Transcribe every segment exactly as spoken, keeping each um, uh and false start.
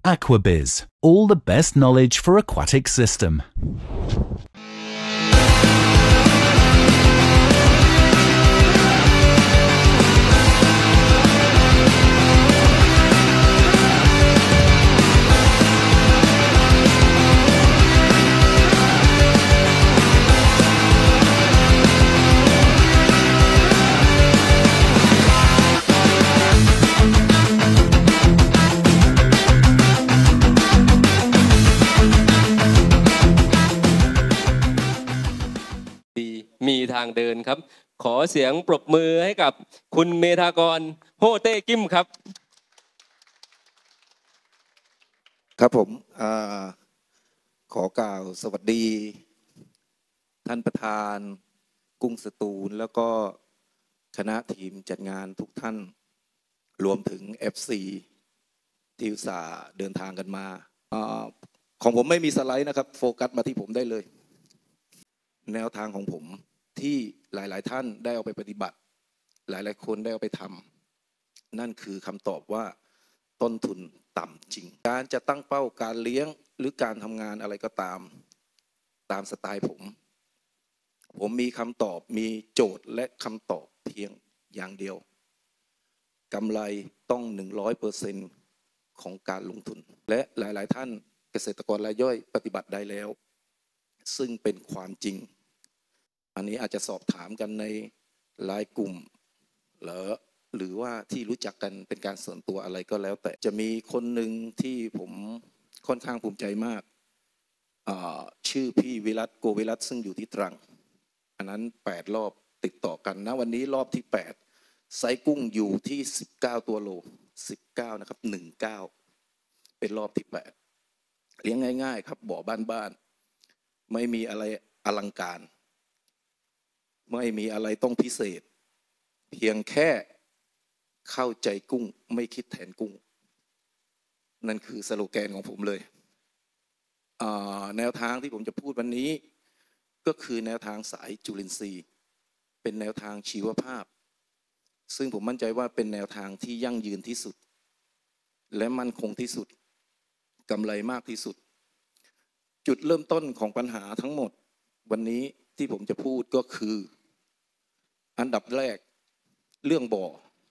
Aquabiz, all the best knowledge for aquatic system. มีทางเดินครับขอเสียงปรบมือให้กับคุณเมธากรโฮเต้กิมครับครับผมขอกล่าวสวัสดีท่านประธานกุ้งสตูลแล้วก็คณะทีมจัดงานทุกท่านรวมถึง เอฟ ซี ที่อุตส่าห์เดินทางกันมาของผมไม่มีสไลด์นะครับโฟกัสมาที่ผมได้เลยแนวทางของผมที่หลายๆท่านได้เอาไปปฏิบัติหลายๆคนได้เอาไปทำนั่นคือคำตอบว่าต้นทุนต่ำจริงการจะตั้งเป้าการเลี้ยงหรือการทำงานอะไรก็ตามตามสไตล์ผมผมมีคำตอบมีโจทย์และคำตอบเพียงอย่างเดียวกำไรต้อง หนึ่งร้อยเปอร์เซ็นต์ ของการลงทุนและหลายๆท่านเกษตรกรรายย่อยปฏิบัติได้แล้วซึ่งเป็นความจริงอันนี้อาจจะสอบถามกันในไลน์กลุ่มหรือหรือว่าที่รู้จักกันเป็นการส่วนตัวอะไรก็แล้วแต่จะมีคนหนึ่งที่ผมค่อนข้างภูมิใจมากชื่อพี่วิรัตโกวิรัตซึ่งอยู่ที่ตรังอันนั้นแปดรอบติดต่อกันนะวันนี้รอบที่แปดไซส์กุ้งอยู่ที่สิบเก้าตัวโลสิบเก้านะครับสิบเก้าเป็นรอบที่แปดเลี้ยงง่ายๆครับบ่อบ้านๆไม่มีอะไรอลังการไม่มีอะไรต้องพิเศษเพียงแค่เข้าใจกุ้งไม่คิดแทนกุ้งนั่นคือสโลแกนของผมเลยแนวทางที่ผมจะพูดวันนี้ก็คือแนวทางสายจุลินทรีย์เป็นแนวทางชีวภาพซึ่งผมมั่นใจว่าเป็นแนวทางที่ยั่งยืนที่สุดและมั่นคงที่สุดกำไรมากที่สุดจุดเริ่มต้นของปัญหาทั้งหมดวันนี้ที่ผมจะพูดก็คืออันดับแรกเรื่องบ่อ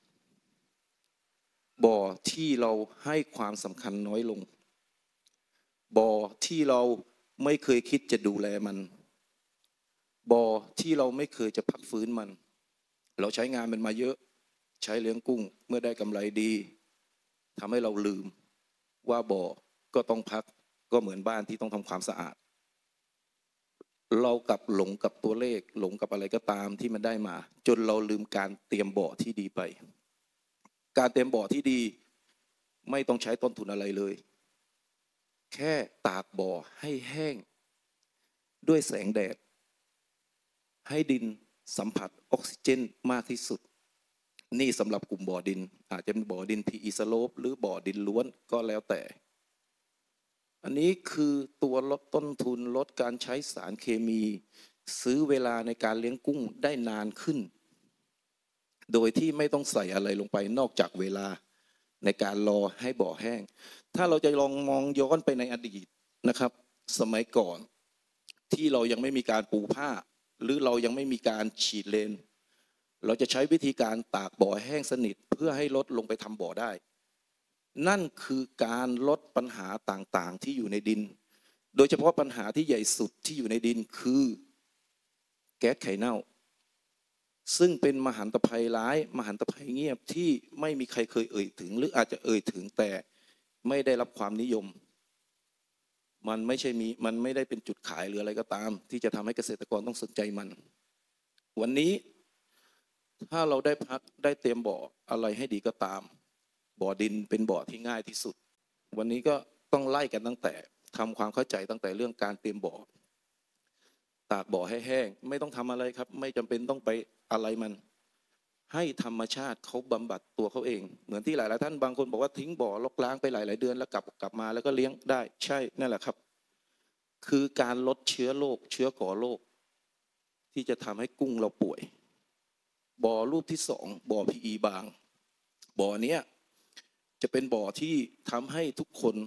บ่อที่เราให้ความสำคัญน้อยลงบ่อที่เราไม่เคยคิดจะดูแลมันบ่อที่เราไม่เคยจะพักฟื้นมันเราใช้งานมันมาเยอะใช้เลี้ยงกุ้งเมื่อได้กำไรดีทำให้เราลืมว่าบ่อก็ต้องพักก็เหมือนบ้านที่ต้องทำความสะอาดเรากับหลงกับตัวเลขหลงกับอะไรก็ตามที่มันได้มาจนเราลืมการเตรียมบ่อที่ดีไปการเตรียมบ่อที่ดีไม่ต้องใช้ต้นทุนอะไรเลยแค่ตากบ่อให้แห้งด้วยแสงแดดให้ดินสัมผัสออกซิเจนมากที่สุดนี่สำหรับกลุ่มบ่อดินอาจจะเป็นบ่อดิน พี อี slope หรือบ่อดินล้วนก็แล้วแต่อันนี้คือตัวลดต้นทุนลดการใช้สารเคมีซื้อเวลาในการเลี้ยงกุ้งได้นานขึ้นโดยที่ไม่ต้องใส่อะไรลงไปนอกจากเวลาในการรอให้บ่อแห้งถ้าเราจะลองมองย้อนไปในอดีตนะครับสมัยก่อนที่เรายังไม่มีการปูผ้าหรือเรายังไม่มีการฉีดเลนเราจะใช้วิธีการตากบ่อแห้งสนิทเพื่อให้ลดลงไปทำบ่อได้นั่นคือการลดปัญหาต่างๆที่อยู่ในดินโดยเฉพาะปัญหาที่ใหญ่สุดที่อยู่ในดินคือแก๊สไข่เน่าซึ่งเป็นมหันตภัยร้ายมหันตภัยเงียบที่ไม่มีใครเคยเอ่ยถึงหรืออาจจะเอ่ยถึงแต่ไม่ได้รับความนิยมมันไม่ใช่มีมันไม่ได้เป็นจุดขายหรืออะไรก็ตามที่จะทำให้เกษตรกรต้องสนใจมันวันนี้ถ้าเราได้พักได้เตรียมบ่ออะไรให้ดีก็ตามบ่อดินเป็นบ่อที่ง่ายที่สุดวันนี้ก็ต้องไล่กันตั้งแต่ทำความเข้าใจตั้งแต่เรื่องการเตรียมบ่อตากบ่อให้แห้งไม่ต้องทำอะไรครับไม่จำเป็นต้องไปอะไรมันให้ธรรมชาติเขาบำบัดตัวเขาเองเหมือนที่หลายๆท่านบางคนบอกว่าทิ้งบ่อลกล้างไปหลายๆเดือนแล้วกลับกลับมาแล้วก็เลี้ยงได้ใช่นั่นแหละครับคือการลดเชื้อโรคเชื้อก่อโรคที่จะทำให้กุ้งเราป่วยบ่อรูปที่สองบ่อ พี อี บางบ่อเนี้ยจะเป็นบ่อที่ทำให้ทุกคน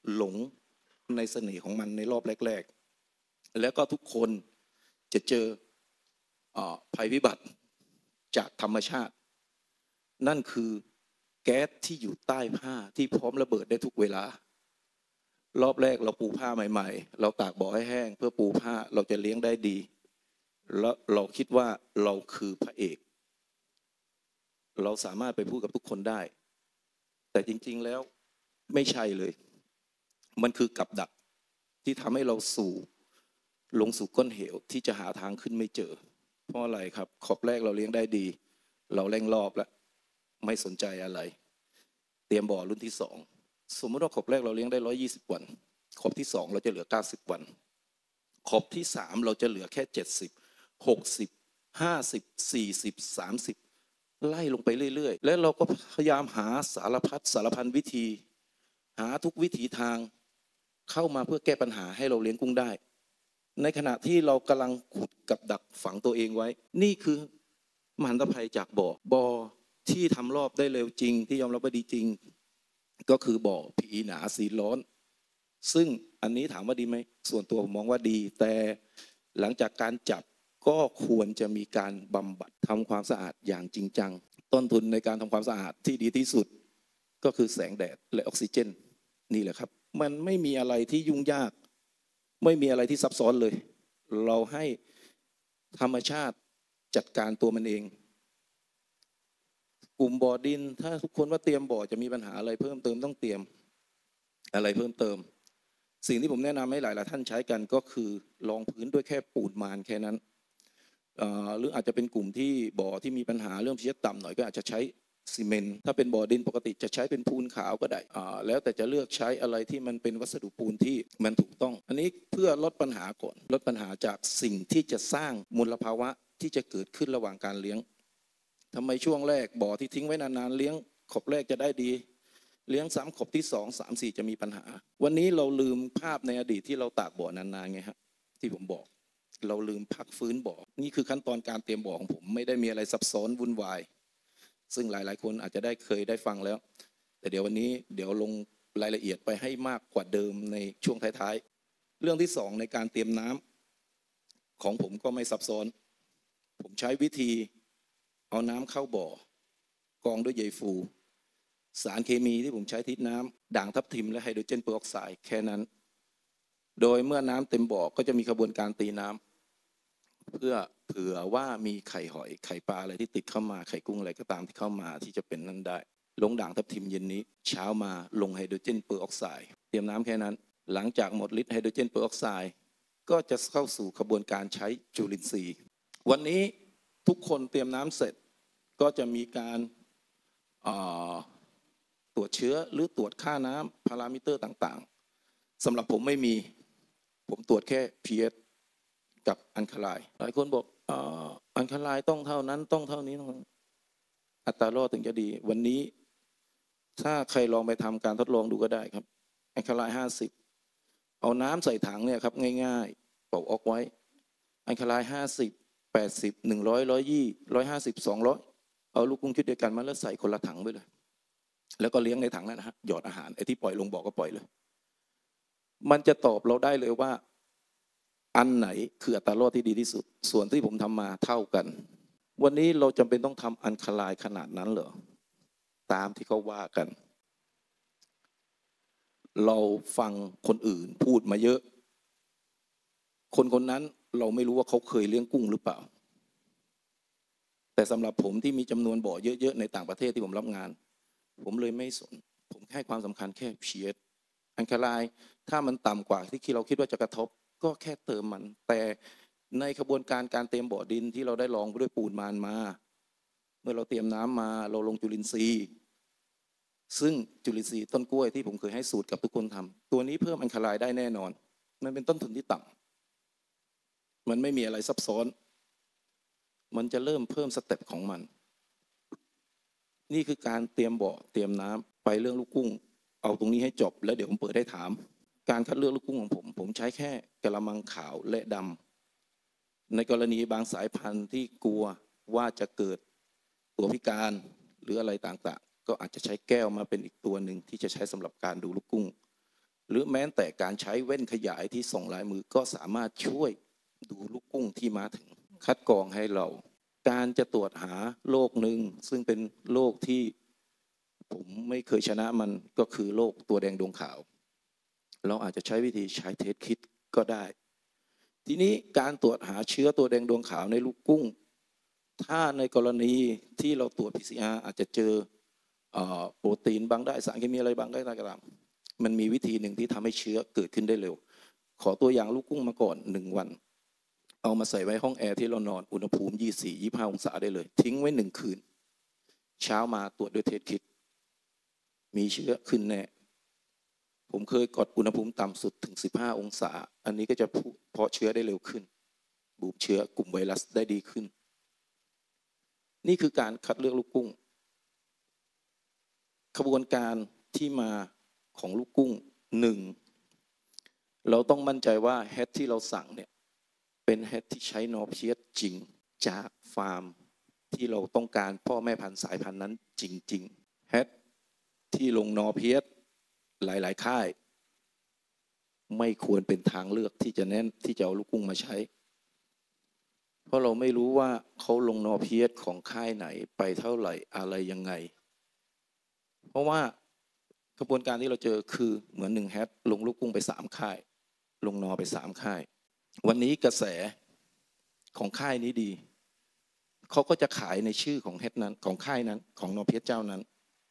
หลงในเสน่ห์ของมันในรอบแรกๆแล้วก็ทุกคนจะเจอภัยพิบัติจากธรรมชาตินั่นคือแก๊สที่อยู่ใต้ผ้าที่พร้อมระเบิดได้ทุกเวลารอบแรกเราปูผ้าใหม่ๆเราตากบ่อให้แห้งเพื่อปูผ้าเราจะเลี้ยงได้ดีแล้วเราคิดว่าเราคือพระเอกเราสามารถไปพูดกับทุกคนได้แต่จริงๆแล้วไม่ใช่เลยมันคือกับดักที่ทำให้เราสู่ลงสู่ก้นเหวที่จะหาทางขึ้นไม่เจอเพราะอะไรครับขอบแรกเราเลี้ยงได้ดีเราเร่งรอบแล้วไม่สนใจอะไรเตรียมบ่อรุ่นที่สองสมมติว่าขอบแรกเราเลี้ยงได้ร้อยยี่สิบวันขอบที่สองเราจะเหลือเก้าสิบวันขอบที่สามเราจะเหลือแค่เจ็ดสิบหกสิบห้าสิบสี่สิบสามสิบไล่ลงไปเรื่อยๆและเราก็พยายามหาสารพัดสารพันวิธีหาทุกวิถีทางเข้ามาเพื่อแก้ปัญหาให้เราเลี้ยงกุ้งได้ในขณะที่เรากำลังขุดกับดักฝังตัวเองไว้นี่คือมหันตภัยจากบ่อบ่อที่ทำรอบได้เร็วจริงที่ยอมรับว่าดีจริงก็คือบ่อผีหนาสีร้อนซึ่งอันนี้ถามว่าดีไหมส่วนตัวผมมองว่าดีแต่หลังจากการจับก็ควรจะมีการบำบัดทำความสะอาดอย่างจริงจังต้นทุนในการทำความสะอาดที่ดีที่สุดก็คือแสงแดดและออกซิเจนนี่แหละครับมันไม่มีอะไรที่ยุ่งยากไม่มีอะไรที่ซับซ้อนเลยเราให้ธรรมชาติจัดการตัวมันเองกลุ่มบ่อดินถ้าทุกคนว่าเตรียมบ่อจะมีปัญหาอะไรเพิ่มเติมต้องเตรียมอะไรเพิ่มเติมสิ่งที่ผมแนะนำให้หลายๆท่านใช้กันก็คือรองพื้นด้วยแค่ปูนมานแค่นั้นหรืออาจจะเป็นกลุ่มที่บ่อที่มีปัญหาเรื่องพีเอชต่ำหน่อยก็อาจจะใช้ซีเมนต์ถ้าเป็นบ่อดินปกติจะใช้เป็นปูนขาวก็ได้แล้วแต่จะเลือกใช้อะไรที่มันเป็นวัสดุปูนที่มันถูกต้องอันนี้เพื่อลดปัญหาก่อนลดปัญหาจากสิ่งที่จะสร้างมลภาวะที่จะเกิดขึ้นระหว่างการเลี้ยงทำไมช่วงแรกบ่อที่ทิ้งไว้นานๆเลี้ยงขอบแรกจะได้ดีเลี้ยงสามขอบที่สองสามสี่จะมีปัญหาวันนี้เราลืมภาพในอดีตที่เราตากบ่อนานๆไงฮะที่ผมบอกเราลืมพักฟื้นบ่อนี่คือขั้นตอนการเตรียมบ่อของผมไม่ได้มีอะไรซับซ้อนวุ่นวายซึ่งหลายๆคนอาจจะได้เคยได้ฟังแล้วแต่เดี๋ยววันนี้เดี๋ยวลงรายละเอียดไปให้มากกว่าเดิมในช่วงท้ายๆเรื่องที่สองในการเตรียมน้ำของผมก็ไม่ซับซ้อนผมใช้วิธีเอาน้ำเข้าบ่อกองด้วยใยฟูสารเคมีที่ผมใช้ทิศน้ำด่างทับทิมและไฮโดรเจนเปอร์ออกไซด์แค่นั้นโดยเมื่อน้ำเต็มบ่อก็จะมีกระบวนการตีน้ำเพื่อเผื่อว่ามีไข่หอยไข่ปลาอะไรที่ติดเข้ามาไข่กุ้งอะไรก็ตามที่เข้ามาที่จะเป็นนั้นได้ลงด่างทับทิมเย็นนี้เช้ามาลงไฮโดรเจนเปอร์ออกไซด์เตรียมน้ำแค่นั้นหลังจากหมดฤทธิ์ไฮโดรเจนเปอร์ออกไซด์ก็จะเข้าสู่กระบวนการใช้จุลินทรีย์วันนี้ทุกคนเตรียมน้ำเสร็จก็จะมีการตรวจเชื้อหรือตรวจค่าน้ำพารามิเตอร์ต่างๆสำหรับผมไม่มีผมตรวจแค่ พี เอช กับอัลคาไลน์หลายคนบอกอัลคาไลน์ต้องเท่านั้นต้องเท่านี้อัตรารอดถึงจะดีวันนี้ถ้าใครลองไปทำการทดลองดูก็ได้ครับอัลคาไลน์ห้าสิบเอาน้ำใส่ถังเนี่ยครับง่ายๆเป่าออกไว้อัลคาไลน์ห้าสิบแปดสิบหนึ่งร้อยร้อยยี่ร้อยห้าสิบสองร้อยเอาลูกกุ้งชุดเดียวกันมาแล้วใส่คนละถังไปเลยแล้วก็เลี้ยงในถังนั้นนะฮะหยอดอาหารไอ้ที่ปล่อยลงบ่อก็ปล่อยเลยมันจะตอบเราได้เลยว่าอันไหนคืออัตรารอดที่ดีที่สุดส่วนที่ผมทำมาเท่ากันวันนี้เราจำเป็นต้องทำอัลคาไลน์ขนาดนั้นเหรอตามที่เขาว่ากันเราฟังคนอื่นพูดมาเยอะคนคนนั้นเราไม่รู้ว่าเขาเคยเลี้ยงกุ้งหรือเปล่าแต่สำหรับผมที่มีจำนวนบ่อเยอะๆในต่างประเทศที่ผมรับงานผมเลยไม่สนผมให้ความสำคัญแค่ พี เอช อัลคาไลน์ถ้ามันต่ำกว่าที่เราคิดว่าจะกระทบก็แค่เติมมันแต่ในกระบวนการการเตรียมบ่อดินที่เราได้ลองด้วยปูนมานมาเมื่อเราเตรียมน้ำมาเราลงจุลินทรีย์ซึ่งจุลินทรีย์ต้นกล้วยที่ผมเคยให้สูตรกับทุกคนทำตัวนี้เพิ่มอัลคาไลน์ได้แน่นอนมันเป็นต้นทุนที่ต่ำมันไม่มีอะไรซับซ้อนมันจะเริ่มเพิ่มสเต็ปของมันนี่คือการเตรียมบ่อเตรียมน้ำไปเรื่องลูกกุ้งเอาตรงนี้ให้จบแล้วเดี๋ยวผมเปิดให้ถามการคัดเลือกลูกกุ้งของผมผมใช้แค่กระมังขาวและดำในกรณีบางสายพันธุ์ที่กลัวว่าจะเกิดตัวพิการหรืออะไรต่างๆก็อาจจะใช้แก้วมาเป็นอีกตัวหนึ่งที่จะใช้สำหรับการดูลูกกุ้งหรือแม้แต่การใช้แว่นขยายที่ส่องลายมือก็สามารถช่วยดูลูกกุ้งที่มาถึงคัดกรองให้เราการจะตรวจหาโรคหนึ่งซึ่งเป็นโรคที่ผมไม่เคยชนะมันก็คือโรคตัวแดงดวงขาวเราอาจจะใช้วิธีใช้เทสคิดก็ได้ทีนี้การตรวจหาเชื้อตัวแดงดวงขาวในลูกกุ้งถ้าในกรณีที่เราตรวจ พี ซี อาร์ อาจจะเจอโปรตีนบางได้สารเคมีอะไรบางได้ก็ตามมันมีวิธีหนึ่งที่ทำให้เชื้อเกิดขึ้นได้เร็วขอตัวอย่างลูกกุ้งมาก่อนหนึ่งวันเอามาใส่ไว้ห้องแอร์ที่เรานอนอุณหภูมิยี่สิบสี่ ยี่สิบห้าองศาได้เลยทิ้งไว้หนึ่งคืนเช้ามาตรวจด้วยเทสคิดมีเชื้อขึ้นแน่ผมเคยกดอุณหภูมิต่ำสุดถึงสิบห้าองศาอันนี้ก็จะเพาะเชื้อได้เร็วขึ้นบูมเชื้อกลุ่มไวรัสได้ดีขึ้นนี่คือการคัดเลือกลูกกุ้งขบวนการที่มาของลูกกุ้งหนึ่งเราต้องมั่นใจว่าแฮทที่เราสั่งเนี่ยเป็นแฮทที่ใช้นอร์เพียสจริงจากฟาร์มที่เราต้องการพ่อแม่พันธุ์สายพันธุ์นั้นจริงๆแฮทที่ลงนอร์เพียสหลายๆค่ายไม่ควรเป็นทางเลือกที่จะแน่นที่จะเอาลูกกุ้งมาใช้เพราะเราไม่รู้ว่าเขาลงนอร์เพียสของค่ายไหนไปเท่าไหร่อะไรยังไงเพราะว่ากระบวนการที่เราเจอคือเหมือนหนึ่งแฮทลงลูกกุ้งไปสามค่ายลงนอไปสามค่ายวันนี้กระแสของค่ายนี้ดีเขาก็จะขายในชื่อของแฮทนั้นของค่ายนั้นของนอเพียสเจ้านั้น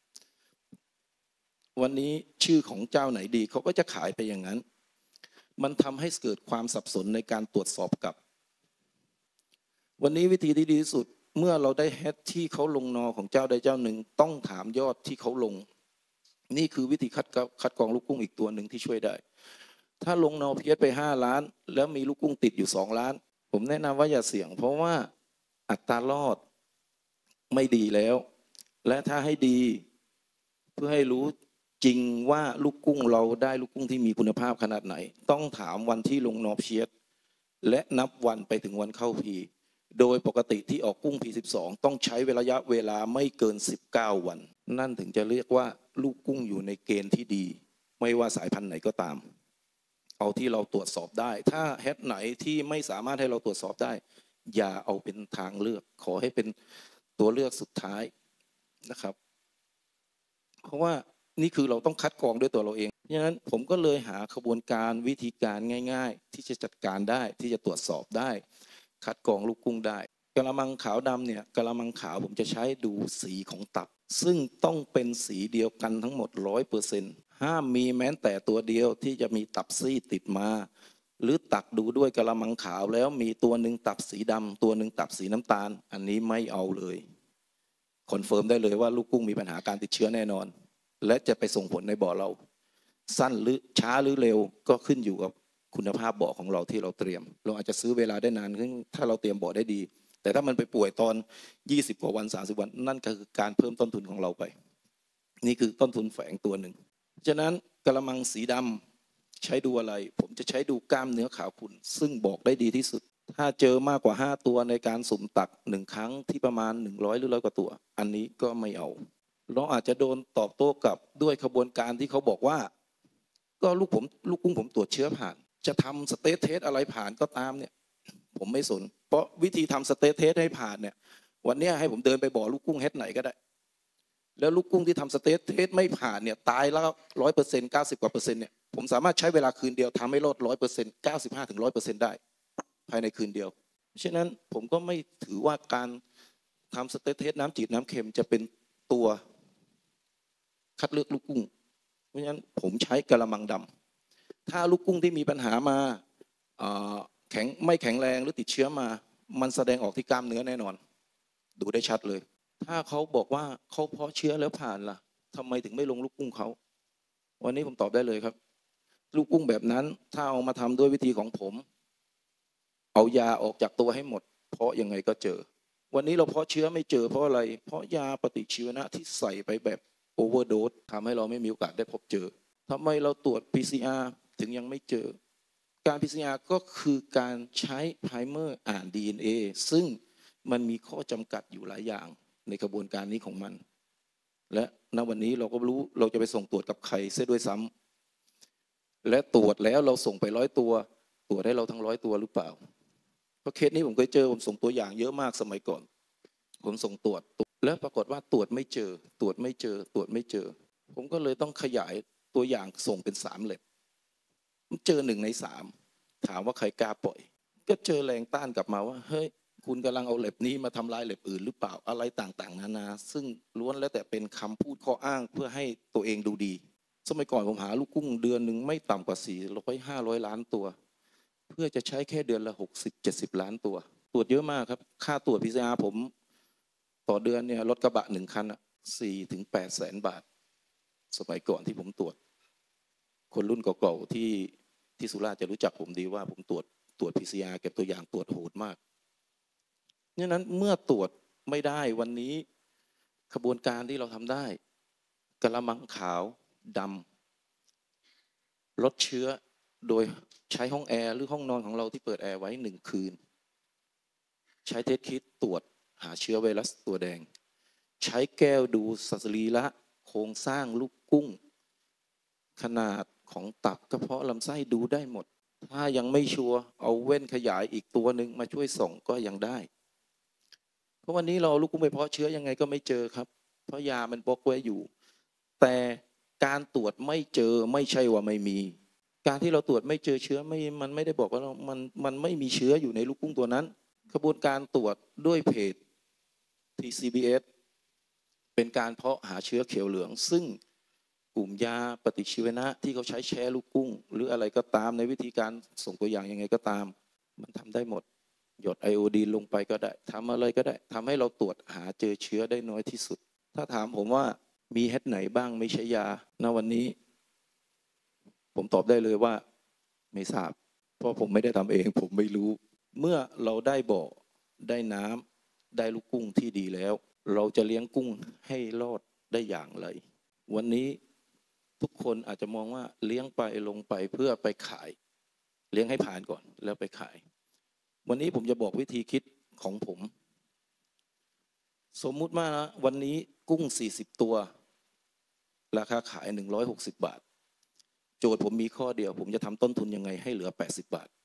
วันนี้ชื่อของเจ้าไหนดีเขาก็จะขายไปอย่างนั้นมันทำให้เกิดความสับสนในการตรวจสอบกับวันนี้วิธีที่ดีที่สุดเมื่อเราได้แฮทที่เขาลงนอของเจ้าใดเจ้าหนึ่งต้องถามยอดที่เขาลงนี่คือวิธีคัดคัดกรองลูกกุ้งอีกตัวหนึ่งที่ช่วยได้ถ้าลงนอเพียสไปห้าล้านแล้วมีลูกกุ้งติดอยู่สองล้านผมแนะนำว่าอย่าเสี่ยงเพราะว่าอัตรารอดไม่ดีแล้วและถ้าให้ดีเพื่อให้รู้จริงว่าลูกกุ้งเราได้ลูกกุ้งที่มีคุณภาพขนาดไหนต้องถามวันที่ลงนอเพียสและนับวันไปถึงวันเข้าพีโดยปกติที่ออกกุ้ง พี สิบสอง ต้องใช้ระยะเวลาไม่เกินสิบเก้าวันนั่นถึงจะเรียกว่าลูกกุ้งอยู่ในเกณฑ์ที่ดีไม่ว่าสายพันธุ์ไหนก็ตามเอาที่เราตรวจสอบได้ถ้าแฮทไหนที่ไม่สามารถให้เราตรวจสอบได้อย่าเอาเป็นทางเลือกขอให้เป็นตัวเลือกสุดท้ายนะครับเพราะว่านี่คือเราต้องคัดกรองด้วยตัวเราเองฉะนั้นผมก็เลยหาขบวนการวิธีการง่ายๆที่จะจัดการได้ที่จะตรวจสอบได้คัดกรองลูกกุ้งได้กระมังขาวดำเนี่ยกระมังขาวผมจะใช้ดูสีของตับซึ่งต้องเป็นสีเดียวกันทั้งหมด ร้อยเปอร์เซ็นต์ ห้ามมีแม้แต่ตัวเดียวที่จะมีตับซีดติดมาหรือตักดูด้วยกระมังขาวแล้วมีตัวหนึ่งตับสีดำตัวหนึ่งตับสีน้ำตาลอันนี้ไม่เอาเลยคอนเฟิร์มได้เลยว่าลูกกุ้งมีปัญหาการติดเชื้อแน่นอนและจะไปส่งผลในบ่อเราสั้นหรือช้าหรือเร็วก็ขึ้นอยู่กับคุณภาพบ่อของเราที่เราเตรียมเราอาจจะซื้อเวลาได้นานขึ้นถ้าเราเตรียมบ่อได้ดีแต่ถ้ามันไปป่วยตอนยี่สิบกว่าวันสามสิบวันนั่นก็คือการเพิ่มต้นทุนของเราไปนี่คือต้นทุนแฝงตัวหนึ่งฉะนั้นกระมังสีดำใช้ดูอะไรผมจะใช้ดูกล้ามเนื้อขาวขุ่นซึ่งบอกได้ดีที่สุดถ้าเจอมากกว่าห้าตัวในการสุ่มตักหนึ่งครั้งที่ประมาณหนึ่งร้อยหรือร้อยกว่าตัวอันนี้ก็ไม่เอาเราอาจจะโดนตอบโต้กลับด้วยขบวนการที่เขาบอกว่าก็ลูกผมลูกกุ้งผมตรวจเชื้อผ่านจะทำสเตทเทสอะไรผ่านก็ตามเนี่ยผมไม่สนเพราะวิธีทำสเตทเทสให้ผ่านเนี่ยวันนี้ให้ผมเดินไปบ่อลูกกุ้งเฮดไหนก็ได้แล้วลูกกุ้งที่ทำสเตทเทสไม่ผ่านเนี่ยตายแล้วร้อยเปอร์เซ็นต์เก้าสิบกว่าเปอร์เซ็นต์เนี่ยผมสามารถใช้เวลาคืนเดียวทำให้รอดร้อยเปอร์เซ็นต์เก้าสิบห้าถึงร้อยเปอร์เซ็นต์ได้ภายในคืนเดียวฉะนั้นผมก็ไม่ถือว่าการทำสเตทเทสน้ำจืดน้ำเค็มจะเป็นตัวคัดเลือกลูกกุ้งเพราะฉะนั้นผมใช้กระมังดำถ้าลูกกุ้งที่มีปัญหามาแข็งไม่แข็งแรงหรือติดเชื้อมามันแสดงออกที่กล้ามเนื้อแน่นอนดูได้ชัดเลยถ้าเขาบอกว่าเขาเพาะเชื้อแล้วผ่านล่ะทำไมถึงไม่ลงลูกกุ้งเขาวันนี้ผมตอบได้เลยครับลูกกุ้งแบบนั้นถ้าเอามาทำด้วยวิธีของผมเอายาออกจากตัวให้หมดเพราะยังไงก็เจอวันนี้เราเพาะเชื้อไม่เจอเพราะอะไรเพราะยาปฏิชีวนะที่ใส่ไปแบบโอเวอร์โดสทำให้เราไม่มีโอกาสได้พบเจอทำไมเราตรวจ พี ซี อาร์ ถึงยังไม่เจอการ พี ซี อาร์ ก็คือการใช้ไพรเมอร์อ่าน ดี เอ็น เอ ซึ่งมันมีข้อจำกัดอยู่หลายอย่างในกระบวนการนี้ของมันและณวันนี้เราก็รู้เราจะไปส่งตรวจกับใครเสียด้วยซ้และตรวจแล้วเราส่งไปร้อยตัวตรวจให้เราทั้งร้อยตัวหรือเปล่าเพราะเคสนี้ผมเคยเจอผมส่งตัวอย่างเยอะมากสมัยก่อนผมส่งตรวจแล้วปรากฏว่าตรวจไม่เจอตรวจไม่เจอตรวจไม่เจอผมก็เลยต้องขยายตัวอย่างส่งเป็นสามเล็บเจอหนึ่งในสามถามว่าใครกล้าปล่อยก็เจอแรงต้านกลับมาว่าเฮ้ยคุณกำลังเอาเล็บนี้มาทำลายเล็บอื่นหรือเปล่าอะไรต่างๆนานาซึ่งล้วนแล้วแต่เป็นคำพูดข้ออ้างเพื่อให้ตัวเองดูดีสมัยก่อนผมหาลูกกุ้งเดือนหนึ่งไม่ต่ำกว่าสี่ร้อยห้าร้อยล้านตัวเพื่อจะใช้แค่เดือนละหกสิบเจ็ดสิบล้านตัวตรวจเยอะมากครับค่าตรวจ พี ซี อาร์ ผมต่อเดือนเนี่ยรถกระบะหนึ่งคันสี่ถึงแปดแสนบาทสมัยก่อนที่ผมตรวจคนรุ่นเก่าๆที่ที่สุราษฎร์จะรู้จักผมดีว่าผมตรวจตรวจ พี ซี อาร์ เก็บตัวอย่างตรวจโหดมากดังนั้นเมื่อตรวจไม่ได้วันนี้ขบวนการที่เราทำได้กระมังขาวดำลดเชื้อโดยใช้ห้องแอร์หรือห้องนอนของเราที่เปิดแอร์ไว้หนึ่งคืนใช้เทสคิดตรวจหาเชื้อไวรัสตัวแดงใช้แก้วดูสรีระโครงสร้างลูกกุ้งขนาดของตับกระเพาะลำไส้ดูได้หมดถ้ายังไม่ชัวร์เอาเว้นขยายอีกตัวหนึ่งมาช่วยส่งก็ยังได้เพราะวันนี้เราลูกกุ้งไปเพาะเชื้อยังไงก็ไม่เจอครับเพราะยามันบล็อกไว้อยู่แต่การตรวจไม่เจอไม่ใช่ว่าไม่มีการที่เราตรวจไม่เจอเชื้อไม่มันไม่ได้บอกว่ามันมันไม่มีเชื้ออยู่ในลูกกุ้งตัวนั้นกระบวนการตรวจด้วยเพจ ที ซี บี เอส เป็นการเพาะหาเชื้อเขียวเหลืองซึ่งกลุ่มยาปฏิชีวนะที่เขาใช้แช่ลูกกุ้งหรืออะไรก็ตามในวิธีการส่งตัวอย่างยังไงก็ตามมันทำได้หมดหยดไอโอดีนลงไปก็ได้ทำอะไรก็ได้ทำให้เราตรวจหาเจอเชื้อได้น้อยที่สุดถ้าถามผมว่ามีเฮ็ดไหนบ้างไม่ใช่ยาณวันนี้ผมตอบได้เลยว่าไม่ทราบเพราะผมไม่ได้ทำเองผมไม่รู้เมื่อเราได้บ่อได้น้ำได้ลูกกุ้งที่ดีแล้วเราจะเลี้ยงกุ้งให้รอดได้อย่างไรวันนี้ทุกคนอาจจะมองว่าเลี้ยงไปลงไปเพื่อไปขายเลี้ยงให้ผ่านก่อนแล้วไปขายวันนี้ผมจะบอกวิธีคิดของผมสมมุติว่าวันนี้กุ้งสี่สิบตัวราคาขายหนึ่งร้อยหกสิบบาทโจทย์ผมมีข้อเดียวผมจะทำต้นทุนยังไงให้เหลือแปดสิบบาท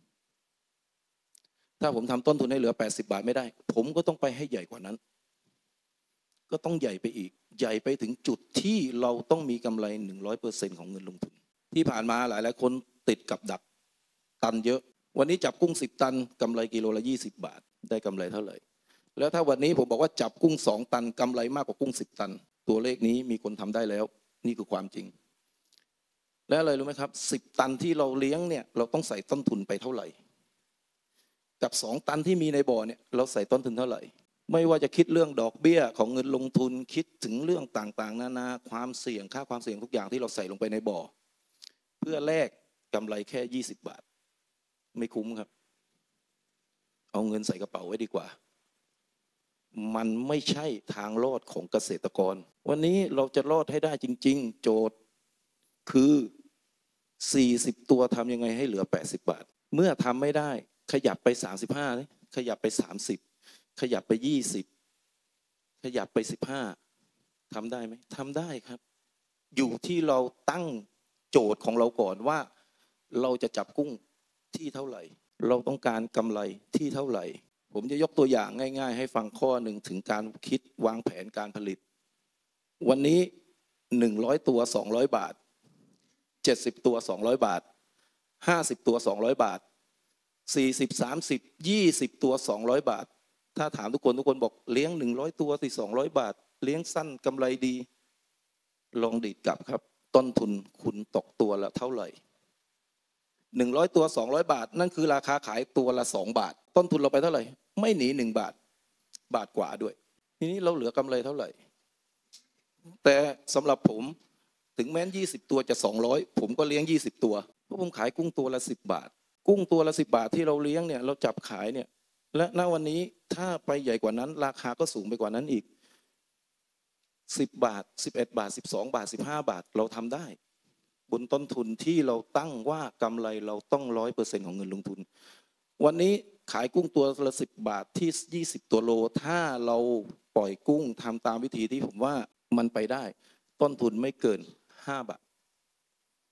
ถ้าผมทำต้นทุนให้เหลือแปดสิบบาทไม่ได้ผมก็ต้องไปให้ใหญ่กว่านั้นก็ต้องใหญ่ไปอีกใหญ่ไปถึงจุดที่เราต้องมีกำไร หนึ่งร้อยเปอร์เซ็นต์ ของเงินลงทุนที่ผ่านมาหลายหลายคนติดกับดักตันเยอะวันนี้จับกุ้งสิบตันกำไรกิโลละยี่สิบบาทได้กำไรเท่าไหร่แล้วถ้าวันนี้ผมบอกว่าจับกุ้งสองตันกำไรมากกว่ากุ้งสิบตันตัวเลขนี้มีคนทำได้แล้วนี่คือความจริงและอะไรรู้ไหมครับสิบตันที่เราเลี้ยงเนี่ยเราต้องใส่ต้นทุนไปเท่าไหร่กับสองตันที่มีในบ่อเนี่ยเราใส่ต้นทุนเท่าไหร่ไม่ว่าจะคิดเรื่องดอกเบี้ยของเงินลงทุนคิดถึงเรื่องต่างๆนานาความเสี่ยงค่าความเสี่ยงทุกอย่างที่เราใส่ลงไปในบ่อเพื่อแลกกำไรแค่ยี่สิบบาทไม่คุ้มครับเอาเงินใส่กระเป๋าไว้ดีกว่ามันไม่ใช่ทางรอดของเกษตรกรวันนี้เราจะรอดให้ได้จริงๆโจทย์คือสี่สิบตัวทำยังไงให้เหลือแปดสิบบาทเมื่อทำไม่ได้ขยับไปสามสิบห้าขยับไปสามสิบขยับไปยี่สิบขยับไปสิบห้าทำได้ไหมทำได้ครับอยู่ที่เราตั้งโจทย์ของเราก่อนว่าเราจะจับกุ้งที่เท่าไหร่เราต้องการกำไรที่เท่าไหร่ผมจะยกตัวอย่างง่ายๆให้ฟังข้อหนึ่งถึงการคิดวางแผนการผลิตวันนี้หนึ่งร้อยตัวสองร้อยบาทเจ็ดสิบตัวสองร้อยบาทห้าสิบตัวสองร้อยบาทสี่สิบ สามสิบ ยี่สิบตัวสองร้อยบาทถ้าถามทุกคนทุกคนบอกเลี้ยงหนึ่งร้อยตัวสิสองร้อยบาทเลี้ยงสั้นกำไรดีลองดีดกลับครับต้นทุนคุณตกตัวละเท่าไหร่หนึ่งร้อยตัวสองร้อยบาทนั่นคือราคาขายตัวละสองบาทต้นทุนเราไปเท่าไหร่ไม่หนีหนึ่งบาทบาทกว่าด้วยทีนี้เราเหลือกำไรเท่าไหร่แต่สำหรับผมถึงแม้ยี่สิบตัวจะสองร้อยผมก็เลี้ยงยี่สิบตัวเพราะผมขายกุ้งตัวละสิบบาทกุ้งตัวละสิบบาทที่เราเลี้ยงเนี่ยเราจับขายเนี่ยและณวันนี้ถ้าไปใหญ่กว่านั้นราคาก็สูงไปกว่านั้นอีกสิบบาทสิบเอ็ดบาทสิบสองบาทสิบห้าบาทเราทำได้บนต้นทุนที่เราตั้งว่ากำไรเราต้องร้อยเปอร์เซ็นต์ของเงินลงทุนวันนี้ขายกุ้งตัวละสิบบาทที่ยี่สิบตัวโลถ้าเราปล่อยกุ้งทำตามวิธีที่ผมว่ามันไปได้ต้นทุนไม่เกินห้าบาท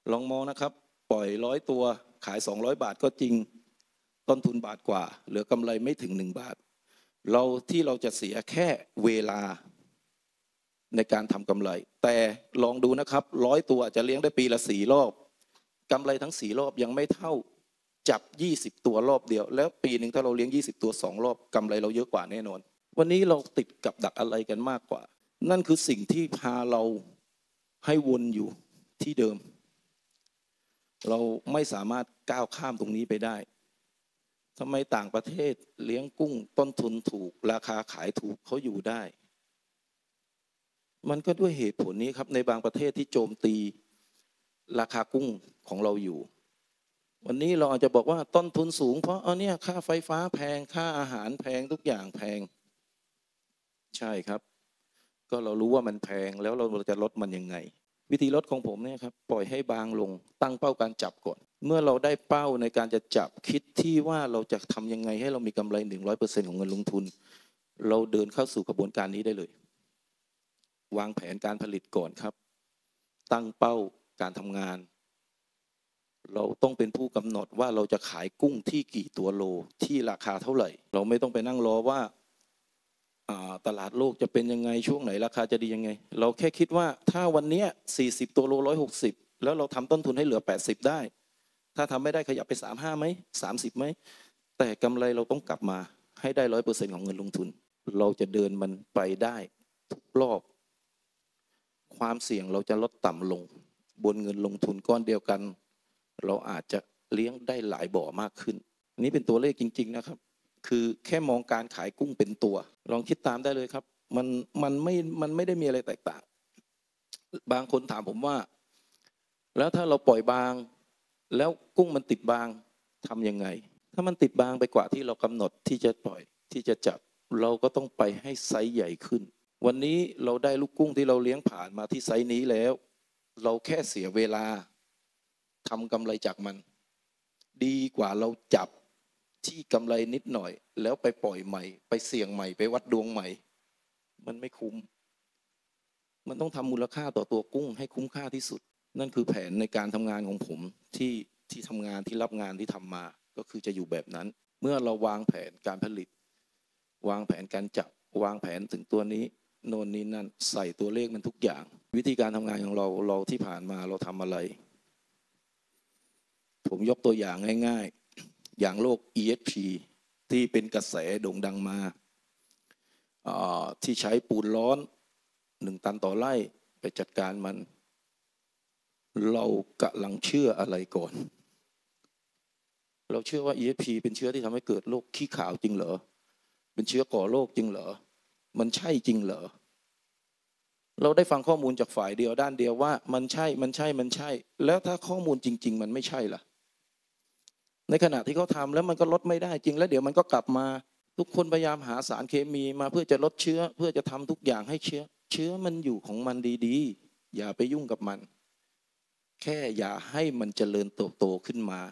ลองมองนะครับปล่อยร้อยตัวขายสองร้อยบาทก็จริงต้นทุนบาทกว่าเหลือกำไรไม่ถึงหนึ่งบาทเราที่เราจะเสียแค่เวลาในการทำกำไรแต่ลองดูนะครับร้อยตัวจะเลี้ยงได้ปีละสี่รอบกำไรทั้งสี่รอบยังไม่เท่าจับยี่สิบตัวรอบเดียวแล้วปีหนึ่งถ้าเราเลี้ยงยี่สิบตัวสองรอบกำไรเราเยอะกว่าแน่นอนวันนี้เราติดกับดักอะไรกันมากกว่านั่นคือสิ่งที่พาเราให้วนอยู่ที่เดิมเราไม่สามารถก้าวข้ามตรงนี้ไปได้ทำไมต่างประเทศเลี้ยงกุ้งต้นทุนถูกราคาขายถูกเขาอยู่ได้มันก็ด้วยเหตุผลนี้ครับในบางประเทศที่โจมตีราคากุ้งของเราอยู่วันนี้เราอาจจะบอกว่าต้นทุนสูงเพราะเอาเนี่ยค่าไฟฟ้าแพงค่าอาหารแพงทุกอย่างแพงใช่ครับก็เรารู้ว่ามันแพงแล้วเราจะลดมันยังไงวิธีลดของผมเนี่ยครับปล่อยให้บางลงตั้งเป้าการจับก่อนเมื่อเราได้เป้าในการจะจับคิดที่ว่าเราจะทำยังไงให้เรามีกำไร หนึ่งร้อยเปอร์เซ็นต์ ของเงินลงทุนเราเดินเข้าสู่กระบวนการนี้ได้เลยวางแผนการผลิตก่อนครับตั้งเป้าการทำงานเราต้องเป็นผู้กำหนดว่าเราจะขายกุ้งที่กี่ตัวโลที่ราคาเท่าไหร่เราไม่ต้องไปนั่งรอว่าตลาดโลกจะเป็นยังไงช่วงไหนราคาจะดียังไงเราแค่คิดว่าถ้าวันนี้สี่สิบตัวโลหนึ่งร้อยหกสิบแล้วเราทำต้นทุนให้เหลือแปดสิบได้ถ้าทำไม่ได้ขยับไปสามสิบห้าไหมสามสิบไหมแต่กำไรเราต้องกลับมาให้ได้ ร้อยเปอร์เซ็นต์ ของเงินลงทุนเราจะเดินมันไปได้ทุกรอบความเสี่ยงเราจะลดต่ำลงบนเงินลงทุนก้อนเดียวกันเราอาจจะเลี้ยงได้หลายบ่อมากขึ้นนี่เป็นตัวเลขจริงๆนะครับคือแค่มองการขายกุ้งเป็นตัวลองคิดตามได้เลยครับมันมันไม่มันไม่ได้มีอะไรแตกต่างบางคนถามผมว่าแล้วถ้าเราปล่อยบางแล้วกุ้งมันติดบางทำยังไงถ้ามันติดบางไปกว่าที่เรากำหนดที่จะปล่อยที่จะจับเราก็ต้องไปให้ไซส์ใหญ่ขึ้นวันนี้เราได้ลูกกุ้งที่เราเลี้ยงผ่านมาที่ไซส์นี้แล้วเราแค่เสียเวลาทำกำไรจากมันดีกว่าเราจับที่กำไรนิดหน่อยแล้วไปปล่อยใหม่ไปเสี่ยงใหม่ไปวัดดวงใหม่มันไม่คุ้มมันต้องทำมูลค่าต่อตัวกุ้งให้คุ้มค่าที่สุดนั่นคือแผนในการทำงานของผมที่ที่ทำงานที่รับงานที่ทำมาก็คือจะอยู่แบบนั้นเมื่อเราวางแผนการผลิตวางแผนการจับวางแผนถึงตัวนี้โน่นนี่นั่นใส่ตัวเลขมันทุกอย่างวิธีการทำงานของเราเราที่ผ่านมาเราทำอะไรผมยกตัวอย่างง่ายๆอย่างโรค อี เอส พี ที่เป็นกระแสโด่งดังมาที่ใช้ปูนร้อนหนึ่งตันต่อไร่ไปจัดการมันเรากำลังเชื่ออะไรก่อนเราเชื่อว่า อี เอส พี เป็นเชื้อที่ทำให้เกิดโรคขี้ขาวจริงเหรอเป็นเชื้อก่อโรคจริงเหรอมันใช่จริงเหรอเราได้ฟังข้อมูลจากฝ่ายเดียวด้านเดียวว่ามันใช่มันใช่มันใช่แล้วถ้าข้อมูลจริงๆมันไม่ใช่ล่ะในขณะที่เขาทำแล้วมันก็ลดไม่ได้จริงแล้วเดี๋ยวมันก็กลับมาทุกคนพยายามหาสารเคมีมาเพื่อจะลดเชื้อเพื่อจะทำทุกอย่างให้เชื้อเชื้อมันอยู่ของมันดีๆอย่าไปยุ่งกับมันแค่อย่าให้มันเจริญเติบโตขึ้นมา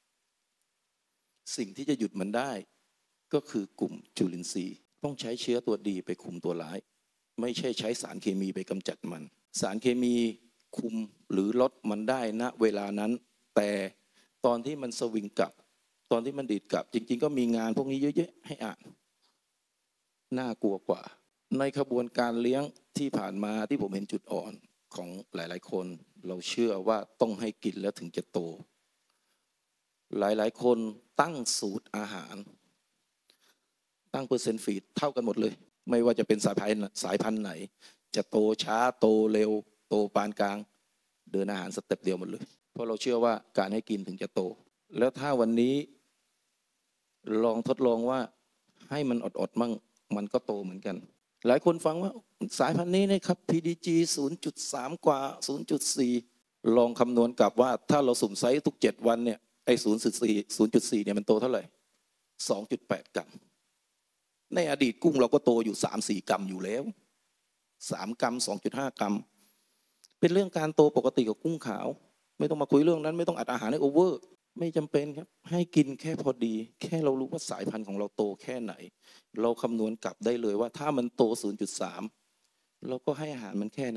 สิ่งที่จะหยุดมันได้ก็คือกลุ่มจุลินทรีย์ต้องใช้เชื้อตัวดีไปคุมตัวร้ายไม่ใช่ใช้สารเคมีไปกำจัดมันสารเคมีคุมหรือลดมันได้ณเวลานั้นแต่ตอนที่มันสวิงกลับตอนที่มันดีดกลับจริงๆก็มีงานพวกนี้เยอะๆให้อ่านน่ากลัวกว่าในขบวนการเลี้ยงที่ผ่านมาที่ผมเห็นจุดอ่อนของหลายๆคนเราเชื่อว่าต้องให้กินแล้วถึงจะโตหลายๆคนตั้งสูตรอาหารตั้งเปอร์เซ็นต์ฟีดเท่ากันหมดเลยไม่ว่าจะเป็นสายพันธุ์สายพันธุ์ไหนจะโตช้าโตเร็วโตปานกลางเดินอาหารสเต็ปเดียวหมดเลยเพราะเราเชื่อว่าการให้กินถึงจะโตแล้วถ้าวันนี้ลองทดลองว่าให้มันอดๆมั่งมันก็โตเหมือนกันหลายคนฟังว่าสายพันธุ์นี้นะครับ พี ดี จี ศูนย์จุดสาม กว่า ศูนย์จุดสี่ ลองคำนวณกลับว่าถ้าเราสุ่มไซส์ทุกเจ็ดวันเนี่ยไอ้ ศูนย์จุดสี่ ศูนย์จุดสี่ เนี่ยมันโตเท่าไหร่ สองจุดแปด กรัมในอดีตกุ้งเราก็โตอยู่ สามสี่ กรัมอยู่แล้วสาม กรัม สองจุดห้า กรัมเป็นเรื่องการโตปกติของกุ้งขาวไม่ต้องมาคุยเรื่องนั้นไม่ต้องอัดอาหารให้โอเวอร์ไม่จำเป็นครับให้กินแค่พอดีแค่เรารู้ว่าสายพันธุ์ของเราโตแค่ไหนเราคำนวณกลับได้เลยว่าถ้ามันโต ศูนย์จุดสาม เราก็ให้อาหารมันแค่นั้น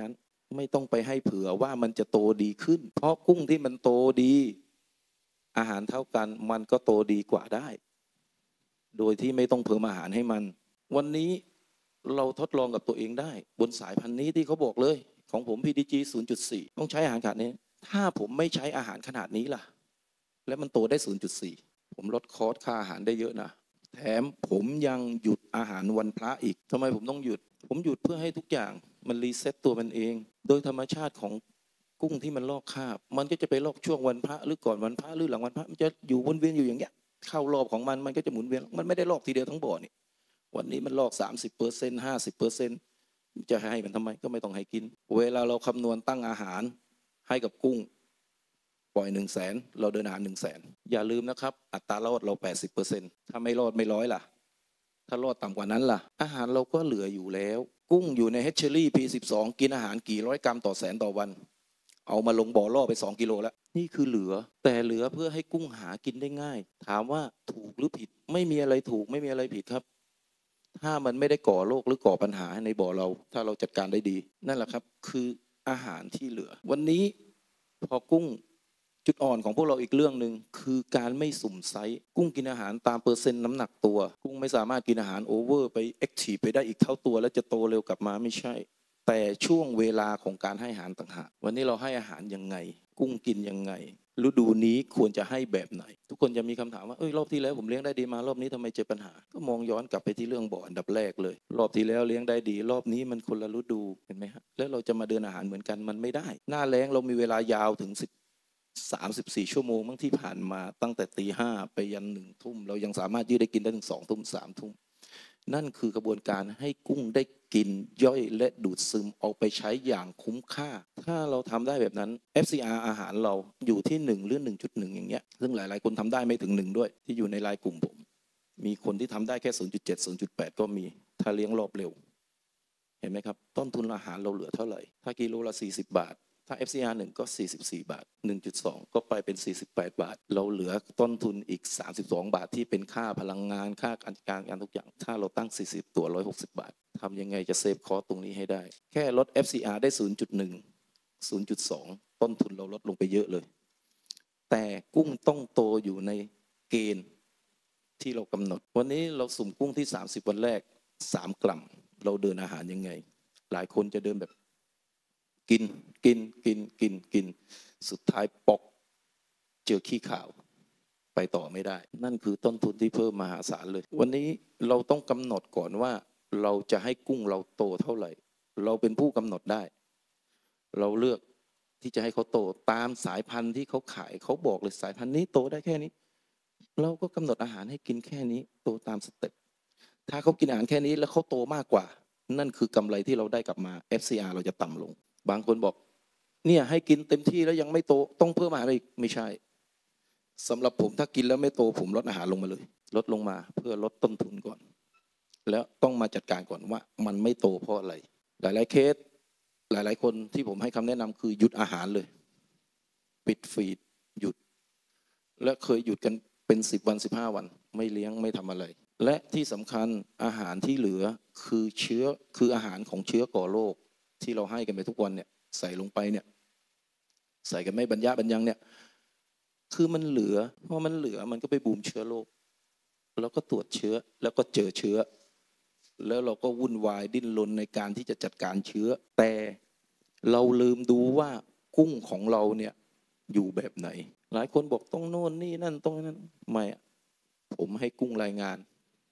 ไม่ต้องไปให้เผื่อว่ามันจะโตดีขึ้นเพราะกุ้งที่มันโตดีอาหารเท่ากันมันก็โตดีกว่าได้โดยที่ไม่ต้องเพิ่มอาหารให้มันวันนี้เราทดลองกับตัวเองได้บนสายพันธุ์นี้ที่เขาบอกเลยของผม พี ดี จี ศูนย์จุดสี่ ต้องใช้อาหารขนาดนี้ถ้าผมไม่ใช้อาหารขนาดนี้ล่ะแล้วมันโตได้ ศูนย์จุดสี่ ผมลดคอสค่าอาหารได้เยอะนะแถมผมยังหยุดอาหารวันพระอีกทำไมผมต้องหยุดผมหยุดเพื่อให้ทุกอย่างมันรีเซ็ตตัวมันเองโดยธรรมชาติของกุ้งที่มันลอกคราบมันก็จะไปลอกช่วงวันพระหรือก่อนวันพระหรือหลังวันพระมันจะอยู่วนเวียนอยู่อย่างเงี้ยเข้ารอบของมันมันก็จะหมุนเวียนมันไม่ได้ลอกทีเดียวทั้งบ่อนี่วันนี้มันลอก สามสิบเปอร์เซ็นต์ ห้าสิบเปอร์เซ็นต์ จะให้มันทำไมก็ไม่ต้องให้กินเวลาเราคำนวณตั้งอาหารให้กับกุ้งปล่อยหนึ่งแสนเราเดินอาหารหนึ่งแสนอย่าลืมนะครับอัตรารอดเรา แปดสิบเปอร์เซ็นต์ ถ้าไม่รอดไม่ร้อยล่ะถ้ารอดต่ำกว่านั้นล่ะอาหารเราก็เหลืออยู่แล้วกุ้งอยู่ในเฮชเชอรี่ พี สิบสอง กินอาหารกี่ร้อยกรัมต่อแสนต่อวันเอามาลงบ่อล่อไปสองกิโลแล้วนี่คือเหลือแต่เหลือเพื่อให้กุ้งหากินได้ง่ายถามว่าถูกหรือผิดไม่มีอะไรถูกไม่มีอะไรผิดครับถ้ามันไม่ได้ก่อโรคหรือก่อปัญหาในบ่อเราถ้าเราจัดการได้ดีนั่นแหละครับคืออาหารที่เหลือวันนี้พอกุ้งจุดอ่อนของพวกเราอีกเรื่องหนึ่งคือการไม่สุ่มไซส์กุ้งกินอาหารตามเปอร์เซ็นต์น้ำหนักตัวกุ้งไม่สามารถกินอาหารโอเวอร์ไปแอคทีฟไปได้อีกเท่าตัวแล้วจะโตเร็วกลับมาไม่ใช่แต่ช่วงเวลาของการให้อาหารต่างหากวันนี้เราให้อาหารยังไงกุ้งกินยังไงฤดูนี้ควรจะให้แบบไหนทุกคนจะมีคำถามว่าเอ้ยรอบที่แล้วผมเลี้ยงได้ดีมารอบนี้ทำไมเจอปัญหาก็มองย้อนกลับไปที่เรื่องบ่ออันดับแรกเลยรอบที่แล้วเลี้ยงได้ดีรอบนี้มันคนละฤดูเห็นไหมฮะแล้วเราจะมาเดินอาหารเหมือนกันมันไม่ได้หน้าแล้งเรามีเวลายาวถึงสิบสามสิบสี่ชั่วโมงบางที่ผ่านมาตั้งแต่ตีห้าไปยันหนึ่งทุ่มเรายังสามารถยืดได้กินได้ถึงสองทุ่มสามทุ่มนั่นคือกระบวนการให้กุ้งได้กินย่อยและดูดซึมเอาไปใช้อย่างคุ้มค่าถ้าเราทำได้แบบนั้น เอฟ ซี อาร์ อาหารเราอยู่ที่หนึ่งหรือ หนึ่งจุดหนึ่ง อย่างเงี้ยซึ่งหลายๆคนทำได้ไม่ถึงหนึ่งด้วยที่อยู่ในไลน์กลุ่มผมมีคนที่ทำได้แค่ ศูนย์จุดเจ็ด ศูนย์จุดแปด ก็มีถ้าเลี้ยงรอบเร็วเห็นไหมครับต้นทุนอาหารเราเหลือเท่าไหร่ถ้ากิโลละสี่สิบบาทถ้า เอฟ ซี อาร์ หนึ่งก็สี่สิบสี่บาท หนึ่งจุดสอง ก็ไปเป็นสี่สิบแปดบาทเราเหลือต้นทุนอีกสามสิบสองบาทที่เป็นค่าพลังงานค่าการจัดการงานทุกอย่างถ้าเราตั้งสี่สิบตัวหนึ่งร้อยหกสิบบาททำยังไงจะเซฟคอสตรงนี้ให้ได้แค่ลด เอฟ ซี อาร์ ได้ ศูนย์จุดหนึ่ง ศูนย์จุดสอง ต้นทุนเราลดลงไปเยอะเลยแต่กุ้งต้องโตอยู่ในเกณฑ์ที่เรากำหนดวันนี้เราสุ่มกุ้งที่สามสิบวันแรกสามกรัมเราเดินอาหารยังไงหลายคนจะเดินแบบกินกินกินกินกินสุดท้ายปอกเจอขี้ขาวไปต่อไม่ได้นั่นคือต้นทุนที่เพิ่มมหาศาลเลยวันนี้เราต้องกำหนดก่อนว่าเราจะให้กุ้งเราโตเท่าไหร่เราเป็นผู้กำหนดได้เราเลือกที่จะให้เขาโตตามสายพันธุ์ที่เขาขายเขาบอกเลยสายพันธุ์นี้โตได้แค่นี้เราก็กำหนดอาหารให้กินแค่นี้โตตามสเต็ปถ้าเขากินอาหารแค่นี้แล้วเขาโตมากกว่านั่นคือกำไรที่เราได้กลับมา เอฟ ซี อาร์ เราจะต่ำลงบางคนบอกเนี่ยให้กินเต็มที่แล้วยังไม่โตต้องเพิ่มอาหารอีกไม่ใช่สำหรับผมถ้ากินแล้วไม่โตผมลดอาหารลงมาเลยลดลงมาเพื่อลดต้นทุนก่อนแล้วต้องมาจัดการก่อนว่ามันไม่โตเพราะอะไรหลายๆเคสหลายๆคนที่ผมให้คำแนะนำคือหยุดอาหารเลยปิดฟีดหยุดและเคยหยุดกันเป็นสิบวันสิบห้าวันไม่เลี้ยงไม่ทำอะไรและที่สำคัญอาหารที่เหลือคือเชื้อคืออาหารของเชื้อก่อโรคที่เราให้กันไปทุกวันเนี่ยใส่ลงไปเนี่ยใส่กันไม่บรรยะบรรยังเนี่ยคือมันเหลือเพราะมันเหลือมันก็ไปบูมเชื้อโรคแล้วก็ตรวจเชื้อแล้วก็เจอเชื้อแล้วเราก็วุ่นวายดิ้นรนในการที่จะจัดการเชื้อแต่เราลืมดูว่ากุ้งของเราเนี่ยอยู่แบบไหนหลายคนบอกต้องโน่นนี่นั่นต้องนั้นไม่ผมให้กุ้งรายงาน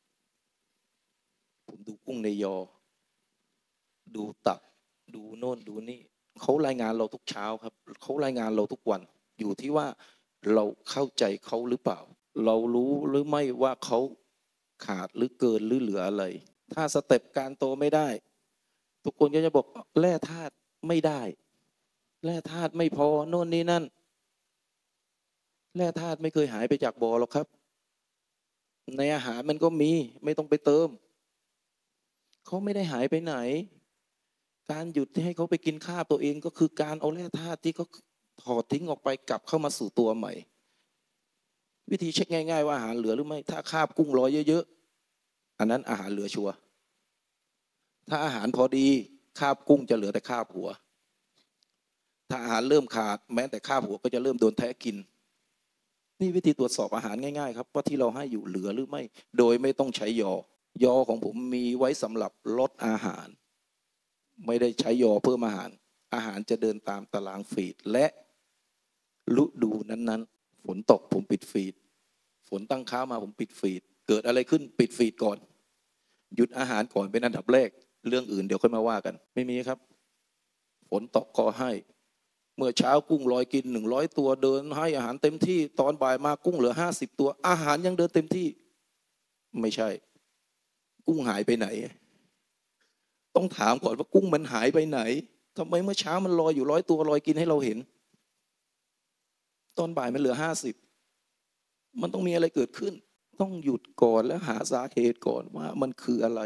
ผมดูกุ้งในยอดูตับดูโน่นดูนี่เขารายงานเราทุกเช้าครับเขารายงานเราทุกวันอยู่ที่ว่าเราเข้าใจเขาหรือเปล่าเรารู้หรือไม่ว่าเขาขาดหรือเกินหรือเหลืออะไรถ้าสเต็ปการโตไม่ได้ทุกคนก็จะบอกแร่ธาตุไม่ได้แร่ธาตุไม่พอโน่นนี่นั่นแร่ธาตุไม่เคยหายไปจากบ่อหรอกครับในอาหารมันก็มีไม่ต้องไปเติมเขาไม่ได้หายไปไหนการหยุดที่ให้เขาไปกินข้าวตัวเองก็คือการเอาแร่ธาตุที่เขาถอดทิ้งออกไปกลับเข้ามาสู่ตัวใหม่วิธีเช็คง่ายๆว่าอาหารเหลือหรือไม่ถ้าคาบกุ้งลอยเยอะๆอันนั้นอาหารเหลือชัวร์ถ้าอาหารพอดีคาบกุ้งจะเหลือแต่คาบหัวถ้าอาหารเริ่มขาดแม้แต่ข้าวหัวก็จะเริ่มโดนแทะกินนี่วิธีตรวจสอบอาหารง่ายๆครับว่าที่เราให้อยู่เหลือหรือไม่โดยไม่ต้องใช้ยอยอของผมมีไว้สำหรับลดอาหารไม่ได้ใช้ยอเพิ่มอาหารอาหารจะเดินตามตารางฟีดและฤดูนั้นๆฝนตกผมปิดฟีดฝนตั้งค้ามาผมปิดฟีดเกิดอะไรขึ้นปิดฟีดก่อนหยุดอาหารก่อนเป็นอันดับแรกเรื่องอื่นเดี๋ยวค่อยมาว่ากันไม่มีครับฝนตกก็ให้เมื่อเช้ากุ้งลอยกินหนึ่งร้อยตัวเดินให้อาหารเต็มที่ตอนบ่ายมากุ้งเหลือห้าสิบตัวอาหารยังเดินเต็มที่ไม่ใช่กุ้งหายไปไหนต้องถามก่อนว่ากุ้งมันหายไปไหนทำไมเมื่อเช้ามันลอยอยู่ร้อยตัวลอยกินให้เราเห็นตอนบ่ายมันเหลือห้าสิบมันต้องมีอะไรเกิดขึ้นต้องหยุดก่อนแล้วหาสาเหตุก่อนว่ามันคืออะไร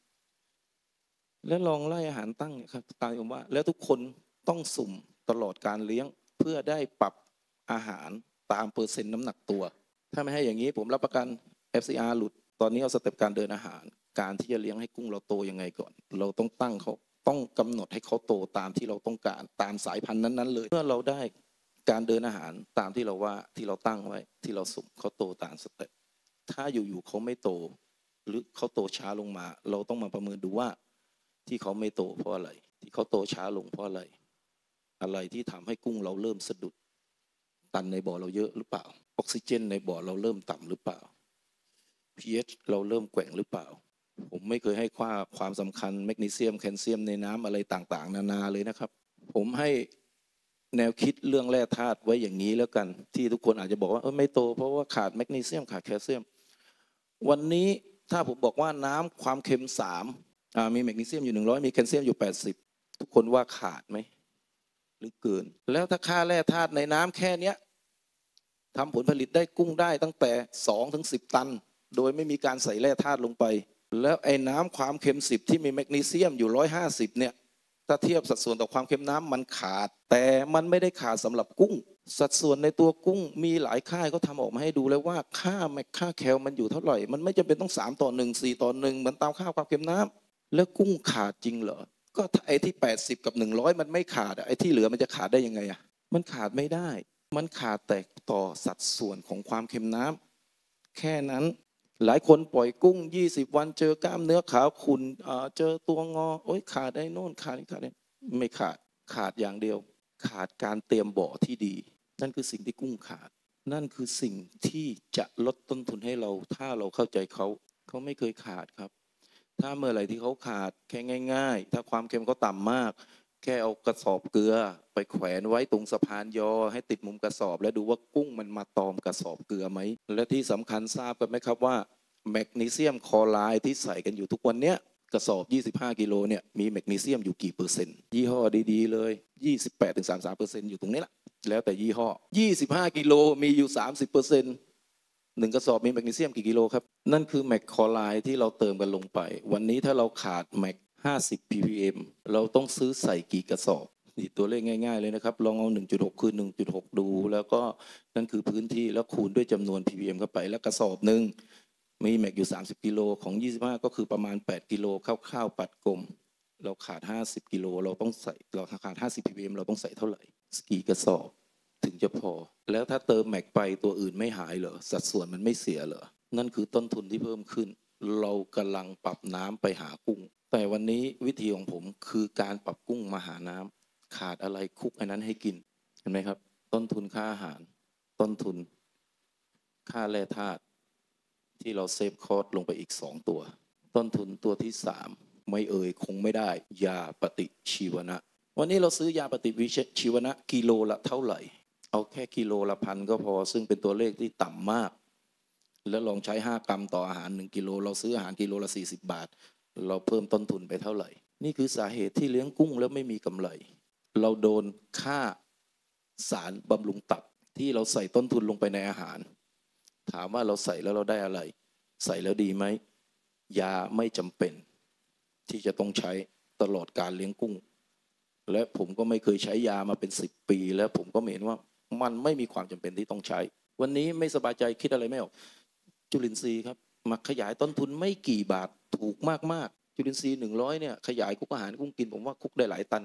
แล้วลองไล่อาหารตั้งครับตามผมว่าแล้วทุกคนต้องสุ่มตลอดการเลี้ยงเพื่อได้ปรับอาหารตามเปอร์เซ็นต์น้ำหนักตัวถ้าไม่ให้อย่างนี้ผมรับประกัน เอฟ ซี อาร์ หลุดตอนนี้เอาสเต็ปการเดินอาหารการที่จะเลี้ยงให้กุ้งเราโตยังไงก่อนเราต้องตั้งเขาต้องกำหนดให้เขาโตตามที่เราต้องการตามสายพันธุ์นั้นๆเลยเมื่อเราได้การเดินอาหารตามที่เราว่าที่เราตั้งไว้ที่เราสุ่มเขาโตตามสเต็ปถ้าอยู่ๆเขาไม่โตหรือเขาโตช้าลงมาเราต้องมาประเมินดูว่าที่เขาไม่โตเพราะอะไรที่เขาโตช้าลงเพราะอะไรอะไรที่ทำให้กุ้งเราเริ่มสะดุดตันในบ่อเราเยอะหรือเปล่าออกซิเจนในบ่อเราเริ่มต่ำหรือเปล่า พี เอช เราเริ่มแกว่งหรือเปล่าผมไม่เคยให้ความความสำคัญแมกนีเซียมแคลเซียมในน้ำอะไรต่างๆนานาเลยนะครับผมให้แนวคิดเรื่องแร่ธาตุไว้อย่างนี้แล้วกันที่ทุกคนอาจจะบอกว่าเออไม่โตเพราะว่าขาดแมกนีเซียมขาดแคลเซียมวันนี้ถ้าผมบอกว่าน้ำความเค็มสามมีแมกนีเซียมอยู่หนึ่งร้อยมีแคลเซียมอยู่แปดสิบทุกคนว่าขาดไหมหรือเกินแล้วถ้าค่าแร่ธาตุในน้ำแค่นี้ทำผลผลิตได้กุ้งได้ตั้งแต่สองถึงสิบตันโดยไม่มีการใส่แร่ธาตุลงไปแล้วไอ้น้ำความเค็มสิบที่มีแมกนีเซียมอยู่ร้อยห้าสิบเนี่ยถ้าเทียบสัดส่วนต่อความเค็มน้ำมันขาดแต่มันไม่ได้ขาดสำหรับกุ้งสัดส่วนในตัวกุ้งมีหลายค่ายเขาทำออกมาให้ดูแล้วว่าค่าแมกค่าแคลมันอยู่เท่าไหร่มันไม่จำเป็นต้องสามต่อหนึ่งสี่ต่อหนึ่งเหมือนตามค่าความเค็มน้ำแล้วกุ้งขาดจริงเหรอก็ไอ้ที่แปดสิบกับหนึ่งร้อยมันไม่ขาดไอ้ที่เหลือมันจะขาดได้ยังไงอ่ะมันขาดไม่ได้มันขาดแต่ต่อสัดส่วนของความเค็มน้ำแค่นั้นหลายคนปล่อยกุ้งยี่สิบวันเจอกล้ามเนื้อขาวขุ่นเจอตัวงอโอ๊ยขาดไอ้โน่นขาดนี่ขาดนี่ไม่ขาดขาดอย่างเดียวขาดการเตรียมบ่อที่ดีนั่นคือสิ่งที่กุ้งขาดนั่นคือสิ่งที่จะลดต้นทุนให้เราถ้าเราเข้าใจเขาเขาไม่เคยขาดครับถ้าเมื่อไหร่ที่เขาขาดแค่ง่ายๆถ้าความเค็มเขาต่ำมากแค่เอากระสอบเกลือไปแขวนไว้ตรงสะพานยอให้ติดมุมกระสอบแล้วดูว่ากุ้งมันมาตอมกระสอบเกลือไหมและที่สำคัญทราบกันไหมครับว่าแมกนีเซียมคลอไรด์ที่ใส่กันอยู่ทุกวันนี้กระสอบยี่สิบห้ากิโลเนี่ยมีแมกนีเซียมอยู่กี่เปอร์เซ็นต์ยี่ห้อดีๆเลย ยี่สิบแปดถึงสามสิบสามเปอร์เซ็นต์ อยู่ตรงนี้แหละแล้วแต่ยี่ห้อยี่สิบห้ากิโลมีอยู่ สามสิบเปอร์เซ็นต์หนึ่งกระสอบมีแมกนีเซียมกี่กิโลครับนั่นคือแมกคลอไรด์ที่เราเติมกันลงไปวันนี้ถ้าเราขาดแมกห้าสิบ พี พี เอ็ม เราต้องซื้อใส่กี่กระสอบนี่ตัวเลขง่ายๆเลยนะครับลองเอา หนึ่งจุดหก คูณ หนึ่งจุดหก ดูแล้วก็นั่นคือพื้นที่แล้วคูณด้วยจำนวน พี พี เอ็ม เข้าไปแล้วกระสอบหนึ่งมีแมกอยู่สามสิบกิโลของยี่สิบห้าก็คือประมาณแปดกิโลคร่าวๆปัดกลมเราขาดห้าสิบกิโลเราต้องใส่เราขาดห้าสิบ พี พี เอ็ม เราต้องใส่เท่าไหร่กี่กระสอบถึงจะพอแล้วถ้าเติมแมกไปตัวอื่นไม่หายเหรอสัดส่วนมันไม่เสียเหรอนั่นคือต้นทุนที่เพิ่มขึ้นเรากำลังปรับน้ำไปหากุ้งแต่วันนี้วิธีของผมคือการปรับกุ้งมาหาน้ำขาดอะไรคุกอันนั้นให้กินเห็นไหมครับต้นทุนค่าอาหารต้นทุนค่าแร่ธาตุที่เราเซฟคอสลงไปอีกสองตัวต้นทุนตัวที่สามไม่เอ่ยคงไม่ได้ยาปฏิชีวนะวันนี้เราซื้อยาปฏิชีวนะกิโลละเท่าไหร่เอาแค่กิโลละพันก็พอซึ่งเป็นตัวเลขที่ต่ำมากแล้วลองใช้ห้ากรัมต่ออาหารหนึ่งกิโลเราซื้ออาหารกิโลละสี่สิบบาทเราเพิ่มต้นทุนไปเท่าไหร่นี่คือสาเหตุที่เลี้ยงกุ้งแล้วไม่มีกำไรเราโดนค่าสารบำรุงตับที่เราใส่ต้นทุนลงไปในอาหารถามว่าเราใส่แล้วเราได้อะไรใส่แล้วดีไหมยาไม่จำเป็นที่จะต้องใช้ตลอดการเลี้ยงกุ้งและผมก็ไม่เคยใช้ยามาเป็นสิบปีแล้วผมก็เห็นว่ามันไม่มีความจำเป็นที่ต้องใช้วันนี้ไม่สบายใจคิดอะไรไม่ออกจุลินทรีย์ครับมาขยายต้นทุนไม่กี่บาทถูกมากๆจุลินทรีย์หนึ่งร้อยเนี่ยขยายคุกอาหารกุ้งกินผมว่าคุกได้หลายตันนะ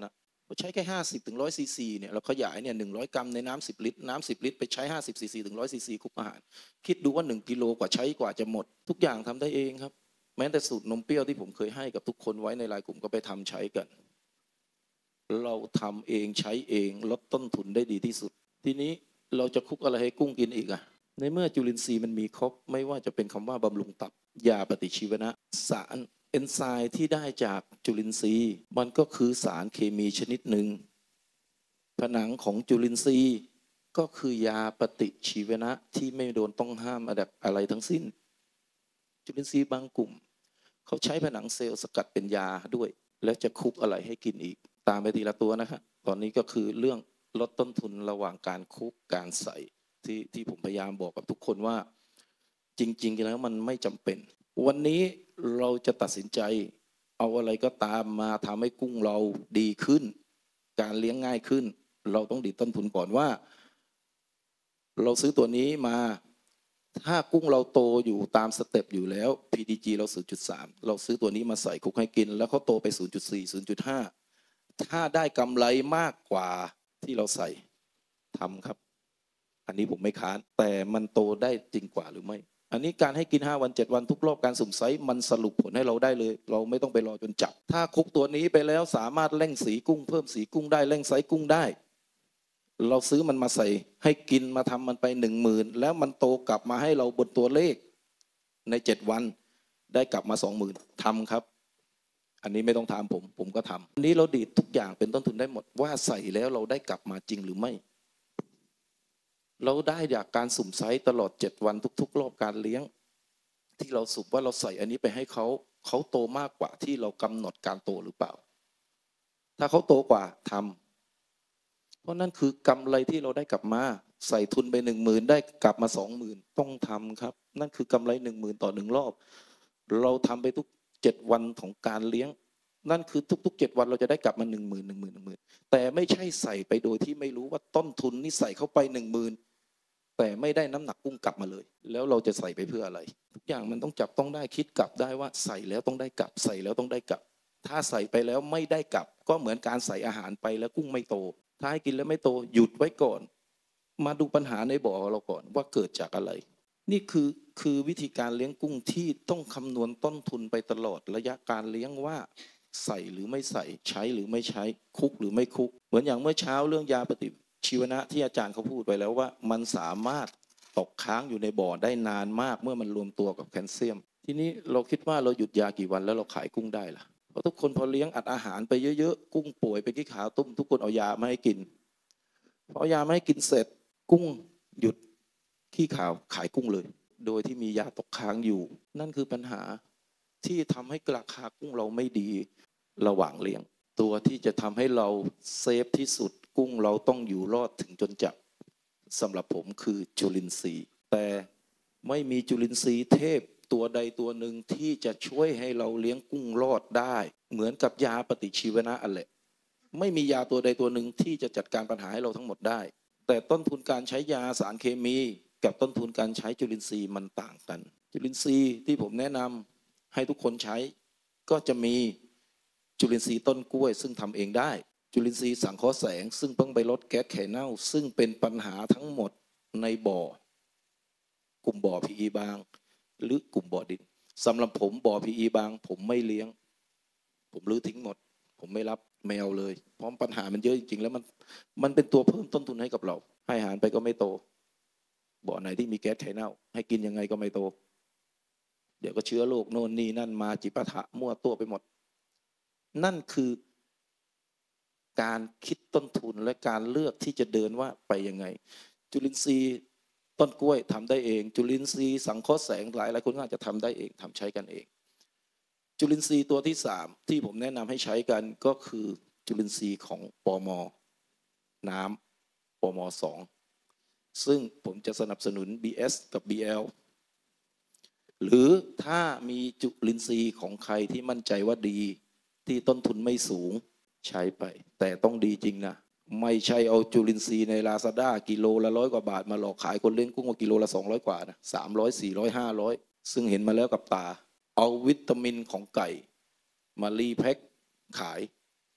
ใช้แค่ห้าสิบถึงร้อยซีซีเนี่ยเราขยายเนี่ยหนึ่งร้อยกรัมในน้ำสิบลิตรน้ำสิบลิตรไปใช้ห้าสิบซีซีถึงร้อยซีซีคุกอาหารคิดดูว่าหนึ่งกิโลกว่าใช้กว่าจะหมดทุกอย่างทำได้เองครับแม้แต่สูตรนมเปรี้ยวที่ผมเคยให้กับทุกคนไว้ในไลน์กลุ่มก็ไปทำใช้กันเราทำเองใช้เองลดต้นทุนได้ดีที่สุดทีนี้เราจะคุกอะไรให้กุ้งกินอีกอะในเมื่อจุลินทรีย์มันมีครบไม่ว่าจะเป็นคำว่าบำรุงตับยาปฏิชีวนะสารเอนไซม์ที่ได้จากจุลินทรีย์มันก็คือสารเคมีชนิดหนึ่งผนังของจุลินทรีย์ก็คือยาปฏิชีวนะที่ไม่โดนต้องห้ามอะไรทั้งสิ้นจุลินทรีย์บางกลุ่มเขาใช้ผนังเซลล์สกัดเป็นยาด้วยแล้วจะคุกอะไรให้กินอีกตามไปทีละตัวนะครับตอนนี้ก็คือเรื่องลดต้นทุนระหว่างการคุกการใส่ที่ที่ผมพยายามบอกกับทุกคนว่าจริงๆแล้วมันไม่จำเป็นวันนี้เราจะตัดสินใจเอาอะไรก็ตามมาทำให้กุ้งเราดีขึ้นการเลี้ยงง่ายขึ้นเราต้องดีต้นทุนก่อนว่าเราซื้อตัวนี้มาถ้ากุ้งเราโตอยู่ตามสเต็ปอยู่แล้ว พี ดี จี เรา ศูนย์จุดสาม เราซื้อตัวนี้มาใส่คุกให้กินแล้วเขาโตไป ศูนย์จุดสี่ ศูนย์จุดห้า ถ้าได้กำไรมากกว่าที่เราใส่ทำครับอันนี้ผมไม่ค้านแต่มันโตได้จริงกว่าหรือไม่อันนี้การให้กินห้าวันเจ็ดวันทุกรอบการสุ่มไซส์มันสรุปผลให้เราได้เลยเราไม่ต้องไปรอจนจับถ้าคุกตัวนี้ไปแล้วสามารถเร่งสีกุ้งเพิ่มสีกุ้งได้เร่งไซส์กุ้งได้เราซื้อมันมาใส่ให้กินมาทำมันไปหนึ่งหมื่นแล้วมันโตกลับมาให้เราบนตัวเลขในเจ็ดวันได้กลับมาสองหมื่นทำครับอันนี้ไม่ต้องถามผมผมก็ทำอันนี้เราดีดทุกอย่างเป็นต้นทุนได้หมดว่าใส่แล้วเราได้กลับมาจริงหรือไม่เราได้จากการสุ่มไซส์ตลอดเจ็ดวันทุกๆรอบการเลี้ยงที่เราสุ่มว่าเราใส่อันนี้ไปให้เขาเขาโตมากกว่าที่เรากำหนดการโตหรือเปล่าถ้าเขาโตกว่าทำเพราะนั่นคือกำไรที่เราได้กลับมาใส่ทุนไปหนึ่งหมื่นได้กลับมาสองหมื่นต้องทำครับนั่นคือกำไรหนึ่งหมื่นต่อหนึ่งรอบเราทำไปทุกเจ็ดวันของการเลี้ยงนั่นคือทุกๆเจ็ดวันเราจะได้กลับมาหนึ่งหมื่นหนึ่งหมื่นหนึ่งหมื่นแต่ไม่ใช่ใส่ไปโดยที่ไม่รู้ว่าต้นทุนนี่ใส่เข้าไปหนึ่งหมื่นแต่ไม่ได้น้ำหนักกุ้งกลับมาเลยแล้วเราจะใส่ไปเพื่ออะไรทุกอย่างมันต้องจับต้องได้คิดกลับได้ว่าใส่แล้วต้องได้กลับใส่แล้วต้องได้กลับถ้าใส่ไปแล้วไม่ได้กลับก็เหมือนการใส่อาหารไปแล้วกุ้งไม่โตถ้าให้กินแล้วไม่โตหยุดไว้ก่อนมาดูปัญหาในบ่อเราก่อนว่าเกิดจากอะไรนี่คือคือวิธีการเลี้ยงกุ้งที่ต้องคำนวณต้นทุนไปตลอดระยะการเลี้ยงว่าใส่หรือไม่ใส่ใช้หรือไม่ใช้คุกหรือไม่คุกเหมือนอย่างเมื่อเช้าเรื่องยาปฏิชีวนะที่อาจารย์เขาพูดไปแล้วว่ามันสามารถตกค้างอยู่ในบ่อได้นานมากเมื่อมันรวมตัวกับแคลเซียมทีนี้เราคิดว่าเราหยุดยากี่วันแล้วเราขายกุ้งได้ล่ะเพราะทุกคนพอเลี้ยงอัดอาหารไปเยอะๆกุ้งป่วยไปขี้ขาวตุ้มทุกคนเอายามาให้กินพอเอายามาให้กินเสร็จกุ้งหยุดขี้ขาวขายกุ้งเลยโดยที่มียาตกค้างอยู่นั่นคือปัญหาที่ทำให้ราคากุ้งเราไม่ดีระหว่างเลี้ยงตัวที่จะทำให้เราเซฟที่สุดกุ้งเราต้องอยู่รอดถึงจนจับสำหรับผมคือจุลินทรีย์แต่ไม่มีจุลินทรีย์เทพตัวใดตัวหนึ่งที่จะช่วยให้เราเลี้ยงกุ้งรอดได้เหมือนกับยาปฏิชีวนะอันแหละไม่มียาตัวใดตัวหนึ่งที่จะจัดการปัญหาให้เราทั้งหมดได้แต่ต้นทุนการใช้ยาสารเคมีกับต้นทุนการใช้จุลินทรีย์มันต่างกันจุลินทรีย์ที่ผมแนะนำให้ทุกคนใช้ก็จะมีจุลินทรีย์ต้นกล้วยซึ่งทำเองได้จุลินทรีย์สังเคราะห์แสงซึ่งเพิ่งไปลดแก๊สไข่เน่าซึ่งเป็นปัญหาทั้งหมดในบ่อกลุ่มบ่อ พี อี บางหรือกลุ่มบ่อดินสำหรับผมบ่อ พี อี บางผมไม่เลี้ยงผมรื้อทิ้งหมดผมไม่รับแมวเลยเพราะปัญหามันเยอะจริงๆแล้วมันมันเป็นตัวเพิ่มต้นทุนให้กับเราให้อาหารไปก็ไม่โตบ่อไหนที่มีแก๊สไข่เน่าให้กินยังไงก็ไม่โตเดี๋ยวก็เชื้อโรคโน่นนี่นั่นมาจิปาถะมั่วตัวไปหมดนั่นคือการคิดต้นทุนและการเลือกที่จะเดินว่าไปยังไงจุลินทรีย์ต้นกล้วยทำได้เองจุลินทรีย์สังเคราะห์แสงหลายหลายคนก็อาจจะทำได้เองทำใช้กันเองจุลินทรีย์ตัวที่สามที่ผมแนะนำให้ใช้กันก็คือจุลินทรีย์ของปม.น้ำปม.สองซึ่งผมจะสนับสนุน บี เอส กับ บี แอล หรือถ้ามีจุลินทรีย์ของใครที่มั่นใจว่าดีที่ต้นทุนไม่สูงใช้ไปแต่ต้องดีจริงนะไม่ใช่เอาจุลินทรีย์ใน Lazada กิโลละร้อยกว่าบาทมาหลอกขายคนเลี้ยงกุ้งว่ากิโลละสองร้อยกว่านะสามร้อย สี่ร้อย ห้าร้อยซึ่งเห็นมาแล้วกับตาเอาวิตามินของไก่มารีแพ็คขาย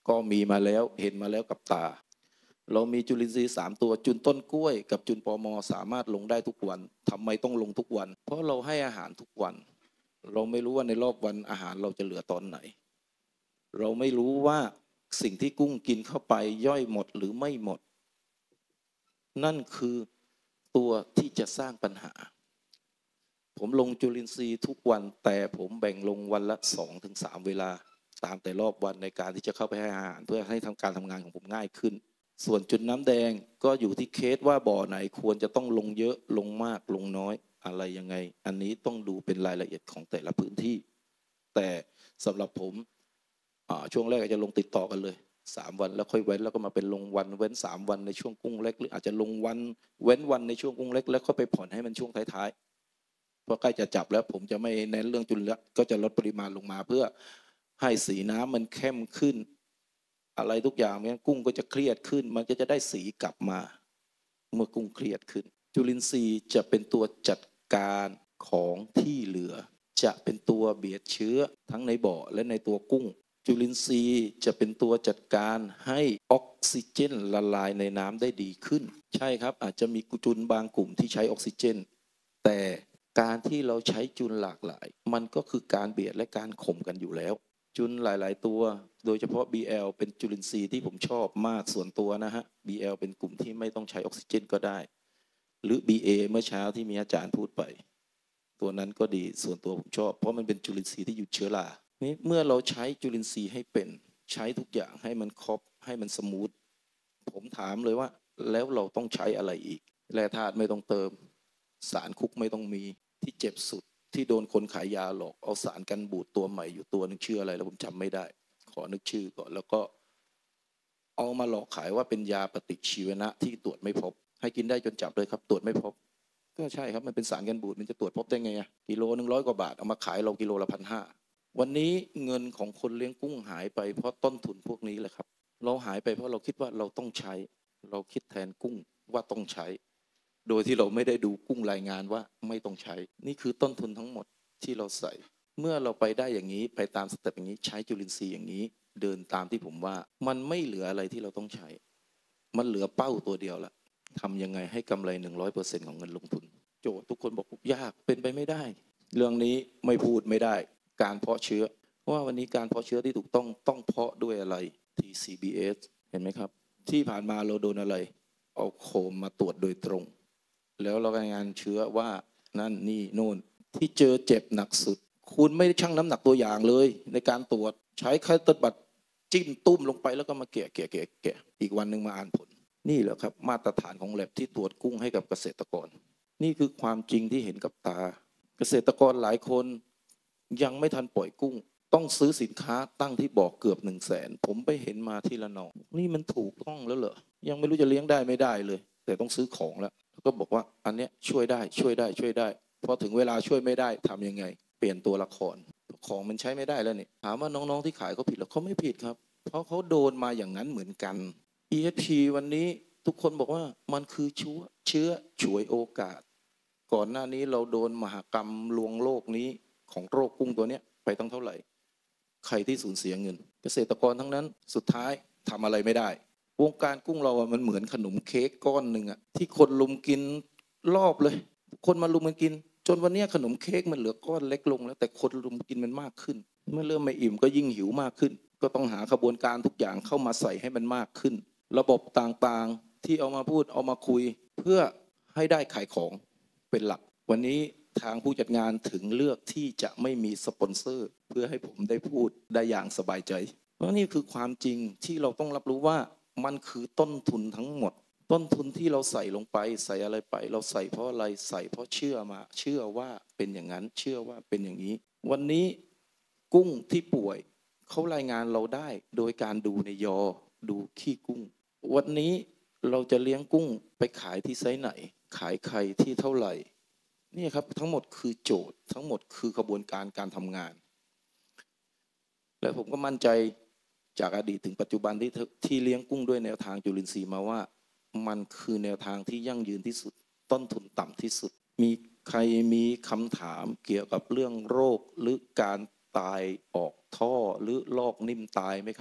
ก็มีมาแล้วเห็นมาแล้วกับตาเรามีจุลินทรีย์สามตัวจุลต้นกล้วยกับจุลปมสามารถลงได้ทุกวันทำไมต้องลงทุกวันเพราะเราให้อาหารทุกวันเราไม่รู้ว่าในรอบวันอาหารเราจะเหลือตอนไหนเราไม่รู้ว่าสิ่งที่กุ้งกินเข้าไปย่อยหมดหรือไม่หมดนั่นคือตัวที่จะสร้างปัญหาผมลงจุลินทรีย์ทุกวันแต่ผมแบ่งลงวันละ สองถึงสาม เวลาตามแต่รอบวันในการที่จะเข้าไปให้อาหารเพื่อให้ทำการทำงานของผมง่ายขึ้นส่วนจุดน้ำแดงก็อยู่ที่เคสว่าบ่อไหนควรจะต้องลงเยอะลงมากลงน้อยอะไรยังไงอันนี้ต้องดูเป็นรายละเอียดของแต่ละพื้นที่แต่สำหรับผมช่วงแรกอาจจะลงติดต่อกันเลยสามวันแล้วค่อยเว้นแล้วก็มาเป็นลงวันเว้นสามวันในช่วงกุ้งเล็กหรืออาจจะลงวันเว้นวันในช่วงกุ้งเล็กแล้วก็ไปผ่อนให้มันช่วงท้ายๆเพราะใกล้จะจับแล้วผมจะไม่เน้นเรื่องจุลละก็จะลดปริมาณลงมาเพื่อให้สีน้ำมันเข้มขึ้นอะไรทุกอย่างงั้นกุ้งก็จะเครียดขึ้นมันก็จะได้สีกลับมาเมื่อกุ้งเครียดขึ้นจุลินทรีย์จะเป็นตัวจัดการของที่เหลือจะเป็นตัวเบียดเชื้อทั้งในบ่อและในตัวกุ้งจุลินทรีย์จะเป็นตัวจัดการให้ออกซิเจนละลายในน้ำได้ดีขึ้นใช่ครับอาจจะมีจุลบางกลุ่มที่ใช้ออกซิเจนแต่การที่เราใช้จุลหลากหลายมันก็คือการเบียดและการข่มกันอยู่แล้วจุลหลายๆตัวโดยเฉพาะ บี แอล เป็นจุลินทรีย์ที่ผมชอบมากส่วนตัวนะฮะ บี แอล เป็นกลุ่มที่ไม่ต้องใช้ออกซิเจนก็ได้หรือ บี เอ เมื่อเช้าที่มีอาจารย์พูดไปตัวนั้นก็ดีส่วนตัวผมชอบเพราะมันเป็นจุลินทรีย์ที่หยุดเชื้อรานี่เมื่อเราใช้จุลินทรีย์ให้เป็นใช้ทุกอย่างให้มันครบให้มันสมูทผมถามเลยว่าแล้วเราต้องใช้อะไรอีกแร่ธาตุไม่ต้องเติมสารคุกไม่ต้องมีที่เจ็บสุดที่โดนคนขายยาหลอกเอาสารกันบูดตัวใหม่อยู่ตัวนึงชื่ออะไรแล้วผมจำไม่ได้ขอนึกชื่อก่อนแล้วก็เอามาหลอกขายว่าเป็นยาปฏิชีวนะที่ตรวจไม่พบให้กินได้จนจับเลยครับตรวจไม่พบก็ใช่ครับมันเป็นสารกันบูดมันจะตรวจพบได้ไงกิโลหนึ่งร้อยกว่าบาทเอามาขายเรากิโลละพันห้าวันนี้เงินของคนเลี้ยงกุ้งหายไปเพราะต้นทุนพวกนี้แหละครับเราหายไปเพราะเราคิดว่าเราต้องใช้เราคิดแทนกุ้งว่าต้องใช้โดยที่เราไม่ได้ดูกุ้งรายงานว่าไม่ต้องใช้นี่คือต้นทุนทั้งหมดที่เราใส่เมื่อเราไปได้อย่างนี้ไปตามสเต็ปอย่างนี้ใช้จุลินทรีย์อย่างนี้เดินตามที่ผมว่ามันไม่เหลืออะไรที่เราต้องใช้มันเหลือเป้าตัวเดียวละทำยังไงให้กำไร หนึ่งร้อยเปอร์เซ็นต์ ของเงินลงทุนโจทย์ทุกคนบอกยากเป็นไปไม่ได้เรื่องนี้ไม่พูดไม่ได้การเพาะเชื้อว่าวันนี้การเพาะเชื้อที่ถูกต้องต้องเพาะด้วยอะไร ที ซี บี เอส เห็นไหมครับที่ผ่านมาเราโดนอะไรเอาโคมมาตรวจโดยตรงแล้วเรารายงานเชื้อว่านั่นนี่โน่นที่เจอเจ็บหนักสุดคุณไม่ได้ชั่งน้ำหนักตัวอย่างเลยในการตรวจใช้คัตเตอร์บัตจิ้มตุ้มลงไปแล้วก็มาแกะแกะแกะแกะอีกวันหนึ่งมาอ่านผลนี่แหละครับมาตรฐานของแลบที่ตรวจกุ้งให้กับเกษตรกรนี่คือความจริงที่เห็นกับตาเกษตรกรหลายคนยังไม่ทันปล่อยกุ้งต้องซื้อสินค้าตั้งที่บอกเกือบหนึ่งแสนผมไปเห็นมาที่ละนองนี่มันถูกต้องแล้วเหรอยังไม่รู้จะเลี้ยงได้ไม่ได้เลยแต่ต้องซื้อของแล้วก็บอกว่าอันเนี้ยช่วยได้ช่วยได้ช่วยได้พอถึงเวลาช่วยไม่ได้ทำยังไงเปลี่ยนตัวละครของมันใช้ไม่ได้แล้วนี่ถามว่าน้องๆที่ขายเขาผิดหรือเขาไม่ผิดครับเพราะเขาโดนมาอย่างนั้นเหมือนกัน อี เอส พี วันนี้ทุกคนบอกว่ามันคือเชื้อเชื้อฉวยโอกาสก่อนหน้านี้เราโดนมหกรรมลวงโลกนี้ของโรคกุ้งตัวเนี้ยไปตั้งเท่าไหร่ใครที่สูญเสียเงินเกษตรกรทั้งนั้นสุดท้ายทำอะไรไม่ได้วงการกุ้งเราอะมันเหมือนขนมเค้กก้อนหนึ่งอะที่คนลุมกินรอบเลยคนมาลุมมันกินจนวันนี้ขนมเค้กมันเหลือก้อนเล็กลงแล้วแต่คนลุมกินมันมากขึ้นเมื่อเริ่มไม่อิ่มก็ยิ่งหิวมากขึ้นก็ต้องหาขบวนการทุกอย่างเข้ามาใส่ให้มันมากขึ้นระบบต่างๆที่เอามาพูดเอามาคุยเพื่อให้ได้ขายของเป็นหลักวันนี้ทางผู้จัดงานถึงเลือกที่จะไม่มีสปอนเซอร์เพื่อให้ผมได้พูดได้อย่างสบายใจเพราะนี่คือความจริงที่เราต้องรับรู้ว่ามันคือต้นทุนทั้งหมดต้นทุนที่เราใส่ลงไปใส่อะไรไปเราใส่เพราะอะไรใส่เพราะเชื่อมาเชื่อว่าเป็นอย่างนั้นเชื่อว่าเป็นอย่างนี้วันนี้กุ้งที่ป่วยเขารายงานเราได้โดยการดูในยอดูขี้กุ้งวันนี้เราจะเลี้ยงกุ้งไปขายที่ไซส์ไหนขายใครที่เท่าไหร่นี่ครับทั้งหมดคือโจทย์ทั้งหมดคือกระบวนการการทำงานและผมก็มั่นใจจากอดีตถึงปัจจุบันที่ที่เลี้ยงกุ้งด้วยแนวทางจุลินทรีย์มาว่ามันคือแนวทางที่ยั่งยืนที่สุดต้นทุนต่ำที่สุดมีใครมีคำถามเกี่ยวกับเรื่องโรคหรือการตายออกท่อหรือลอกนิ่มตายไหมครับ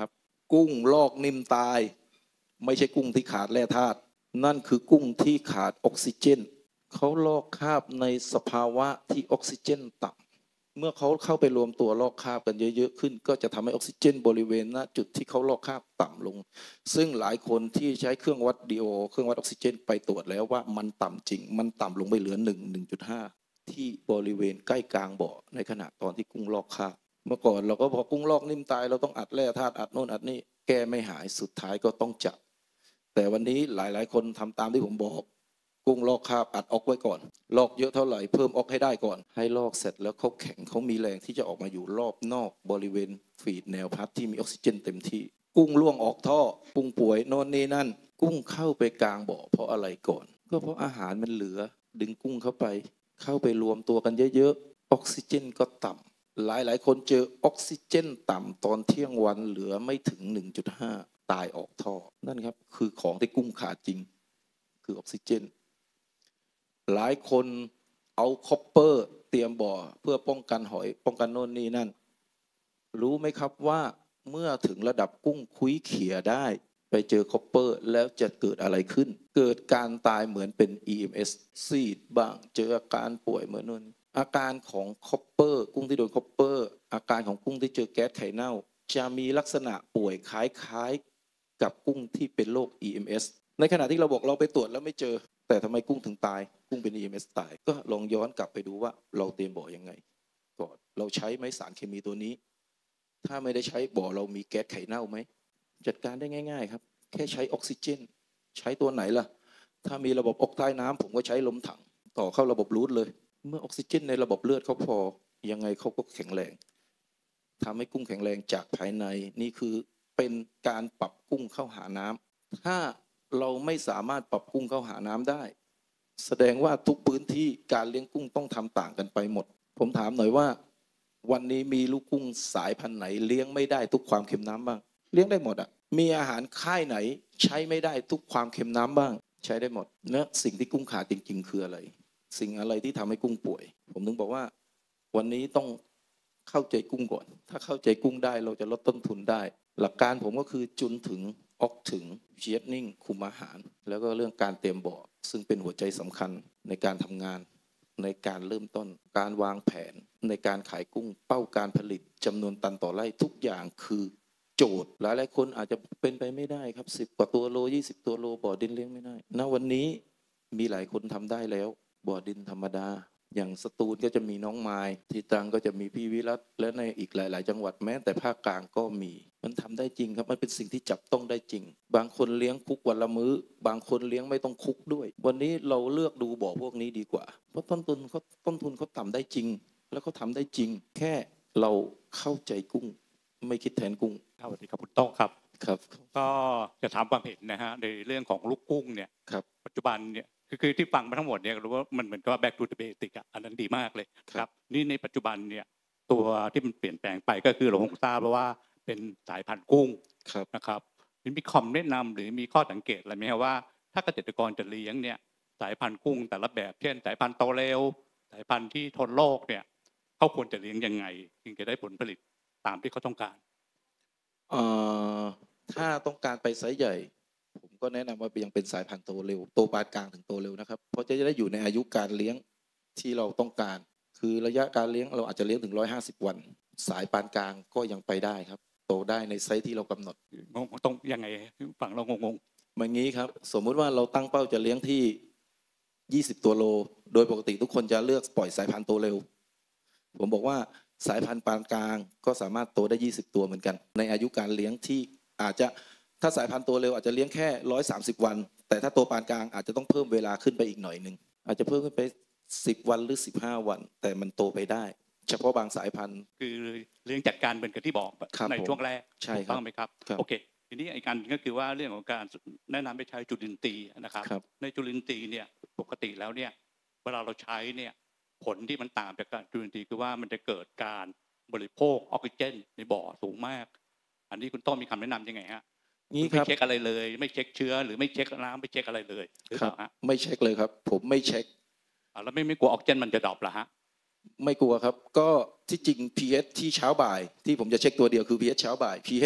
กุ้งลอกนิ่มตายไม่ใช่กุ้งที่ขาดแร่ธาตุนั่นคือกุ้งที่ขาดออกซิเจนเขาลอกคราบในสภาวะที่ออกซิเจนต่ำเมื่อเขาเข้าไปรวมตัวลอกคราบกันเยอะๆขึ้นก็จะทำให้ออกซิเจนบริเวณณจุดที่เขาลอกคราบต่ำลงซึ่งหลายคนที่ใช้เครื่องวัดดีโอเครื่องวัดออกซิเจนไปตรวจแล้วว่ามันต่ำจริงมันต่ำลงไปเหลือหนึ่ง หนึ่งจุดห้าที่บริเวณใกล้กลางบ่อในขณะตอนที่กุ้งลอกคราบเมื่อก่อนเราก็พอกุ้งลอกนิ่มตายเราต้องอัดแร่ธาตุอัดโน่นอัดนี่แก้ไม่หายสุดท้ายก็ต้องจับแต่วันนี้หลายๆคนทำตามที่ผมบอกกุ้งลอกคราบอัดออกไว้ก่อนลอกเยอะเท่าไหร่เพิ่มออกให้ได้ก่อนให้ลอกเสร็จแล้วเขาแข็งเขามีแรงที่จะออกมาอยู่รอบนอกบริเวณฟีดแนวพัดที่มีออกซิเจนเต็มที่กุ้งล่วงออกท่อกุ้งป่วยโน่นนี่นั่นกุ้งเข้าไปกลางบ่อเพราะอะไรก่อนก็เพราะอาหารมันเหลือดึงกุ้งเข้าไปเข้าไปรวมตัวกันเยอะๆออกซิเจนก็ต่ำหลายๆคนเจอออกซิเจนต่ำตอนเที่ยงวันเหลือไม่ถึง หนึ่งจุดห้า ตายออกท่อนั่นครับคือของที่กุ้งขาดจริงคือออกซิเจนหลายคนเอาคอปเปอร์เตรียมบ่อเพื่อป้องกันหอยป้องกันโน่นนี่นั่นรู้ไหมครับว่าเมื่อถึงระดับกุ้งคุ้ยเขี่ยได้ไปเจอคอปเปอร์แล้วจะเกิดอะไรขึ้นเกิดการตายเหมือนเป็น อี เอ็ม เอส ซีดบ้างเจออาการป่วยเหมือนนู่นอาการของคอปเปอร์กุ้งที่โดนคอปเปอร์อาการของกุ้งที่เจอแก๊สไข่เน่าจะมีลักษณะป่วยคล้ายๆกับกุ้งที่เป็นโรค อี เอ็ม เอส ในขณะที่เราบอกเราไปตรวจแล้วไม่เจอแต่ทำไมกุ้งถึงตายกุ้งเป็น อี เอ็ม เอส ตายก็ลองย้อนกลับไปดูว่าเราเตรียมบ่อยังไงก่อนเราใช้ไหมสารเคมีตัวนี้ถ้าไม่ได้ใช้บ่อเรามีแก๊สไข่เน่าไหมจัดการได้ง่ายๆครับแค่ใช้ออกซิเจนใช้ตัวไหนล่ะถ้ามีระบบอกใต้น้ำผมก็ใช้ลมถังต่อเข้าระบบรูทเลยเมื่อออกซิเจนในระบบเลือดเขาพอยังไงเขาก็แข็งแรงทำให้กุ้งแข็งแรงจากภายในนี่คือเป็นการปรับกุ้งเข้าหาน้ำถ้าเราไม่สามารถปรับกุ้งเข้าหาน้ำได้แสดงว่าทุกพื้นที่การเลี้ยงกุ้งต้องทำต่างกันไปหมดผมถามหน่อยว่าวันนี้มีลูกกุ้งสายพันธุ์ไหนเลี้ยงไม่ได้ทุกความเค็มน้ำบ้างเลี้ยงได้หมดอ่ะมีอาหารค่ายไหนใช้ไม่ได้ทุกความเค็มน้ำบ้างใช้ได้หมดเนื้อสิ่งที่กุ้งขาดจริงๆคืออะไรสิ่งอะไรที่ทำให้กุ้งป่วยผมถึงบอกว่าวันนี้ต้องเข้าใจกุ้งก่อนถ้าเข้าใจกุ้งได้เราจะลดต้นทุนได้หลักการผมก็คือจุนถึงออกถึงเชียร์นิ่งคุมอาหารแล้วก็เรื่องการเตรียมบ่อซึ่งเป็นหัวใจสำคัญในการทำงานในการเริ่มต้นการวางแผนในการขายกุ้งเป้าการผลิตจำนวนตันต่อไร่ทุกอย่างคือโจทย์หลายหลายคนอาจจะเป็นไปไม่ได้ครับสิบกว่าตัวโลยี่สิบตัวโลบ่อดินเลี้ยงไม่ได้ณวันนี้มีหลายคนทำได้แล้วบ่อดินธรรมดาอย่างสตูลก็จะมีน้องไม้ที่ตรังก็จะมีพี่วิรัตและในอีกหลายๆจังหวัดแม้แต่ภาคกลางก็มีมันทำได้จริงครับมันเป็นสิ่งที่จับต้องได้จริงบางคนเลี้ยงคุกวันละมื้อบางคนเลี้ยงไม่ต้องคุกด้วยวันนี้เราเลือกดูบ่อพวกนี้ดีกว่าเพราะต้นทุนเขาต้นทุนเขาต่ำได้จริงแล้วเขาทำได้จริงแค่เราเข้าใจกุ้งไม่คิดแทนกุ้งสวัสดีครับคุณโต้งครับครับก็จะถามความเห็นนะฮะในเรื่องของลูกกุ้งเนี่ยปัจจุบันเนี่ยคือคือที่ฟังมาทั้งหมดเนี่ยรู้ว่ามันเหมือนกับ back to the basic อ่ะอันนั้นดีมากเลยครับนี่ในปัจจุบันเนี่ยตัวที่มันเปลี่ยนแปลงไปก็คือเราคงทราบแล้วว่าเป็นสายพันธุ์กุ้งนะครับมีคำแนะนำหรือมีข้อสังเกตอะไรไหมครับว่าถ้าเกษตรกรจะเลี้ยงเนี่ยสายพันธุ์กุ้งแต่ละแบบเช่นสายพันธุ์โตเร็วสายพันธุ์ที่ทนโรคเนี่ยเขาควรจะเลี้ยงยังไงถึงจะได้ผลผลิตตามที่เขาต้องการเอ่อถ้าต้องการไปไซส์ใหญ่ผมก็แนะนำว่ายังเป็นสายพันธุ์โตเร็วโตปานกลางถึงโตเร็วนะครับเพราะจะได้อยู่ในอายุการเลี้ยงที่เราต้องการคือระยะการเลี้ยงเราอาจจะเลี้ยงถึงหนึ่งร้อยห้าสิบวันสายปานกลางก็ยังไปได้ครับโตได้ในไซส์ที่เรากำหนดต้องยังไงฝั่งเรางงๆอย่างนี้ครับสมมุติว่าเราตั้งเป้าจะเลี้ยงที่ยี่สิบตัวโลโดยปกติทุกคนจะเลือกปล่อยสายพันธุ์โตเร็วผมบอกว่าสายพันธุ์ปานกลางก็สามารถโตได้ยี่สิบตัวเหมือนกันในอายุการเลี้ยงที่อาจจะถ้าสายพันธุ์โตเร็วอาจจะเลี้ยงแค่หนึ่งร้อยสามสิบวันแต่ถ้าโตปานกลางอาจจะต้องเพิ่มเวลาขึ้นไปอีกหน่อยนึงอาจจะเพิ่มขึ้นไปสิบวันหรือสิบห้าวันแต่มันโตไปได้เฉพาะบางสายพันธุ์คือเลี้ยงจัดการเหมือนกับที่บอกในช่วงแรกใช่ครับต้องไหมครับโอเคทีนี้อีกการก็คือว่าเรื่องของการแนะนำให้ใช้จุลินทรีย์นะครับในจุลินทรีย์เนี่ยปกติแล้วเนี่ยเวลาเราใช้เนี่ยผลที่มันต่างจากการจุลินทรีย์คือว่ามันจะเกิดการบริโภคออกซิเจนในบ่อสูงมากอันนี้คุณต้องมีคำแนะนำยังไงฮะไม่เช็คอะไรเลยไม่เช็คเชื้อหรือไม่เช็คน้ำไม่เช็คอะไรเลยครับไม่เช็คเลยครับผมไม่เช็คแล้วไม่ไม่กลัวออกซิเจนมันจะดรอปเหรอฮะไม่กลัวครับก็ที่จริง พี เอช ที่เช้าบ่ายที่ผมจะเช็คตัวเดียวคือ พี เอช เช้าบ่าย พี เอช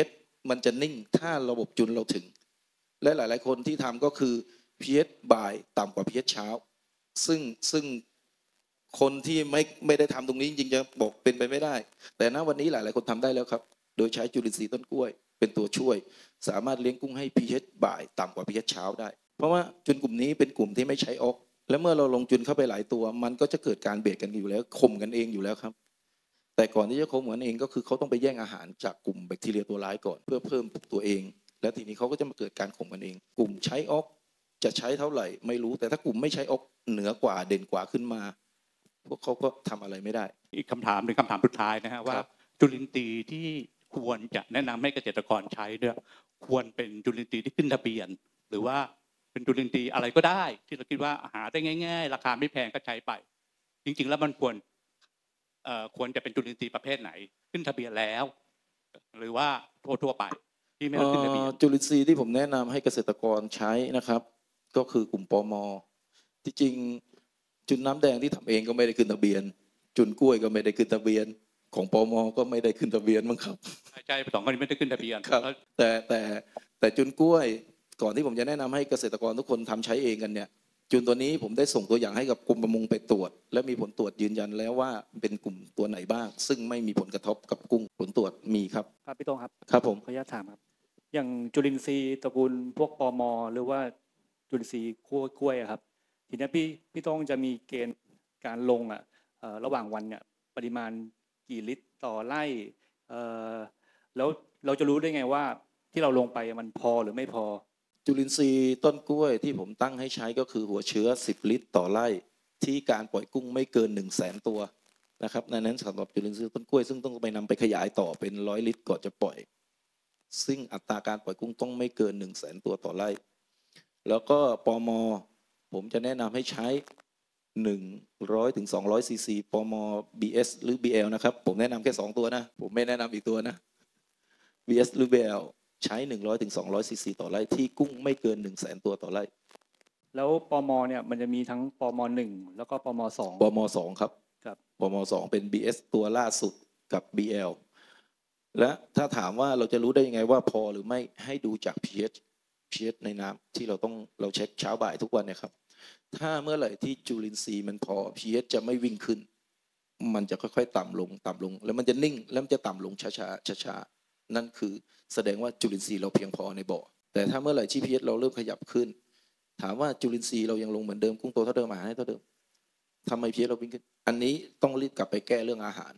มันจะนิ่งถ้าระบบจุลเราถึงและหลายๆคนที่ทำก็คือ pH บ่ายต่ำกว่า pH เช้าซึ่งซึ่งคนที่ไม่ไม่ได้ทำตรงนี้จริงๆจะบอกเป็นไปไม่ได้แต่ณวันนี้หลายๆคนทำได้แล้วครับโดยใช้จุลินทรีย์ต้นกล้วยเป็นตัวช่วยสามารถเลี้ยงกุ้งให้ pH บ่ายต่ำกว่า pH เช้าได้เพราะว่าจุลกลุ่มนี้เป็นกลุ่มที่ไม่ใช้ออกและเมื่อเราลงจุลเข้าไปหลายตัวมันก็จะเกิดการเบียดกันอยู่แล้วข่มกันเองอยู่แล้วครับแต่ก่อนที่จะข่มกันเองก็คือเขาต้องไปแย่งอาหารจากกลุ่มแบคทีเรียตัวร้ายก่อนเพื่อเพิ่มตัวเองแล้วทีนี้เขาก็จะมาเกิดการข่มกันเองกลุ่มใช้ออกจะใช้เท่าไหร่ไม่รู้แต่ถ้ากลุ่มไม่ใช้ออกเหนือกว่าเด่นกว่าขึ้นมาพวกเขาก็ทำอะไรไม่ได้อีกคำถามหนึ่งคำถามสุดท้ายนะฮะว่าจุลินทรีย์ที่ควรจะแนะนำให้เกษตรกรใช้เนี่ยควรเป็นจุลินทรีย์ที่ขึ้นทะเบียนหรือว่าเป็นจุลินทรีย์อะไรก็ได้ที่เราคิดว่าหาได้ง่ายๆราคาไม่แพงก็ใช้ไปจริงๆแล้วมันควรเอ่อควรจะเป็นจุลินทรีย์ประเภทไหนขึ้นทะเบียนแล้วหรือว่าทั่วๆไปที่ไม่ต้องขึ้นทะเบียนจุลินทรีย์ที่ผมแนะนำให้เกษตรกรใช้นะครับก็คือกลุ่มปม.ที่จริงจุลน้ำแดงที่ทำเองก็ไม่ได้ขึ้นทะเบียนจุลกล้วยก็ไม่ได้ขึ้นทะเบียนของปม.ก็ไม่ได้ขึ้นทะเบียนมั้งครับใช่สองคนนี้ไม่ได้ขึ้นทะเบียนครับแต่แต่แต่จุลกล้วยก่อนที่ผมจะแนะนำให้เกษตรกรทุกคนทำใช้เองกันเนี่ยจุลตัวนี้ผมได้ส่งตัวอย่างให้กับกรมประมงไปตรวจและมีผลตรวจยืนยันแล้วว่าเป็นกลุ่มตัวไหนบ้างซึ่งไม่มีผลกระทบกับกุ้งผลตรวจมีครับครับพี่โต้งครับครับผมขออนุญาตถามครับอย่างจุลินทรีย์ตระกูลพวกปม.หรือว่าจุลินทรีย์กล้วยครับทีนี้พี่พี่โต้งจะมีเกณฑ์การลงอ่ะระหว่างวันเนี่ยปริมาณกี่ลิตรต่อไร่แล้วเราจะรู้ได้ไงว่าที่เราลงไปมันพอหรือไม่พอจุลินทรีย์ต้นกล้วยที่ผมตั้งให้ใช้ก็คือหัวเชื้อสิบลิตรต่อไร่ที่การปล่อยกุ้งไม่เกินหนึ่งแสนตัวนะครับในนั้นสำหรับจุลินทรีย์ต้นกล้วยซึ่งต้องไปนำไปขยายต่อเป็นร้อยลิตรก่อนจะปล่อยซึ่งอัตราการปล่อยกุ้งต้องไม่เกินหนึ่งแสนตัวต่อไร่แล้วก็ปม.ผมจะแนะนำให้ใช้หนึ่งร้อยถึงสองร้อยซีซีปม. บี เอส หรือ บี แอล นะครับผมแนะนำแค่สองตัวนะผมไม่แนะนำอีกตัวนะ บี เอส หรือ บี แอล ใช้หนึ่งร้อยถึงสองร้อยซีซีต่อไร่ที่กุ้งไม่เกิน หนึ่งแสนตัวต่อไร่แล้วปม.เนี่ยมันจะมีทั้งปม.หนึ่งแล้วก็ปม.สองปม.สองครับครับปม.สองเป็น บี เอส ตัวล่าสุดกับ บี แอล และถ้าถามว่าเราจะรู้ได้ยังไงว่าพอหรือไม่ให้ดูจาก pH pH ในน้ำที่เราต้องเราเช็คเช้าบ่ายทุกวันเนี่ยครับถ้าเมื่อไหร่ที่จุลินทรีย์มันพอ pH จะไม่วิ่งขึ้นมันจะค่อยๆต่ำลงต่ำลงแล้วมันจะนิ่งแล้วมันจะต่ำลงช้าๆช้าๆนั่นคือแสดงว่าจุลินทรีย์เราเพียงพอในบ่อแต่ถ้าเมื่อไหร่ที่ pH เราเริ่มขยับขึ้นถามว่าจุลินทรีย์เรายังลงเหมือนเดิมกุ้งโตเท่าเดิมอาหารให้เท่าเดิมทำไม pH เราวิ่งขึ้นอันนี้ต้องรีบกลับไปแก้เรื่องอาหาร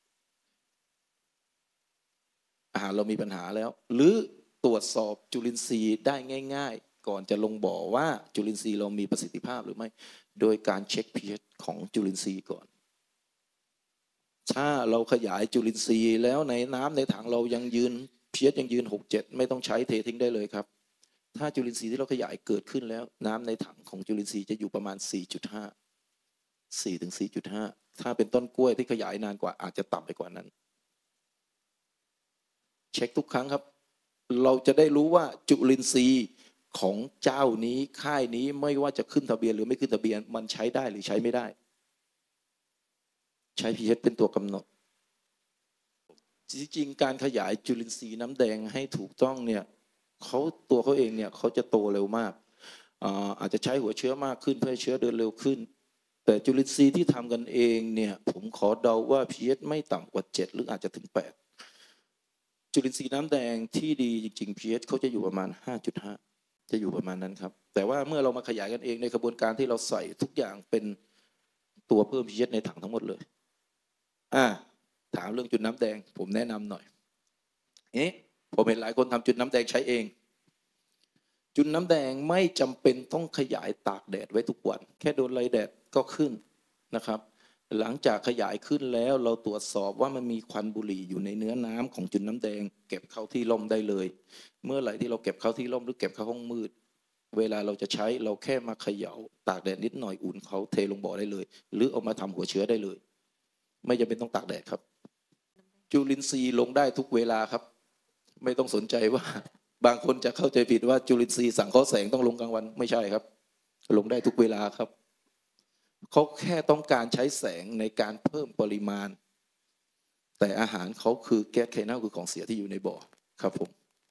อาหารเรามีปัญหาแล้วหรือตรวจสอบจุลินทรีย์ได้ง่ายๆก่อนจะลงบ่อว่าจุลินทรีย์เรามีประสิทธิภาพหรือไม่โดยการเช็ค pH ของจุลินทรีย์ก่อนถ้าเราขยายจุลินทรีย์แล้วในน้ำในถังเรายังยืน pH ยังยืน หก เจ็ด ไม่ต้องใช้เททิ้งได้เลยครับถ้าจุลินทรีย์ที่เราขยายเกิดขึ้นแล้วน้ำในถังของจุลินทรีย์จะอยู่ประมาณ สี่จุดห้า สี่ถึงสี่จุดห้า ถ้าเป็นต้นกล้วยที่ขยายนานกว่าอาจจะต่ำไปกว่านั้นเช็คทุกครั้งครับเราจะได้รู้ว่าจุลินทรีย์ของเจ้านี้ค่ายนี้ไม่ว่าจะขึ้นทะเบียนหรือไม่ขึ้นทะเบียนมันใช้ได้หรือใช้ไม่ได้ใช้ pH เป็นตัวกำหนดจริงๆการขยายจุลินทรีย์น้ำแดงให้ถูกต้องเนี่ยเขาตัวเขาเองเนี่ยเขาจะโตเร็วมาก อาอาจจะใช้หัวเชื้อมากขึ้นเพื่อให้เชื้อเดินเร็วขึ้นแต่จุลินทรีย์ที่ทำกันเองเนี่ยผมขอเดาว่า pH ไม่ต่ำกว่าเจ็ดหรืออาจจะถึงแปดจุลินทรีย์น้ำแดงที่ดีจริงๆ pH เขาจะอยู่ประมาณ ห้าจุดห้า จะอยู่ประมาณนั้นครับแต่ว่าเมื่อเรามาขยายกันเองในกระบวนการที่เราใส่ทุกอย่างเป็นตัวเพิ่ม pH ในถังทั้งหมดเลยอ่าถามเรื่องจุดน้ำแดงผมแนะนำหน่อยเอ๊ะผมเห็นหลายคนทำจุดน้ำแดงใช้เองจุดน้ำแดงไม่จำเป็นต้องขยายตากแดดไว้ทุกวันแค่โดนไล่แดดก็ขึ้นนะครับหลังจากขยายขึ้นแล้วเราตรวจสอบว่ามันมีควันบุหรี่อยู่ในเนื้อน้ำของจุดน้ำแดงเก็บเข้าที่ร่มได้เลยเมื่อไหร่ที่เราเก็บเข้าที่ร่มหรือเก็บเข้าห้องมืดเวลาเราจะใช้เราแค่มาเขย่าตากแดดนิดหน่อยอุ่นเขาเทลงบ่อได้เลยหรือเอามาทำหัวเชื้อได้เลยไม่จำเป็นต้องตากแดดครับจุลินทรีย์ลงได้ทุกเวลาครับไม่ต้องสนใจว่าบางคนจะเข้าใจผิดว่าจุลินทรีย์สังเคราะห์แสงต้องลงกลางวันไม่ใช่ครับลงได้ทุกเวลาครับเขาแค่ต้องการใช้แสงในการเพิ่มปริมาณแต่อาหารเขาคือแก๊สไคโนคือของเสียที่อยู่ในบ่อครับผม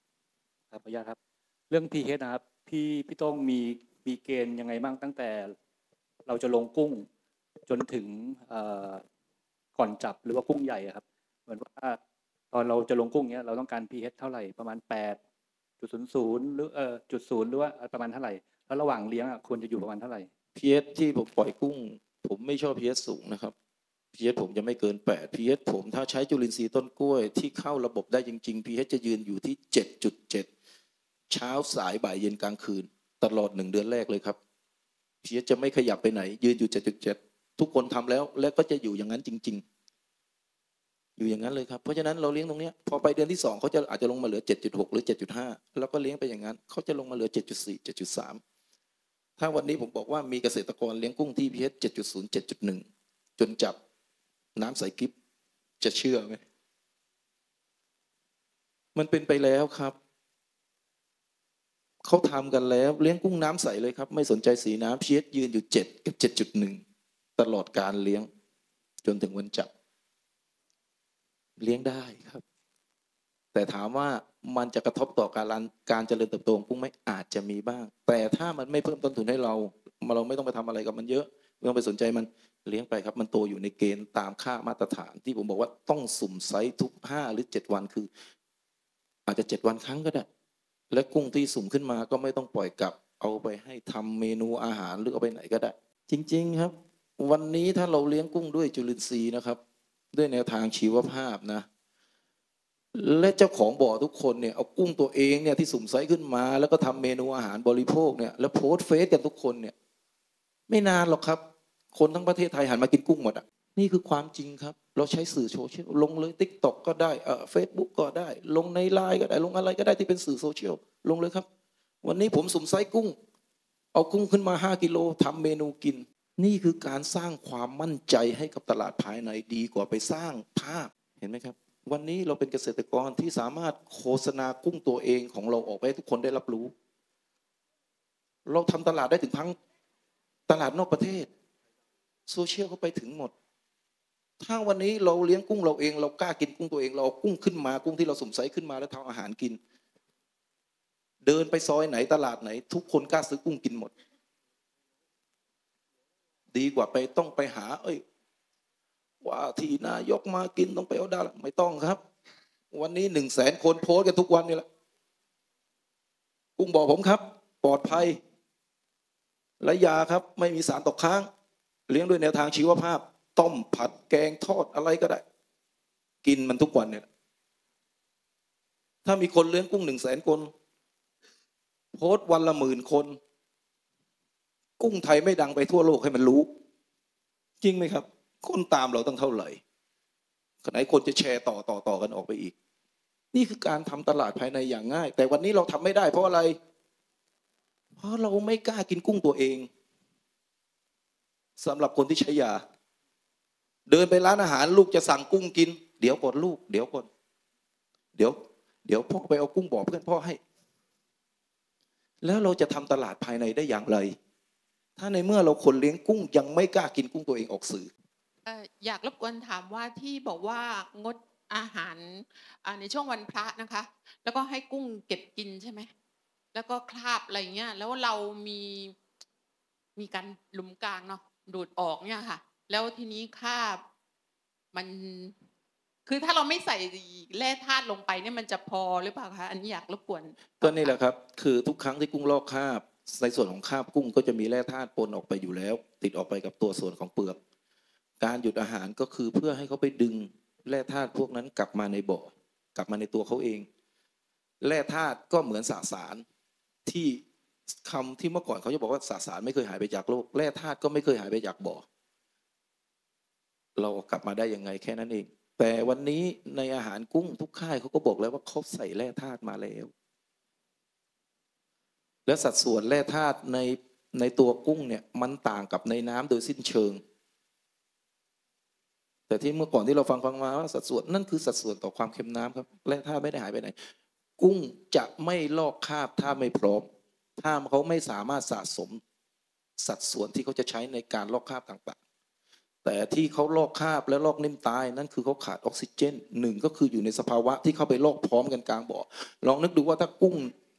ครับขออนุญาตครับเรื่อง พี เอช นะครับพี่พี่ต้องมีมีเกณฑ์ยังไงบ้างตั้งแต่เราจะลงกุ้งจนถึงก่อนจับหรือว่ากุ้งใหญ่ครับเหมือนว่าตอนเราจะลงกุ้งเนี้ยเราต้องการ พี เอช เท่าไหร่ประมาณแปดจุดศูนย์ศูนย์หรือเอ่อจุดศูนย์หรือว่าประมาณเท่าไหร่แล้วระหว่างเลี้ยงควรจะอยู่ประมาณเท่าไหร่พี เอช ที่ผมปล่อยกุ้งผมไม่ชอบ พี เอช สูงนะครับ พี เอช ผมจะไม่เกินแปด พี เอช ผมถ้าใช้จุลินทรีย์ต้นกล้วยที่เข้าระบบได้จริงๆ พี เอช จะยืนอยู่ที่ เจ็ดจุดเจ็ด เช้าสายบ่ายเย็นกลางคืนตลอดหนึ่งเดือนแรกเลยครับ พี เอช จะไม่ขยับไปไหนยืนอยู่ เจ็ดจุดเจ็ด ทุกคนทำแล้วและก็จะอยู่อย่างนั้นจริงๆอยู่อย่างนั้นเลยครับเพราะฉะนั้นเราเลี้ยงตรงนี้พอไปเดือนที่สองเขาจะอาจจะลงมาเหลือ เจ็ดจุดหก หรือ เจ็ดจุดห้า แล้วก็เลี้ยงไปอย่างนั้นเขาจะลงมาเหลือ เจ็ดจุดสี่ เจ็ดจุดสาม ถ้าวันนี้ผมบอกว่ามีเกษตรกรเลี้ยงกุ้งที่ พี เอช เจ็ดจุดศูนย์ เจ็ดจุดหนึ่ง จนจับน้ำใสกิ๊บจะเชื่อไหมมันเป็นไปแล้วครับเขาทำกันแล้วเลี้ยงกุ้งน้ำใสเลยครับไม่สนใจสีน้ำ พี เอช ยืนอยู่เจ็ดกับ เจ็ดจุดหนึ่ง ตลอดการเลี้ยงจนถึงวันจับเลี้ยงได้ครับแต่ถามว่ามันจะกระทบต่อการการเจริญเติบโตของกุ้งไหมอาจจะมีบ้างแต่ถ้ามันไม่เพิ่มต้นทุนให้เราเราไม่ต้องไปทำอะไรกับมันเยอะไม่ต้องไปสนใจมันเลี้ยงไปครับมันโตอยู่ในเกณฑ์ตามค่ามาตรฐานที่ผมบอกว่าต้องสุ่มไซส์ทุกห้าหรือเจ็ดวันคืออาจจะเจ็ดวันครั้งก็ได้และกุ้งที่สุ่มขึ้นมาก็ไม่ต้องปล่อยกลับเอาไปให้ทำเมนูอาหารหรือเอาไปไหนก็ได้จริงๆครับวันนี้ถ้าเราเลี้ยงกุ้งด้วยจุลินทรีย์นะครับด้วยแนวทางชีวภาพนะและเจ้าของบ่อทุกคนเนี่ยเอากุ้งตัวเองเนี่ยที่สุ่มไซส์ขึ้นมาแล้วก็ทำเมนูอาหารบริโภคเนี่ยแล้วโพสต์เฟซกันทุกคนเนี่ยไม่นานหรอกครับคนทั้งประเทศไทยหันมากินกุ้งหมดอ่ะนี่คือความจริงครับเราใช้สื่อโซเชียลลงเลย ติ๊กต็อก ก็ได้เอ่อ เฟซบุ๊ก ก็ได้ลงในไลน์ก็ได้ลงอะไรก็ได้ที่เป็นสื่อโซเชียลลงเลยครับวันนี้ผมสุ่มไซส์กุ้งเอากุ้งขึ้นมาห้ากิโลทำเมนูกินนี่คือการสร้างความมั่นใจให้กับตลาดภายในดีกว่าไปสร้างภาพเห็นไหมครับวันนี้เราเป็นเกษตรกรที่สามารถโฆษณากุ้งตัวเองของเราออกไปให้ทุกคนได้รับรู้เราทำตลาดได้ถึงทั้งตลาดนอกประเทศโซเชียลเขาไปถึงหมดถ้าวันนี้เราเลี้ยงกุ้งเราเองเรากล้ากินกุ้งตัวเองเราเอากุ้งขึ้นมากุ้งที่เราสุ่มไซส์ขึ้นมาแล้วทำอาหารกินเดินไปซอยไหนตลาดไหนทุกคนกล้าซื้อกุ้งกินหมดดีกว่าไปต้องไปหาเอ้ยว่าที่นายกมากินต้องไปเอาดาราไม่ต้องครับวันนี้หนึ่งแสนคนโพสกันทุกวันนี่แหละกุ้งบอกผมครับปลอดภัยและยาครับไม่มีสารตกค้างเลี้ยงด้วยแนวทางชีวภาพต้มผัดแกงทอดอะไรก็ได้กินมันทุกวันเนี่ยถ้ามีคนเลี้ยงกุ้งหนึ่งแสนคนโพสวันละหมื่นคนกุ้งไทยไม่ดังไปทั่วโลกให้มันรู้จริงไหมครับคนตามเราตั้งเท่าไหร่ขณะคนจะแชร์ต่อต่อต่อกันออกไปอีกนี่คือการทำตลาดภายในอย่างง่ายแต่วันนี้เราทำไม่ได้เพราะอะไรเพราะเราไม่กล้ากินกุ้งตัวเองสำหรับคนที่ใช้ยาเดินไปร้านอาหารลูกจะสั่งกุ้งกินเดี๋ยวก่อนลูกเดี๋ยวก่อนเดี๋ยวเดี๋ยวพ่อไปเอากุ้งบอกเพื่อนพ่อให้แล้วเราจะทำตลาดภายในได้อย่างไรถ้าในเมื่อเราคนเลี้ยงกุ้งยังไม่กล้ากินกุ้งตัวเองออกสื่ออยากรบกวนถามว่าที่บอกว่างดอาหารในช่วงวันพระนะคะแล้วก็ให้กุ้งเก็บกินใช่ไหมแล้วก็คราบอะไรเงี้ยแล้วเรามีมีการหลุมกลางเนาะดูดออกเนี่ยค่ะแล้วทีนี้คราบมันคือถ้าเราไม่ใส่แร่ธาตุลงไปเนี่ยมันจะพอหรือเปล่าคะอันนี้อยากรบกวนก็นี่แหละครับคือทุกครั้งที่กุ้งลอกคราบในส่วนของคราบกุ้งก็จะมีแร่ธาตุปนออกไปอยู่แล้วติดออกไปกับตัวส่วนของเปลือกการหยุดอาหารก็คือเพื่อให้เขาไปดึงแร่ธาตุพวกนั้นกลับมาในบ่อกลับมาในตัวเขาเองแร่ธาตุก็เหมือนสสารที่คำที่เมื่อก่อนเขาจะบอกว่าสสารไม่เคยหายไปจากโลกแร่ธาตุก็ไม่เคยหายไปจากบ่อเรากลับมาได้ยังไงแค่นั้นเองแต่วันนี้ในอาหารกุ้งทุกค่ายเขาก็บอกแล้วว่าเขาใส่แร่ธาตุมาแล้วและสัดส่วนแร่ธาตุในในตัวกุ้งเนี่ยมันต่างกับในน้ำโดยสิ้นเชิงแต่ที่เมื่อก่อนที่เราฟังฟังมาว่าสัดส่วนนั่นคือสัดส่วนต่อความเค็มน้ำครับแร่ธาตุไม่ได้หายไปไหนกุ้งจะไม่ลอกคราบถ้าไม่พร้อมถ้าเขาไม่สามารถสะสมสัดส่วนที่เขาจะใช้ในการลอกคราบต่างๆแต่ที่เขาลอกคราบและลอกนิ่มตายนั่นคือเขาขาดออกซิเจนหนึ่งก็คืออยู่ในสภาวะที่เข้าไปลอกพร้อมกันกลางบ่อลองนึกดูว่าถ้ากุ้ง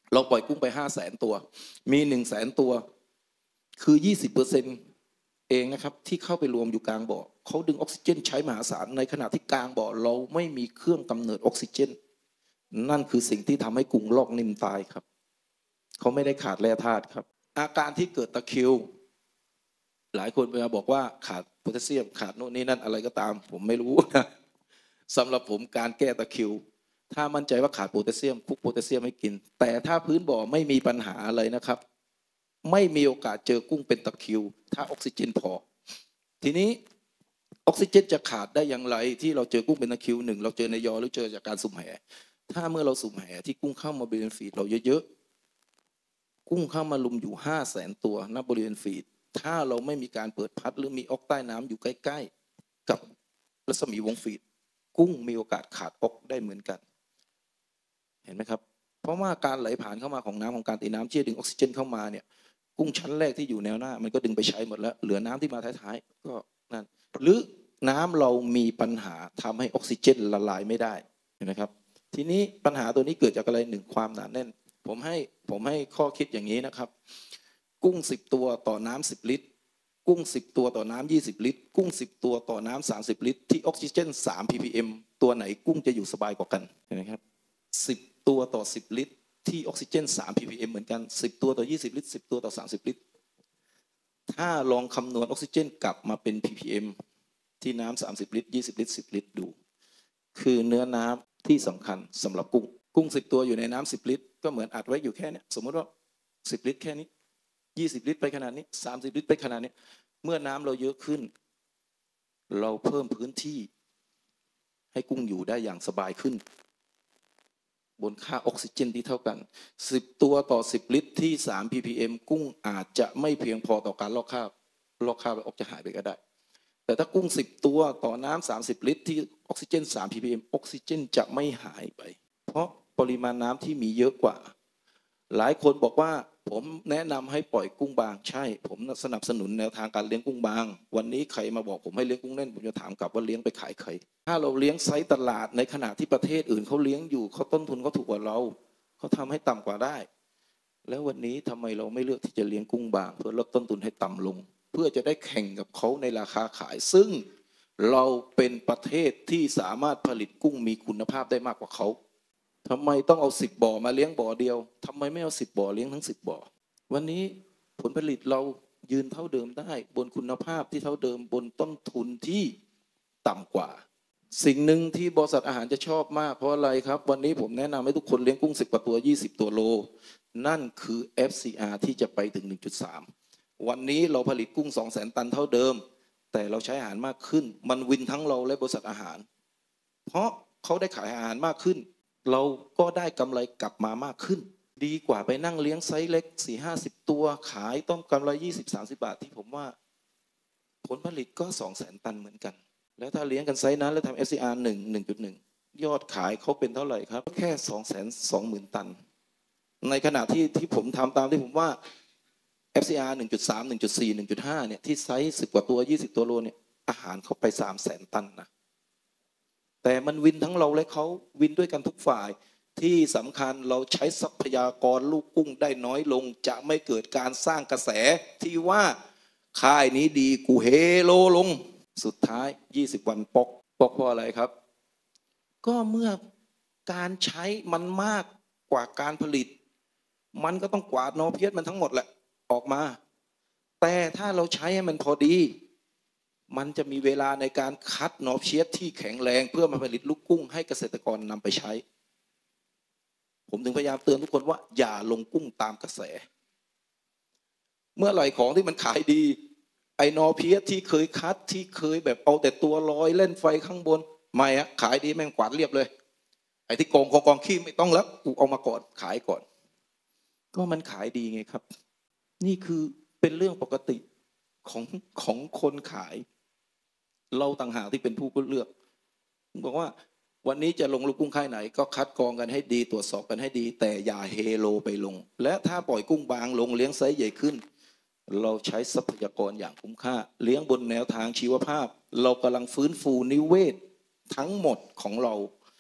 เราปล่อยกุ้งไปห้าแสนตัวมีหนึ่งแสนตัวคือยี่สิบเปอร์เซ็นต์เองนะครับที่เข้าไปรวมอยู่กลางบ่อเขาดึงออกซิเจนใช้มหาศาลในขณะที่กลางบ่อเราไม่มีเครื่องกำเนิดออกซิเจนนั่นคือสิ่งที่ทำให้กุ้งลอกนิ่มตายครับเขาไม่ได้ขาดแร่ธาตุครับอาการที่เกิดตะคริวหลายคนเวลาบอกว่าขาดโพแทสเซียมขาดโน่นนี่นั่นอะไรก็ตามผมไม่รู้นะสำหรับผมการแก้ตะคริวถ้ามั่นใจว่าขาดโพแทสเซียมคุกโพแทสเซียมให้กินแต่ถ้าพื้นบ่อไม่มีปัญหาอะไรนะครับไม่มีโอกาสเจอกุ้งเป็นตะคริวถ้าออกซิเจนพอทีนี้ออกซิเจนจะขาดได้อย่างไรที่เราเจอกุ้งเป็นตะคริวหนึ่งเราเจอในยอหรือเจอจากการสุ่มแหถ้าเมื่อเราสุ่มแหที่กุ้งเข้ามาบริเวณฟีดเราเยอะๆกุ้งเข้ามาลุมอยู่ห้าแสนตัวณบริเวณฟีดถ้าเราไม่มีการเปิดพัดหรือมีออกใต้น้ำอยู่ใกล้ๆกับรัศมีวงฟีดกุ้งมีโอกาสขาดออกได้เหมือนกันเห็นไหมครับเพราะว่าการไหลผ่านเข้ามาของน้ำของการตีน้ำที่ดึงออกซิเจนเข้ามาเนี่ยกุ้งชั้นแรกที่อยู่แนวหน้ามันก็ดึงไปใช้หมดแล้วเหลือน้ำที่มาท้ายๆก็นั่นหรือน้ำเรามีปัญหาทำให้ออกซิเจนละลายไม่ได้เห็นไหมครับทีนี้ปัญหาตัวนี้เกิดจากอะไรหนึ่งความหนาแน่นผมให้ผมให้ข้อคิดอย่างนี้นะครับกุ้งสิบตัวต่อน้ำสิบลิตรกุ้งสิบตัวต่อน้ำยี่สิบลิตรกุ้งสิบตัวต่อน้ำสามสิบลิตรที่ออกซิเจนสาม พี พี เอ็ม ตัวไหนกุ้งจะอยู่สบายกว่ากันเห็นไหมครับสิบตัวต่อสิบลิตรที่ออกซิเจนสาม พี พี เอ็ม เหมือนกันสิบตัวต่อยี่สิบลิตรสิบตัวต่อสามสิบลิตรถ้าลองคำนวณออกซิเจนกลับมาเป็น พี พี เอ็ม ที่น้ำสามสิบลิตรยี่สิบลิตรสิบลิตรดูคือเนื้อน้ำที่สำคัญสำหรับกุ้งกุ้งสิบตัวอยู่ในน้ำสิบลิตรก็เหมือนอัดไว้อยู่แค่นี้สมมติว่าสิบลิตรแค่นี้ยี่สิบลิตรไปขนาดนี้สามสิบลิตรไปขนาดนี้เมื่อน้ำเราเยอะขึ้นเราเพิ่มพื้นที่ให้กุ้งอยู่ได้อย่างสบายขึ้นบนค่าออกซิเจนที่เท่ากันสิบตัวต่อสิบลิตรที่สาม พี พี เอ็ม กุ้งอาจจะไม่เพียงพอต่อการลอกคราบลอกคราบแล้วออกจะหายไปก็ได้แต่ถ้ากุ้งสิบตัวต่อน้ำสามสิบลิตรที่ออกซิเจนสาม พี พี เอ็ม ออกซิเจนจะไม่หายไปเพราะปริมาณน้ำที่มีเยอะกว่าหลายคนบอกว่าผมแนะนำให้ปล่อยกุ้งบางใช่ผมสนับสนุนแนวทางการเลี้ยงกุ้งบางวันนี้ใครมาบอกผมให้เลี้ยงกุ้งเล่นผมจะถามกลับว่าเลี้ยงไปขายใครถ้าเราเลี้ยงไซส์ตลาดในขณะที่ประเทศอื่นเขาเลี้ยงอยู่เขาต้นทุนเขาถูกกว่าเราเขาทำให้ต่ำกว่าได้แล้ววันนี้ทำไมเราไม่เลือกที่จะเลี้ยงกุ้งบางเพื่อลดต้นทุนให้ต่ำลงเพื่อจะได้แข่งกับเขาในราคาขายซึ่งเราเป็นประเทศที่สามารถผลิตกุ้งมีคุณภาพได้มากกว่าเขาทำไมต้องเอาสิบบ่อมาเลี้ยงบ่อเดียวทำไมไม่เอาสิบบ่อเลี้ยงทั้งสิบบ่อวันนี้ผลผลิตเรายืนเท่าเดิมได้บนคุณภาพที่เท่าเดิมบนต้นทุนที่ต่ำกว่าสิ่งหนึ่งที่บริษัทอาหารจะชอบมากเพราะอะไรครับวันนี้ผมแนะนำให้ทุกคนเลี้ยงกุ้งสิบกว่าตัวยี่สิบตัวโลนั่นคือ เอฟ ซี อาร์ ที่จะไปถึง หนึ่งจุดสาม วันนี้เราผลิตกุ้ง สองแสน ตันเท่าเดิมแต่เราใช้อาหารมากขึ้นมันวินทั้งเราและบริษัทอาหารเพราะเขาได้ขายอาหารมากขึ้นเราก็ได้กำไรกลับมามากขึ้นดีกว่าไปนั่งเลี้ยงไซส์เล็ก สี่ห้าสิบ ตัวขายต้องกำไร ยี่สิบสามสิบ บาทที่ผมว่าผลผลิตก็ สองแสน ตันเหมือนกันแล้วถ้าเลี้ยงกันไซส์นั้นแล้วทำ เอฟ ซี อาร์ หนึ่ง หนึ่งจุดหนึ่ง ยอดขายเขาเป็นเท่าไหร่ครับแค่ สองแสนสองหมื่น ตันในขณะที่ที่ผมทำตามที่ผมว่า เอฟ ซี อาร์ หนึ่งจุดสาม หนึ่งจุดสี่ หนึ่งจุดห้า เนี่ยที่ไซส์สิบกว่าตัวยี่สิบตัวโลเนี่ยอาหารเขาไป สามแสน ตันนะแต่มันวินทั้งเราและเขาวินด้วยกันทุกฝ่ายที่สำคัญเราใช้ทรัพยากรลูกกุ้งได้น้อยลงจะไม่เกิดการสร้างกระแสที่ว่าค่ายนี้ดีกูเฮโลลงสุดท้ายยี่สิบวันปอกปอกเพราะอะไรครับก็เมื่อการใช้มันมากกว่าการผลิตมันก็ต้องกวาดนอเพียสมันทั้งหมดแหละออกมาแต่ถ้าเราใช้ให้มันพอดีมันจะมีเวลาในการคัดนอเพียสที่แข็งแรงเพื่อมาผลิตลูกกุ้งให้เกษตรกรนำไปใช้ผมถึงพยายามเตือนทุกคนว่าอย่าลงกุ้งตามกระแสเมื่อไหร่ของที่มันขายดีไอ้นอเพียสที่เคยคัดที่เคยแบบเอาแต่ตัวลอยเล่นไฟข้างบนไม่อะขายดีแม่งกวาดเรียบเลยไอ้ที่กองกองกองขี้ไม่ต้องแล้วกูเอามาก่อนขายก่อนก็มันขายดีไงครับนี่คือเป็นเรื่องปกติของของคนขายเราต่างหากที่เป็นผู้เลือกบอกว่าวันนี้จะลงลูกกุ้งค่ายไหนก็คัดกรองกันให้ดีตรวจสอบกันให้ดีแต่อย่าเฮโลไปลงและถ้าปล่อยกุ้งบางลงเลี้ยงไซส์ใหญ่ขึ้นเราใช้ทรัพยากรอย่างคุ้มค่าเลี้ยงบนแนวทางชีวภาพเรากำลังฟื้นฟูนิเวศทั้งหมดของเรา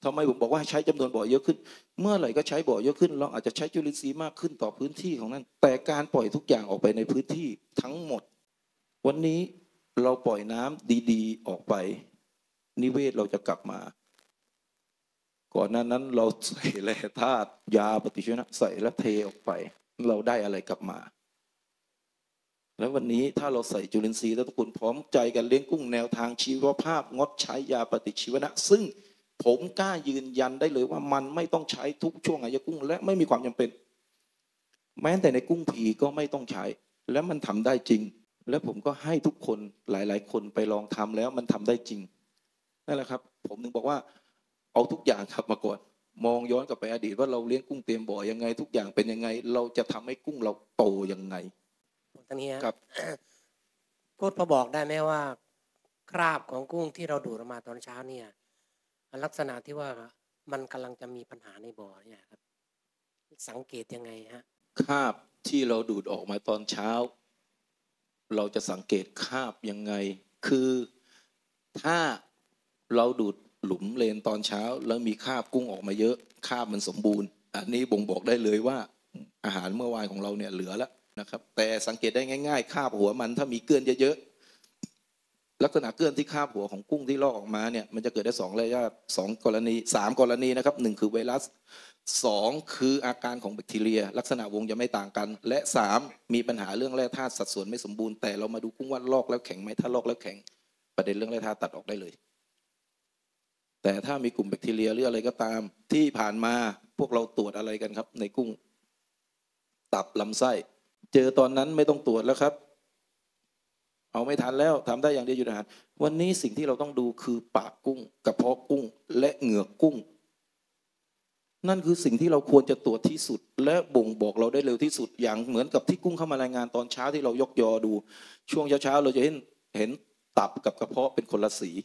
ทำไมผมบอกว่าใช้จำนวนบ่อเยอะขึ้นเมื่อไหร่ก็ใช้บ่อเยอะขึ้นเราอาจจะใช้จุลินทรีย์มากขึ้นต่อพื้นที่ของนั้นแต่การปล่อยทุกอย่างออกไปในพื้นที่ทั้งหมดวันนี้เราปล่อยน้ำดีๆออกไปนิเวศเราจะกลับมาก่อนหน้านั้นเราใส่แร่ธาตุยาปฏิชีวนะใส่แล้วเทออกไปเราได้อะไรกลับมาแล้ววันนี้ถ้าเราใส่จุลินทรีย์แล้วทุกคนพร้อมใจกันเลี้ยงกุ้งแนวทางชีวภาพงดใช้ยาปฏิชีวนะซึ่งผมกล้ายืนยันได้เลยว่ามันไม่ต้องใช้ทุกช่วงอายุกุ้งและไม่มีความจำเป็นแม้แต่ในกุ้งผีก็ไม่ต้องใช้และมันทำได้จริงและผมก็ให้ทุกคนหลายๆคนไปลองทำแล้วมันทำได้จริงนั่นแหละครับผมถึงบอกว่าเอาทุกอย่างครับมาก่อนมองย้อนกลับไปอดีตว่าเราเลี้ยงกุ้งเตรียมบ่อยังไงทุกอย่างเป็นยังไงเราจะทำให้กุ้งเราโตยังไงตรงนี้ครับพูดพอบอกได้ไหมว่าคราบของกุ้งที่เราดูดออกมาตอนเช้าเนี่ยลักษณะที่ว่ามันกำลังจะมีปัญหาในบ่อเนี่ยครับสังเกตยังไงฮะคราบที่เราดูดออกมาตอนเช้าเราจะสังเกตคราบยังไงคือถ้าเราดูดหลุมเลนตอนเช้าแล้วมีคราบกุ้งออกมาเยอะคราบมันสมบูรณ์อันนี้บ่งบอกได้เลยว่าอาหารเมื่อวานของเราเนี่ยเหลือแล้วนะครับแต่สังเกตได้ง่ายๆคราบหัวมันถ้ามีเกลือนเยอะๆลักษณะเกลือนที่คราบหัวของกุ้งที่ลอกออกมาเนี่ยมันจะเกิดได้สองระยะสองกรณีสามกรณีนะครับหนึ่งคือไวรัสสองคืออาการของแบคทีเรียลักษณะวงจะไม่ต่างกันและสามมีปัญหาเรื่องแร่ธาตุสัดส่วนไม่สมบูรณ์แต่เรามาดูกุ้งว่าลอกแล้วแข็งไหมถ้าลอกแล้วแข็งประเด็นเรื่องแร่ธาตุตัดออกได้เลยแต่ถ้ามีกลุ่มแบคทีเรียหรืออะไรก็ตามที่ผ่านมาพวกเราตรวจอะไรกันครับในกุ้งตับลำไส้เจอตอนนั้นไม่ต้องตรวจแล้วครับเอาไม่ทันแล้วทำได้อย่างเดียวอยู่อาหารวันนี้สิ่งที่เราต้องดูคือปากกุ้งกระเพาะกุ้งและเหงือกกุ้งนั่นคือสิ่งที่เราควรจะตรวจที่สุดและบ่งบอกเราได้เร็วที่สุดอย่างเหมือนกับที่กุ้งเข้ามารายงานตอนเช้าที่เรายกยอดูช่วงเช้าๆเราจะเห็นเห็นตับกับกระเพาะเป็นคนละสี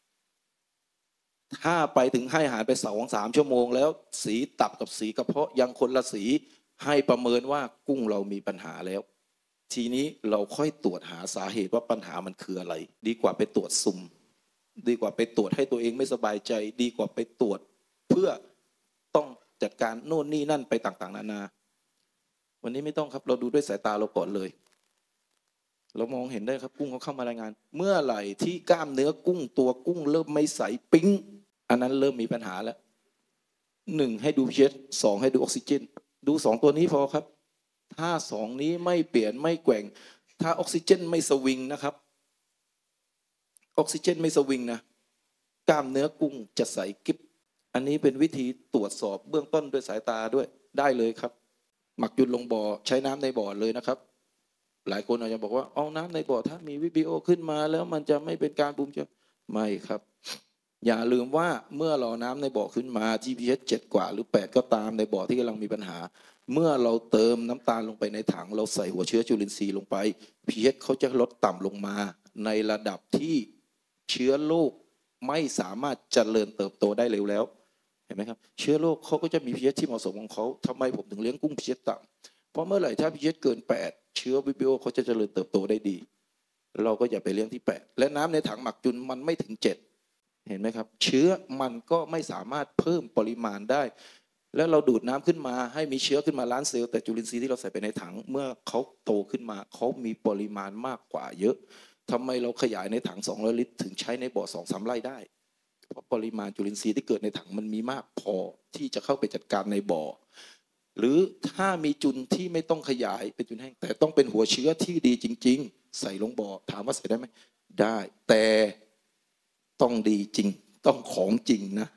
ถ้าไปถึงให้อาหารไปสองสามชั่วโมงแล้วสีตับกับสีกระเพาะยังคนละสีให้ประเมินว่ากุ้งเรามีปัญหาแล้วทีนี้เราค่อยตรวจหาสาเหตุว่าปัญหามันคืออะไรดีกว่าไปตรวจสุ่มดีกว่าไปตรวจให้ตัวเองไม่สบายใจดีกว่าไปตรวจเพื่อต้องจัดการโน่นนี่นั่นไปต่างๆนานาวันนี้ไม่ต้องครับเราดูด้วยสายตาเราก่อนเลยเรามองเห็นได้ครับกุ้งเขาเข้ามารายงานเมื่อไหร่ที่กล้ามเนื้อกุ้งตัวกุ้งเริ่มไม่ใสปิ๊งอันนั้นเริ่มมีปัญหาแล้วหนึ่งให้ดู พี เอช สองให้ดูออกซิเจนดูสองตัวนี้พอครับถ้าสองนี้ไม่เปลี่ยนไม่แกว่งถ้าออกซิเจนไม่สวิงนะครับออกซิเจนไม่สวิงนะกล้ามเนื้อกุ้งจะใสกิ๊บอันนี้เป็นวิธีตรวจสอบเบื้องต้นด้วยสายตาด้วยได้เลยครับหมักยุนลงบ่อใช้น้ำในบ่อเลยนะครับหลายคนอาจจะบอกว่าเอาน้ำในบ่อถ้ามีวิบีโอขึ้นมาแล้วมันจะไม่เป็นการบูมเชื้อไม่ครับอย่าลืมว่าเมื่อเราน้ำในบ่อขึ้นมาที่ พี เอช เจ็ดกว่าหรือแปดก็ตามในบ่อที่กำลังมีปัญหาเมื่อเราเติมน้ำตาลลงไปในถังเราใส่หัวเชื้อจุลินทรีย์ลงไป พี เอช เขาจะลดต่ำลงมาในระดับที่เชื้อโรคไม่สามารถเจริญเติบโตได้เร็วแล้วเห็นไหมครับเชื้อโรคเขาก็จะมี พี เอช ที่เหมาะสมของเขาทำไมผมถึงเลี้ยงกุ้ง พี เอช ต่ำเพราะเมื่อไหร่ถ้า พี เอช เกินแปดเชื้อวิบิโอเขาจะเจริญเติบโตได้ดีเราก็อย่าไปเลี้ยงที่แปดและน้ำในถังหมักจุนมันไม่ถึงเจ็ดเห็นไหมครับเชื้อมันก็ไม่สามารถเพิ่มปริมาณได้แล้วเราดูดน้ำขึ้นมาให้มีเชื้อขึ้นมาล้านเซลล์แต่จุลินทรีย์ที่เราใส่ไปในถังเมื่อเขาโตขึ้นมาเขามีปริมาณมากกว่าเยอะทำไมเราขยายในถังสองร้อยลิตรถึงใช้ในบ่อ สองสาม ไร่ได้เพราะปริมาณจุลินทรีย์ที่เกิดในถังมันมีมากพอที่จะเข้าไปจัดการในบ่อหรือถ้ามีจุลที่ไม่ต้องขยายเป็นจุลแห้งแต่ต้องเป็นหัวเชื้อที่ดีจริงๆใส่ลงบ่อถามว่าใส่ได้ไหมได้แต่ต้องดีจริงต้องของจริงนะ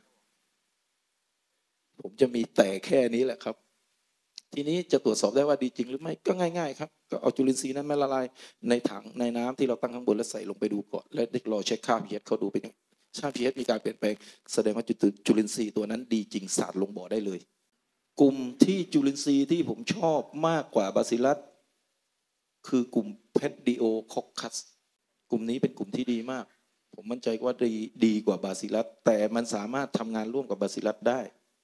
ผมจะมีแต่แค่นี้แหละครับทีนี้จะตรวจสอบได้ว่าดีจริงหรือไม่ก็ง่ายๆครับก็เอาจุลินทรีย์นั้นมาละลายในถังในน้ำที่เราตั้งข้างบนแล้วใส่ลงไปดูก่อนแล้วเด็กรอเช็คค่า พี เอช เขาดูเป็นยังไงถ้า พี เอช มีการเปลี่ยนแปลงแสดงว่าจุลินทรีย์ตัวนั้นดีจริงสาดลงบ่อได้เลยกลุ่มที่จุลินทรีย์ที่ผมชอบมากกว่าบาซิลัสคือกลุ่มเพดดิโอคอคคัสกลุ่มนี้เป็นกลุ่มที่ดีมากผมมั่นใจว่าดีดีกว่าบาซิลัสแต่มันสามารถทำงานร่วมกับบาซิลัสได้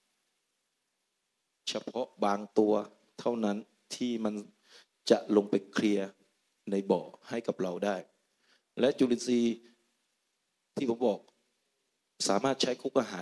เฉพาะบางตัวเท่านั้นที่มันจะลงไปเคลียร์ในบ่อให้กับเราได้และจุลินทรีย์ที่ผมบอกสามารถใช้คุกอาหาร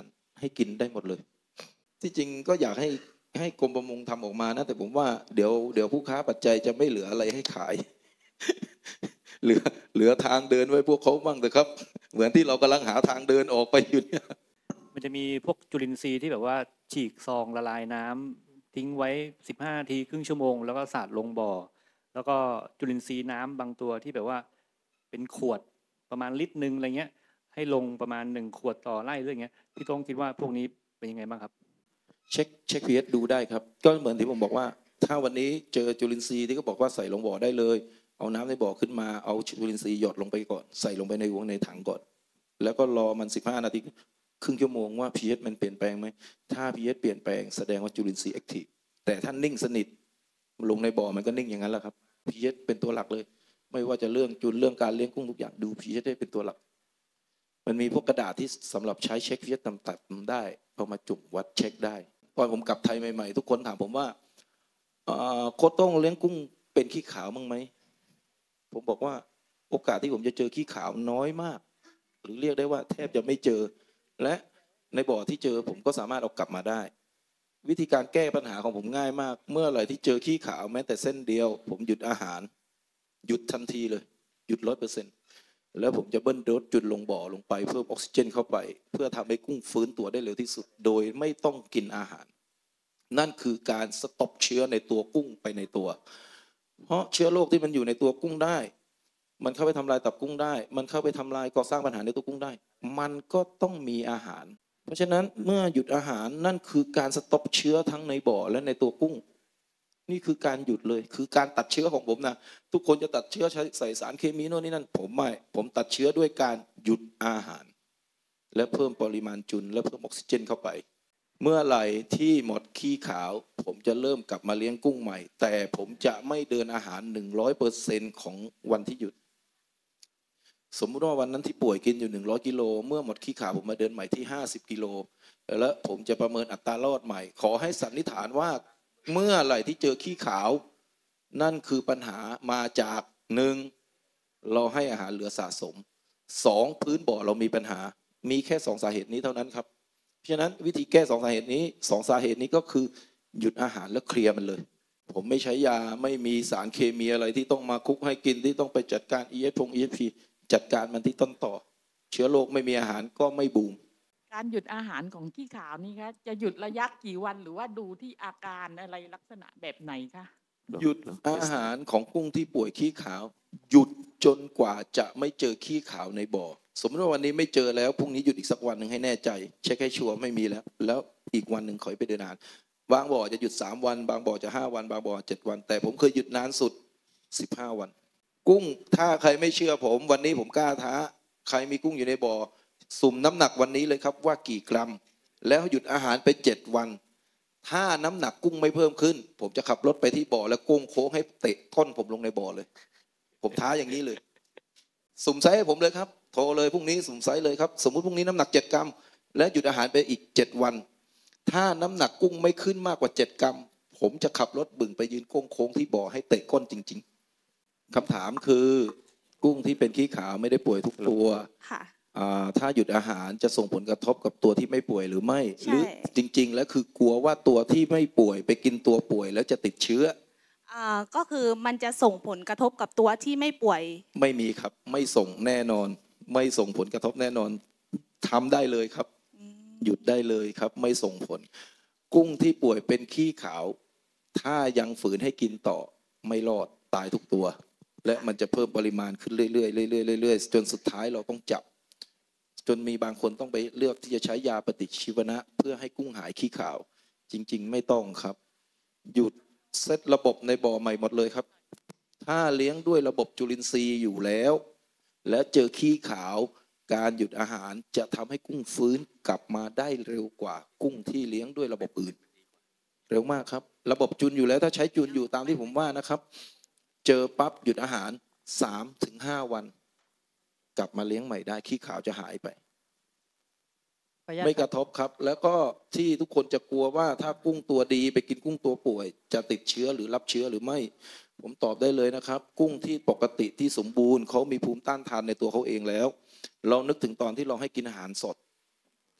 ให้กินได้หมดเลยที่จริงก็อยากให้ให้กรมประมงทำออกมานะแต่ผมว่าเดี๋ยวเดี๋ยวผู้ค้าปัจจัยจะไม่เหลืออะไรให้ขาย เหลือเหลือทางเดินไว้พวกเขาบ้างเถอะครับเหมือนที่เรากำลังหาทางเดินออกไปอยู่เนี่ยมันจะมีพวกจุลินทรีย์ที่แบบว่าฉีกซองละลายน้ำทิ้งไว้สิบห้านาทีครึ่งชั่วโมงแล้วก็สาดลงบ่อแล้วก็จุลินทรีย์น้ำบางตัวที่แบบว่าเป็นขวดประมาณลิตรนึงอะไรเงี้ยให้ลงประมาณหนึ่งขวดต่อไร่เรื่องเงี้ยพี่ต้องคิดว่าพวกนี้เป็นยังไงบ้างครับเช็คเช็คพีเอสดูได้ครับก็เหมือนที่ผมบอกว่าถ้าวันนี้เจอจุลินทรีย์ที่เขาบอกว่าใส่ลงบ่อได้เลยเอาน้ำในบ่อขึ้นมาเอาจุลินทรีย์หยดลงไปก่อนใส่ลงไปในวงในถังก่อนแล้วก็รอมันสิบห้านาทีครึ่งชั่วโมงว่า พี เอช มันเปลี่ยนแปลงไหมถ้า พี เอช เปลี่ยนแปลงแสดงว่าจุลินทรีย์แอคทีฟแต่ถ้านิ่งสนิทลงในบ่อมันก็นิ่งอย่างนั้นแหละครับ พี เอช เป็นตัวหลักเลยไม่ว่าจะเรื่องจุลเรื่องการเลี้ยงกุ้งทุกอย่างดู พี เอช ได้เป็นตัวหลักมันมีพวกกระดาษที่สำหรับใช้เช็ค พี เอช ต่ำๆได้เอามาจุ่มวัดเช็คได้ตอนผมกลับไทยใหม่ๆทุกคนถามผมว่าโค้ชต้องเลี้ยงกุ้งเป็นขี้ขาวมั้งไหมผมบอกว่าโอกาสที่ผมจะเจอขี้ขาวน้อยมากหรือเรียกได้ว่าแทบจะไม่เจอและในบ่อที่เจอผมก็สามารถเอากลับมาได้วิธีการแก้ปัญหาของผมง่ายมากเมื่อไหร่ที่เจอขี้ขาวแม้แต่เส้นเดียวผมหยุดอาหารหยุดทันทีเลยหยุดร้อยเปอร์เซ็นต์แล้วผมจะเบิ้ลโดสจุดลงบ่อลงไปเพิ่มออกซิเจนเข้าไปเพื่อทำให้กุ้งฟื้นตัวได้เร็วที่สุดโดยไม่ต้องกินอาหารนั่นคือการสต็อปเชื้อในตัวกุ้งไปในตัวเพราะเชื้อโรคที่มันอยู่ในตัวกุ้งได้มันเข้าไปทำลายตับกุ้งได้มันเข้าไปทำลายก่อสร้างปัญหาในตัวกุ้งได้มันก็ต้องมีอาหารเพราะฉะนั้นเมื่อหยุดอาหารนั่นคือการสต็อปเชื้อทั้งในบ่อและในตัวกุ้งนี่คือการหยุดเลยคือการตัดเชื้อของผมนะทุกคนจะตัดเชื้อใส่สารเคมีโน่นนี่นั่นผมไม่ผมตัดเชื้อด้วยการหยุดอาหารและเพิ่มปริมาณจุลและเพิ่มออกซิเจนเข้าไปเมื่อไหร่ที่หมดขี้ขาวผมจะเริ่มกลับมาเลี้ยงกุ้งใหม่แต่ผมจะไม่เดินอาหาร หนึ่งร้อยเปอร์เซ็นต์ ของวันที่หยุดสมมุติว่าวันนั้นที่ป่วยกินอยู่หนึ่งร้อยกิโลเมื่อหมดขี้ขาวผมมาเดินใหม่ที่ห้าสิบกิโลแล้วผมจะประเมินอัตรารอดใหม่ขอให้สันนิษฐานว่าเมื่อไหร่ที่เจอขี้ขาวนั่นคือปัญหามาจากหนึ่งเราให้อาหารเหลือสะสมสองพื้นบ่อเรามีปัญหามีแค่สองสาเหตุนี้เท่านั้นครับเพราะฉะนั้นวิธีแก้สองสาเหตุนี้สองสาเหตุนี้ก็คือหยุดอาหารแล้วเคลียร์มันเลยผมไม่ใช้ยาไม่มีสารเคมีอะไรที่ต้องมาคุกให้กินที่ต้องไปจัดการ อี เอส พง อี เอส พี จัดการมันที่ต้นต่อเชื้อโรคไม่มีอาหารก็ไม่บูมการหยุดอาหารของขี้ขาวนี่คะจะหยุดระยะกี่วันหรือว่าดูที่อาการอะไรลักษณะแบบไหนคะหยุดอาหารของกุ้งที่ป่วยขี้ขาวหยุดจนกว่าจะไม่เจอขี้ขาวในบ่อสมมติว่าวันนี้ไม่เจอแล้วพรุ่งนี้หยุดอีกสักวันหนึ่งให้แน่ใจเช็คให้ชัวร์ไม่มีแล้วแล้วอีกวันหนึ่งขอไปเดินอาหารบางบ่อจะหยุดสามวันบางบ่อจะห้าวันบางบ่อเจ็ดวันแต่ผมเคยหยุดนานสุดสิบห้าวันกุ้งถ้าใครไม่เชื่อผมวันนี้ผมกล้าท้าใครมีกุ้งอยู่ในบ่อสุ่มน้ำหนักวันนี้เลยครับว่ากี่กรัมแล้วหยุดอาหารไปเจ็ดวันถ้าน้ำหนักกุ้งไม่เพิ่มขึ้นผมจะขับรถไปที่บ่อแล้วกุ้งโค้งให้เตะก้นผมลงในบ่อเลยผมท้าอย่างนี้เลยสุ่มไซส์ให้ผมเลยครับโทรเลยพรุ่งนี้สุ่มไซส์เลยครับสมมุติพรุ่งนี้น้ำหนักเจ็ดกรัมและหยุดอาหารไปอีกเจ็ดวันถ้าน้ำหนักกุ้งไม่ขึ้นมากกว่าเจ็ดกรัมผมจะขับรถบึ่งไปยืนโค้งโค้งที่บ่อให้เตะก้นจริงๆคำถามคือกุ้งที่เป็นขี้ขาวไม่ได้ป่วยทุกตัวถ้าหยุดอาหารจะส่งผลกระทบกับตัวที่ไม่ป่วยหรือไม่หรือจริงๆแล้วคือกลัวว่าตัวที่ไม่ป่วยไปกินตัวป่วยแล้วจะติดเชื้อก็คือมันจะส่งผลกระทบกับตัวที่ไม่ป่วยไม่มีครับไม่ส่งแน่นอนไม่ส่งผลกระทบแน่นอนทำได้เลยครับหยุดได้เลยครับไม่ส่งผลกุ้งที่ป่วยเป็นขี้ขาวถ้ายังฝืนให้กินต่อไม่รอดตายทุกตัวและมันจะเพิ่มปริมาณขึ้นเรื่อยๆเรื่อยๆเรื่อยๆจนสุดท้ายเราต้องจับจนมีบางคนต้องไปเลือกที่จะใช้ยาปฏิชีวนะเพื่อให้กุ้งหายขี้ขาวจริงๆไม่ต้องครับหยุดเซตระบบในบ่อใหม่หมดเลยครับถ้าเลี้ยงด้วยระบบจุลินทรีย์อยู่แล้วและเจอขี้ขาวการหยุดอาหารจะทำให้กุ้งฟื้นกลับมาได้เร็วกว่ากุ้งที่เลี้ยงด้วยระบบอื่นเร็วมากครับระบบจุลอยู่แล้วถ้าใช้จุลอยู่ตามที่ผมว่านะครับเจอปั๊บหยุดอาหาร สามถึงห้า วันกลับมาเลี้ยงใหม่ได้ขี้ขาวจะหายไปไม่กระทบครับแล้วก็ที่ทุกคนจะกลัวว่าถ้ากุ้งตัวดีไปกินกุ้งตัวป่วยจะติดเชื้อหรือรับเชื้อหรือไม่ผมตอบได้เลยนะครับกุ้งที่ปกติที่สมบูรณ์เขามีภูมิต้านทานในตัวเขาเองแล้วเรานึกถึงตอนที่เราให้กินอาหารสด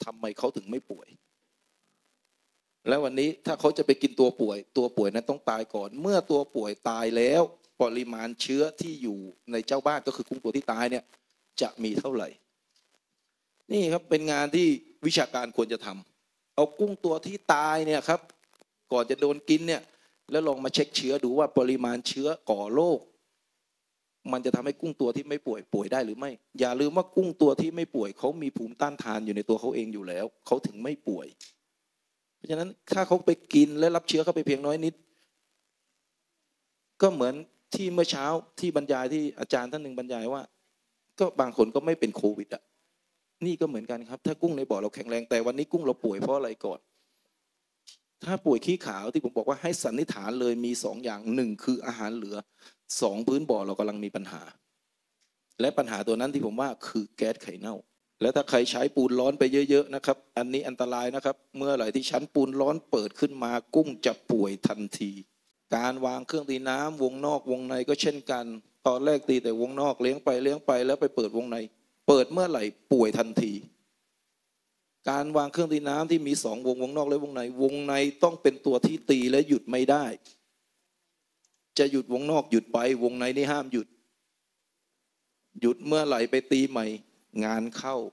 ทำไมเขาถึงไม่ป่วยแล้ววันนี้ถ้าเขาจะไปกินตัวป่วยตัวป่วยนั้นต้องตายก่อนเมื่อตัวป่วยตายแล้วปริมาณเชื้อที่อยู่ในเจ้าบ้านก็คือกุ้งตัวที่ตายเนี่ยจะมีเท่าไหร่นี่ครับเป็นงานที่วิชาการควรจะทำเอากุ้งตัวที่ตายเนี่ยครับก่อนจะโดนกินเนี่ยแล้วลองมาเช็คเชื้อดูว่าปริมาณเชื้อก่อโรคมันจะทำให้กุ้งตัวที่ไม่ป่วยป่วยได้หรือไม่อย่าลืมว่ากุ้งตัวที่ไม่ป่วยเขามีภูมิต้านทานอยู่ในตัวเขาเองอยู่แล้วเขาถึงไม่ป่วยเพราะฉะนั้นถ้าเขาไปกินและรับเชื้อเข้าไปเพียงน้อยนิดก็เหมือนที่เมื่อเช้าที่บรรยายที่อาจารย์ท่านหนึ่งบรรยายว่าก็บางคนก็ไม่เป็นโควิดอ่ะนี่ก็เหมือนกันครับถ้ากุ้งในบ่อเราแข็งแรงแต่วันนี้กุ้งเราป่วยเพราะอะไรก่อนถ้าป่วยขี้ขาวที่ผมบอกว่าให้สันนิษฐานเลยมีสองอย่างหนึ่งคืออาหารเหลือสองพื้นบ่อเรากำลังมีปัญหาและปัญหาตัวนั้นที่ผมว่าคือแก๊สไข่เน่าและถ้าใครใช้ปูนร้อนไปเยอะๆนะครับอันนี้อันตรายนะครับเมื่อไหร่ที่ชั้นปูนร้อนเปิดขึ้นมากุ้งจะป่วยทันทีการวางเครื่องตีน้ำวงนอกวงในก็เช่นกันตอนแรกตีแต่วงนอกเลี้ยงไปเลี้ยงไปแล้วไปเปิดวงในเปิดเมื่อไหร่ป่วยทันทีการวางเครื่องตีน้ำที่มีสองวงวงนอกและวงในวงในต้องเป็นตัวที่ตีและหยุดไม่ได้จะหยุดวงนอกหยุดไปวงในนี่ห้ามหยุดหยุดเมื่อไหร่ไปตีใหม่งานเข้า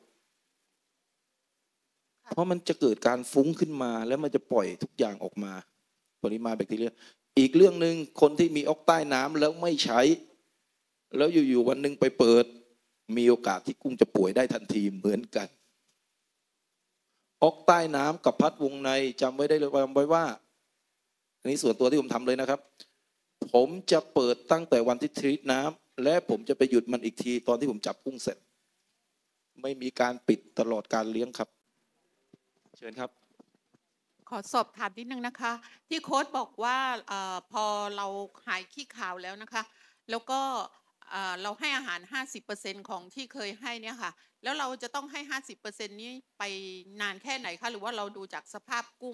เพราะมันจะเกิดการฟุ้งขึ้นมาแล้วมันจะปล่อยทุกอย่างออกมาปริมาณแบคทีเรียอีกเรื่องหนึ่งคนที่มีออกใต้น้ำแล้วไม่ใช้แล้วอยู่ๆวันหนึ่งไปเปิดมีโอกาสที่กุ้งจะป่วยได้ทันทีเหมือนกันออกใต้น้ำกับพัดวงในจำไว้ได้เลยจำไว้ว่าอันนี้ส่วนตัวที่ผมทำเลยนะครับผมจะเปิดตั้งแต่วันที่ทรีตน้ำและผมจะไปหยุดมันอีกทีตอนที่ผมจับกุ้งเสร็จไม่มีการปิดตลอดการเลี้ยงครับเชิญครับขอสอบถามนิดนึงนะคะที่โค้ชบอกว่าอพอเราหายขี้ขาวแล้วนะคะแล้วก็เราให้อาหาร ห้าสิบเปอร์เซ็นต์ ของที่เคยให้เนี่ยค่ะแล้วเราจะต้องให้ ห้าสิบเปอร์เซ็นต์ นี้ไปนานแค่ไหนคะหรือว่าเราดูจากสภาพกุ้ง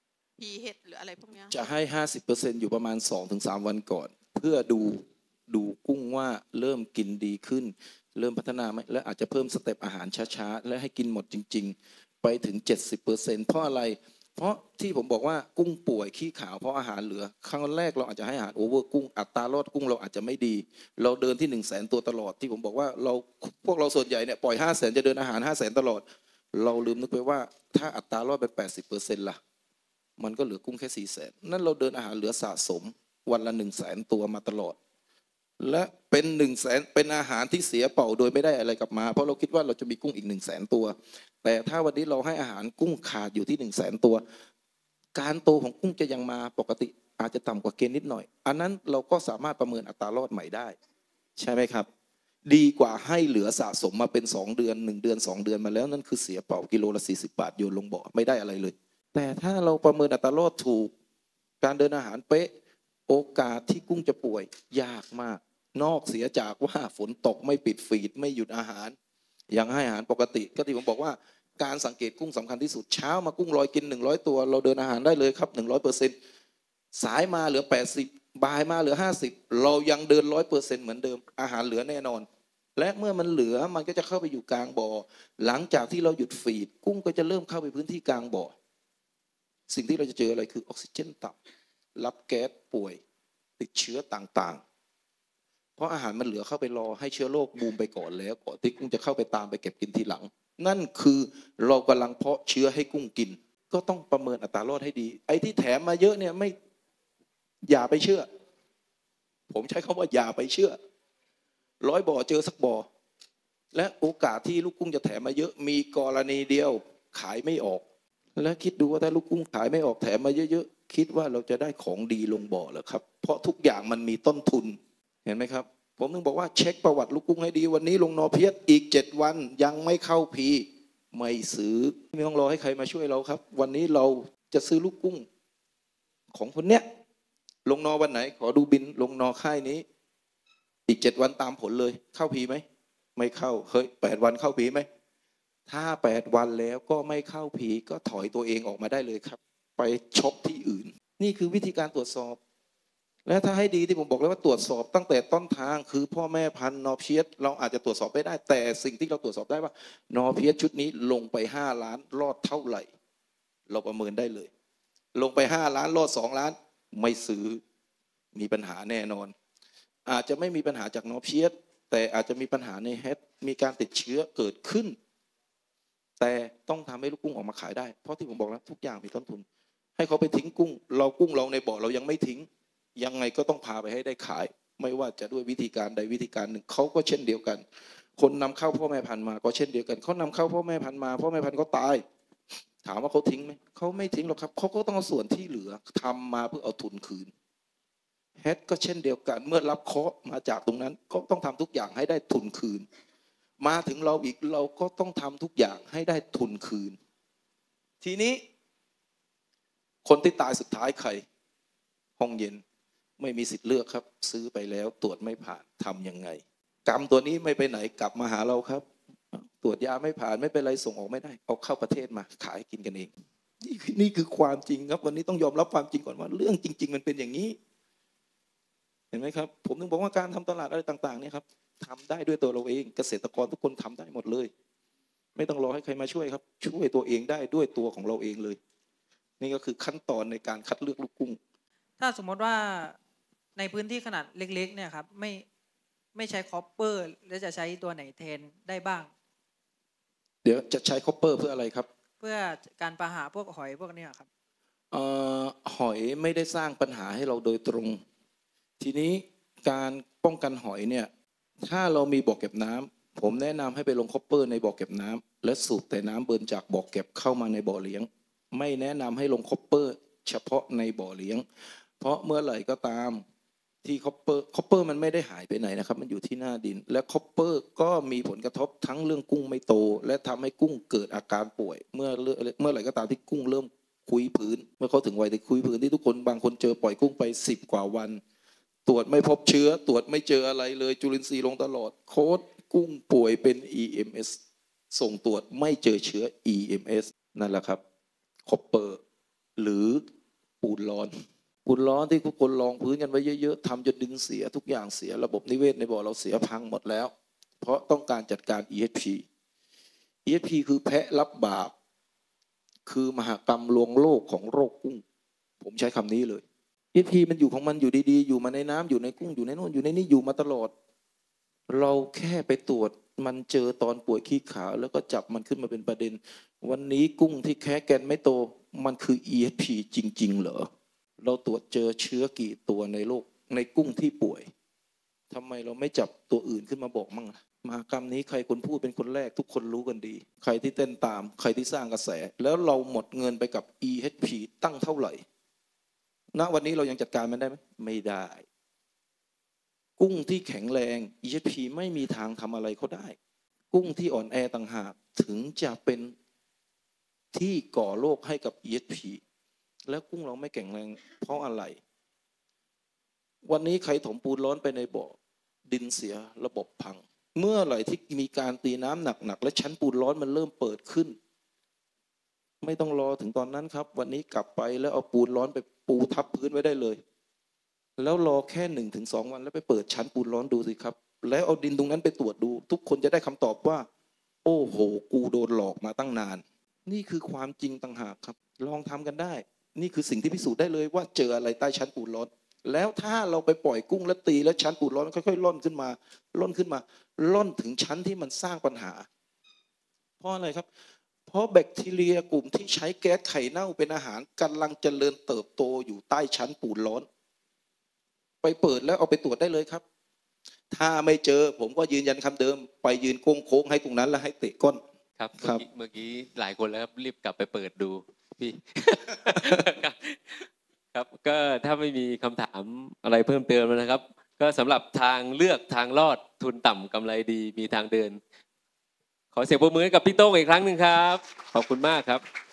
pH หรืออะไรพวกนี้จะให้ ห้าสิบเปอร์เซ็นต์ อยู่ประมาณ สองถึงสาม วันก่อนเพื่อดูดูกุ้งว่าเริ่มกินดีขึ้นเริ่มพัฒนาไหมและอาจจะเพิ่มสเต็ปอาหารช้าๆและให้กินหมดจริงๆไปถึง เจ็ดสิบเปอร์เซ็นต์ เพราะอะไรเพราะที่ผมบอกว่ากุ้งป่วยขี้ขาวเพราะอาหารเหลือครั้งแรกเราอาจจะให้อาหารโอเวอร์กุ้งอัตรารอดกุ้งเราอาจจะไม่ดีเราเดินที่ หนึ่งแสน ตัวตลอดที่ผมบอกว่าเราพวกเราส่วนใหญ่เนี่ยปล่อย ห้าแสน จะเดินอาหาร ห้าแสน ตลอดเราลืมนึกไปว่าถ้าอัตรารอดเป็น แปดสิบเปอร์เซ็นต์ ล่ะมันก็เหลือกุ้งแค่ สี่แสน นั่นเราเดินอาหารเหลือสะสมวันละ หนึ่งแสน ตัวมาตลอดและเป็น หนึ่งแสน เป็นอาหารที่เสียเปล่าโดยไม่ได้อะไรกลับมาเพราะเราคิดว่าเราจะมีกุ้งอีก หนึ่งแสน ตัวแต่ถ้าวันนี้เราให้อาหารกุ้งขาดอยู่ที่ หนึ่งแสน ตัวการโตของกุ้งจะยังมาปกติอาจจะต่ำกว่าเกณฑ์นิดหน่อยอันนั้นเราก็สามารถประเมินอัตรารอดใหม่ได้ใช่ไหมครับดีกว่าให้เหลือสะสมมาเป็นสองเดือนหนึ่งเดือนสองเดือนมาแล้วนั่นคือเสียเปล่ากิโลละสี่สิบบาทโยนลงบ่อไม่ได้อะไรเลยแต่ถ้าเราประเมินอัตรารอดถูกการเดินอาหารเป๊ะโอกาสที่กุ้งจะป่วยยากมากนอกเสียจากว่าฝนตกไม่ปิดฟีดไม่หยุดอาหารยังให้อาหารปกติก็ที่ผมบอกว่าการสังเกตกุ้งสำคัญที่สุดเช้ามากุ้งลอยกินหนึ่งร้อยตัวเราเดินอาหารได้เลยครับ หนึ่งร้อยเปอร์เซ็นต์ สายมาเหลือแปดสิบบ่ายมาเหลือห้าสิบเรายังเดิน ร้อยเปอร์เซ็นต์ เหมือนเดิมอาหารเหลือแน่นอนและเมื่อมันเหลือมันก็จะเข้าไปอยู่กลางบ่อหลังจากที่เราหยุดฟีดกุ้งก็จะเริ่มเข้าไปพื้นที่กลางบ่อสิ่งที่เราจะเจออะไรคือออกซิเจนต่ำรับแก๊สป่วยติดเชื้อต่างๆเพราะอาหารมันเหลือเข้าไปรอให้เชื้อโรคบูมไปก่อนแล้วก่อนที่กุ้งจะเข้าไปตามไปเก็บกินทีหลังนั่นคือเรากำลังเพาะเชื้อให้กุ้งกินก็ต้องประเมินอัตรารอดให้ดีไอ้ที่แถมมาเยอะเนี่ยไม่อย่าไปเชื่อผมใช้คำว่าอย่าไปเชื่อร้อยบ่อเจอสักบ่อและโอกาสที่ลูกกุ้งจะแถมมาเยอะมีกรณีเดียวขายไม่ออกและคิดดูว่าถ้าลูกกุ้งขายไม่ออกแถมมาเยอะๆคิดว่าเราจะได้ของดีลงบ่อเหรอครับเพราะทุกอย่างมันมีต้นทุนเห็นไหมครับผมถึงบอกว่าเช็คประวัติลูกกุ้งให้ดีวันนี้ลงนอเพียสอีกเจ็ดวันยังไม่เข้าพีไม่ซื้อไม่ต้องรอให้ใครมาช่วยเราครับวันนี้เราจะซื้อลูกกุ้งของคนเนี้ยลงนอวันไหนขอดูบินลงนอค่ายนี้อีกเจ็ดวันตามผลเลยเข้าพีไหมไม่เข้าเฮ้ยแปดวันเข้าพีไหมถ้าแปดวันแล้วก็ไม่เข้าพีก็ถอยตัวเองออกมาได้เลยครับไปช็อปที่อื่นนี่คือวิธีการตรวจสอบและถ้าให้ดีที่ผมบอกเลยว่าตรวจสอบตั้งแต่ต้นทางคือพ่อแม่พันธุ์นอร์เพียสเราอาจจะตรวจสอบไม่ได้แต่สิ่งที่เราตรวจสอบได้ว่านอร์เพียสชุดนี้ลงไปห้าล้านรอดเท่าไหร่เราประเมินได้เลยลงไปห้าล้านรอดสองล้านไม่ซื้อมีปัญหาแน่นอนอาจจะไม่มีปัญหาจากนอร์เพียสแต่อาจจะมีปัญหาในเฮดมีการติดเชื้อเกิดขึ้นแต่ต้องทำให้ลูกกุ้งออกมาขายได้เพราะที่ผมบอกแล้วทุกอย่างมีต้นทุนให้เขาไปทิ้งกุ้งเรากุ้งเราในบ่อเรายังไม่ทิ้งยังไงก็ต้องพาไปให้ได้ขายไม่ว่าจะด้วยวิธีการใดวิธีการหนึ่งเขาก็เช่นเดียวกันคนนำเข้าพ่อแม่พันธุ์มาก็เช่นเดียวกันเขานำเข้าพ่อแม่พันธุ์มาพ่อแม่พันธุ์ก็ตายถามว่าเขาทิ้งไหมเขาไม่ทิ้งหรอกครับเขาก็ต้องเอาส่วนที่เหลือทำมาเพื่อเอาทุนคืนเฮดก็เช่นเดียวกันเมื่อรับเคราะห์มาจากตรงนั้นก็ต้องทำทุกอย่างให้ได้ทุนคืนมาถึงเราอีกเราก็ต้องทำทุกอย่างให้ได้ทุนคืนทีนี้คนที่ตายสุดท้ายใครห้องเย็นไม่มีสิทธิ์เลือกครับซื้อไปแล้วตรวจไม่ผ่านทำยังไงกรรมตัวนี้ไม่ไปไหนกลับมาหาเราครับตรวจยาไม่ผ่านไม่เป็นไรส่งออกไม่ได้เอาเข้าประเทศมาขายกินกันเองนี่นี่คือความจริงครับวันนี้ต้องยอมรับความจริงก่อนว่าเรื่องจริงๆมันเป็นอย่างนี้เห็นไหมครับผมถึงบอกว่าการทำตลาดอะไรต่างๆเนี่ยครับทำได้ด้วยตัวเราเองเกษตรกรทุกคนทำได้หมดเลยไม่ต้องรอให้ใครมาช่วยครับช่วยตัวเองได้ด้วยตัวของเราเองเลยนี่ก็คือขั้นตอนในการคัดเลือกลูกกุ้งถ้าสมมติว่าในพื้นที่ขนาดเล็กๆเนี่ยครับไม่ไม่ใช้คอปเปอร์แล้วจะใช้ตัวไหนแทนได้บ้างเดี๋ยวจะใช้คอปเปอร์เพื่ออะไรครับเพื่อการปะหาพวกหอยพวกนี้ครับเอ่อหอยไม่ได้สร้างปัญหาให้เราโดยตรงทีนี้การป้องกันหอยเนี่ยถ้าเรามีบ่อเก็บน้ำผมแนะนำให้ไปลงคอปเปอร์ในบ่อเก็บน้ำและสูบแต่น้ำเบิร์นจากบ่อเก็บเข้ามาในบ่อเลี้ยงไม่แนะนำให้ลงคอปเปอร์เฉพาะในบ่อเลี้ยงเพราะเมื่อไหร่ก็ตามที่คอปเปอร์คอปเปอร์มันไม่ได้หายไปไหนนะครับมันอยู่ที่หน้าดินและคอปเปอร์ก็มีผลกระทบทั้งเรื่องกุ้งไม่โตและทำให้กุ้งเกิดอาการป่วยเมื่อเมื่อไหร่ก็ตามที่กุ้งเริ่มคุยพื้นเมื่อเขาถึงวัยที่คุยพื้นที่ทุกคนบางคนเจอปล่อยกุ้งไปสิบกว่าวันตรวจไม่พบเชื้อตรวจไม่เจออะไรเลยจุลินทรีย์ลงตลอดโค้ดกุ้งป่วยเป็น อี เอ็ม เอส ส่งตรวจไม่เจอเชื้อ อี เอ็ม เอส นั่นแหละครับคอปเปอร์หรือปูนร้อนปูนร้อนที่ทุกคนลองพื้นกันไว้เยอะๆทำจนดินเสียทุกอย่างเสียระบบนิเวศในบ่อเราเสียพังหมดแล้วเพราะต้องการจัดการ อี เอส พี อี เอส พี คือแพะรับบาปคือมหากรรมลวงโลกของโรคกุ้งผมใช้คำนี้เลย อี เอส พี มันอยู่ของมันอยู่ดีๆอยู่มาในน้ำอยู่ในกุ้งอยู่ในโน่นอยู่ในนี่อยู่มาตลอดเราแค่ไปตรวจมันเจอตอนป่วยขี้ขาวแล้วก็จับมันขึ้นมาเป็นประเด็นวันนี้กุ้งที่แค่แกนไม่โตมันคือ อี เอส พี จริงๆเหรอเราตรวจเจอเชื้อกี่ตัวในโลกในกุ้งที่ป่วยทำไมเราไม่จับตัวอื่นขึ้นมาบอกมั่งมหากรรมนี้ใครคนพูดเป็นคนแรกทุกคนรู้กันดีใครที่เต้นตามใครที่สร้างกระแสแล้วเราหมดเงินไปกับ อี เอส พี ตั้งเท่าไหร่ณวันนี้เรายังจัดการมันได้ไหมไม่ได้กุ้งที่แข็งแรง อี เอส พี ไม่มีทางทำอะไรเขาได้กุ้งที่อ่อนแอต่างหากถึงจะเป็นที่ก่อโรคให้กับ อี เอส พี แล้วกุ้งเราไม่แข็งแรงเพราะอะไรวันนี้ใครถมปูนร้อนไปในบ่อดินเสียระบบพังเมื่อไหร่ที่มีการตีน้ำหนักๆและชั้นปูนร้อนมันเริ่มเปิดขึ้นไม่ต้องรอถึงตอนนั้นครับวันนี้กลับไปแล้วเอาปูนร้อนไปปูทับพื้นไว้ได้เลยแล้วรอแค่หนึ่งถึงสองวันแล้วไปเปิดชั้นปูนร้อนดูสิครับแล้วเอาดินตรงนั้นไปตรวจดูทุกคนจะได้คำตอบว่าโอ้โหกูโดนหลอกมาตั้งนานนี่คือความจริงต่างหากครับลองทำกันได้นี่คือสิ่งที่พิสูจน์ได้เลยว่าเจออะไรใต้ชั้นปูนร้อนแล้วถ้าเราไปปล่อยกุ้งแล้วตีแล้วชั้นปูนร้อนมันค่อยๆล่นขึ้นมาล่นขึ้นมาล่นถึงชั้นที่มันสร้างปัญหาเพราะอะไรครับเพราะแบคทีเรียกลุ่มที่ใช้แก๊สไข่เน่าเป็นอาหารกำลังเจริญเติบโตอยู่ใต้ชั้นปูนร้อนไปเปิดแล้วเอาไปตรวจได้เลยครับถ้าไม่เจอผมก็ยืนยันคำเดิมไปยืนโค้งๆให้ตรงนั้นแล้วให้เตะก้นครับเมื่อกี้หลายคนแล้วครับรีบกลับไปเปิดดูพี่ ครับก็ถ้าไม่มีคำถามอะไรเพิ่มเติมแล้วนะครับก็สำหรับทางเลือกทางรอดทุนต่ำกำไรดีมีทางเดินขอเสียงปรบมือให้กับพี่โต้งอีกครั้งหนึ่งครับขอบคุณมากครับ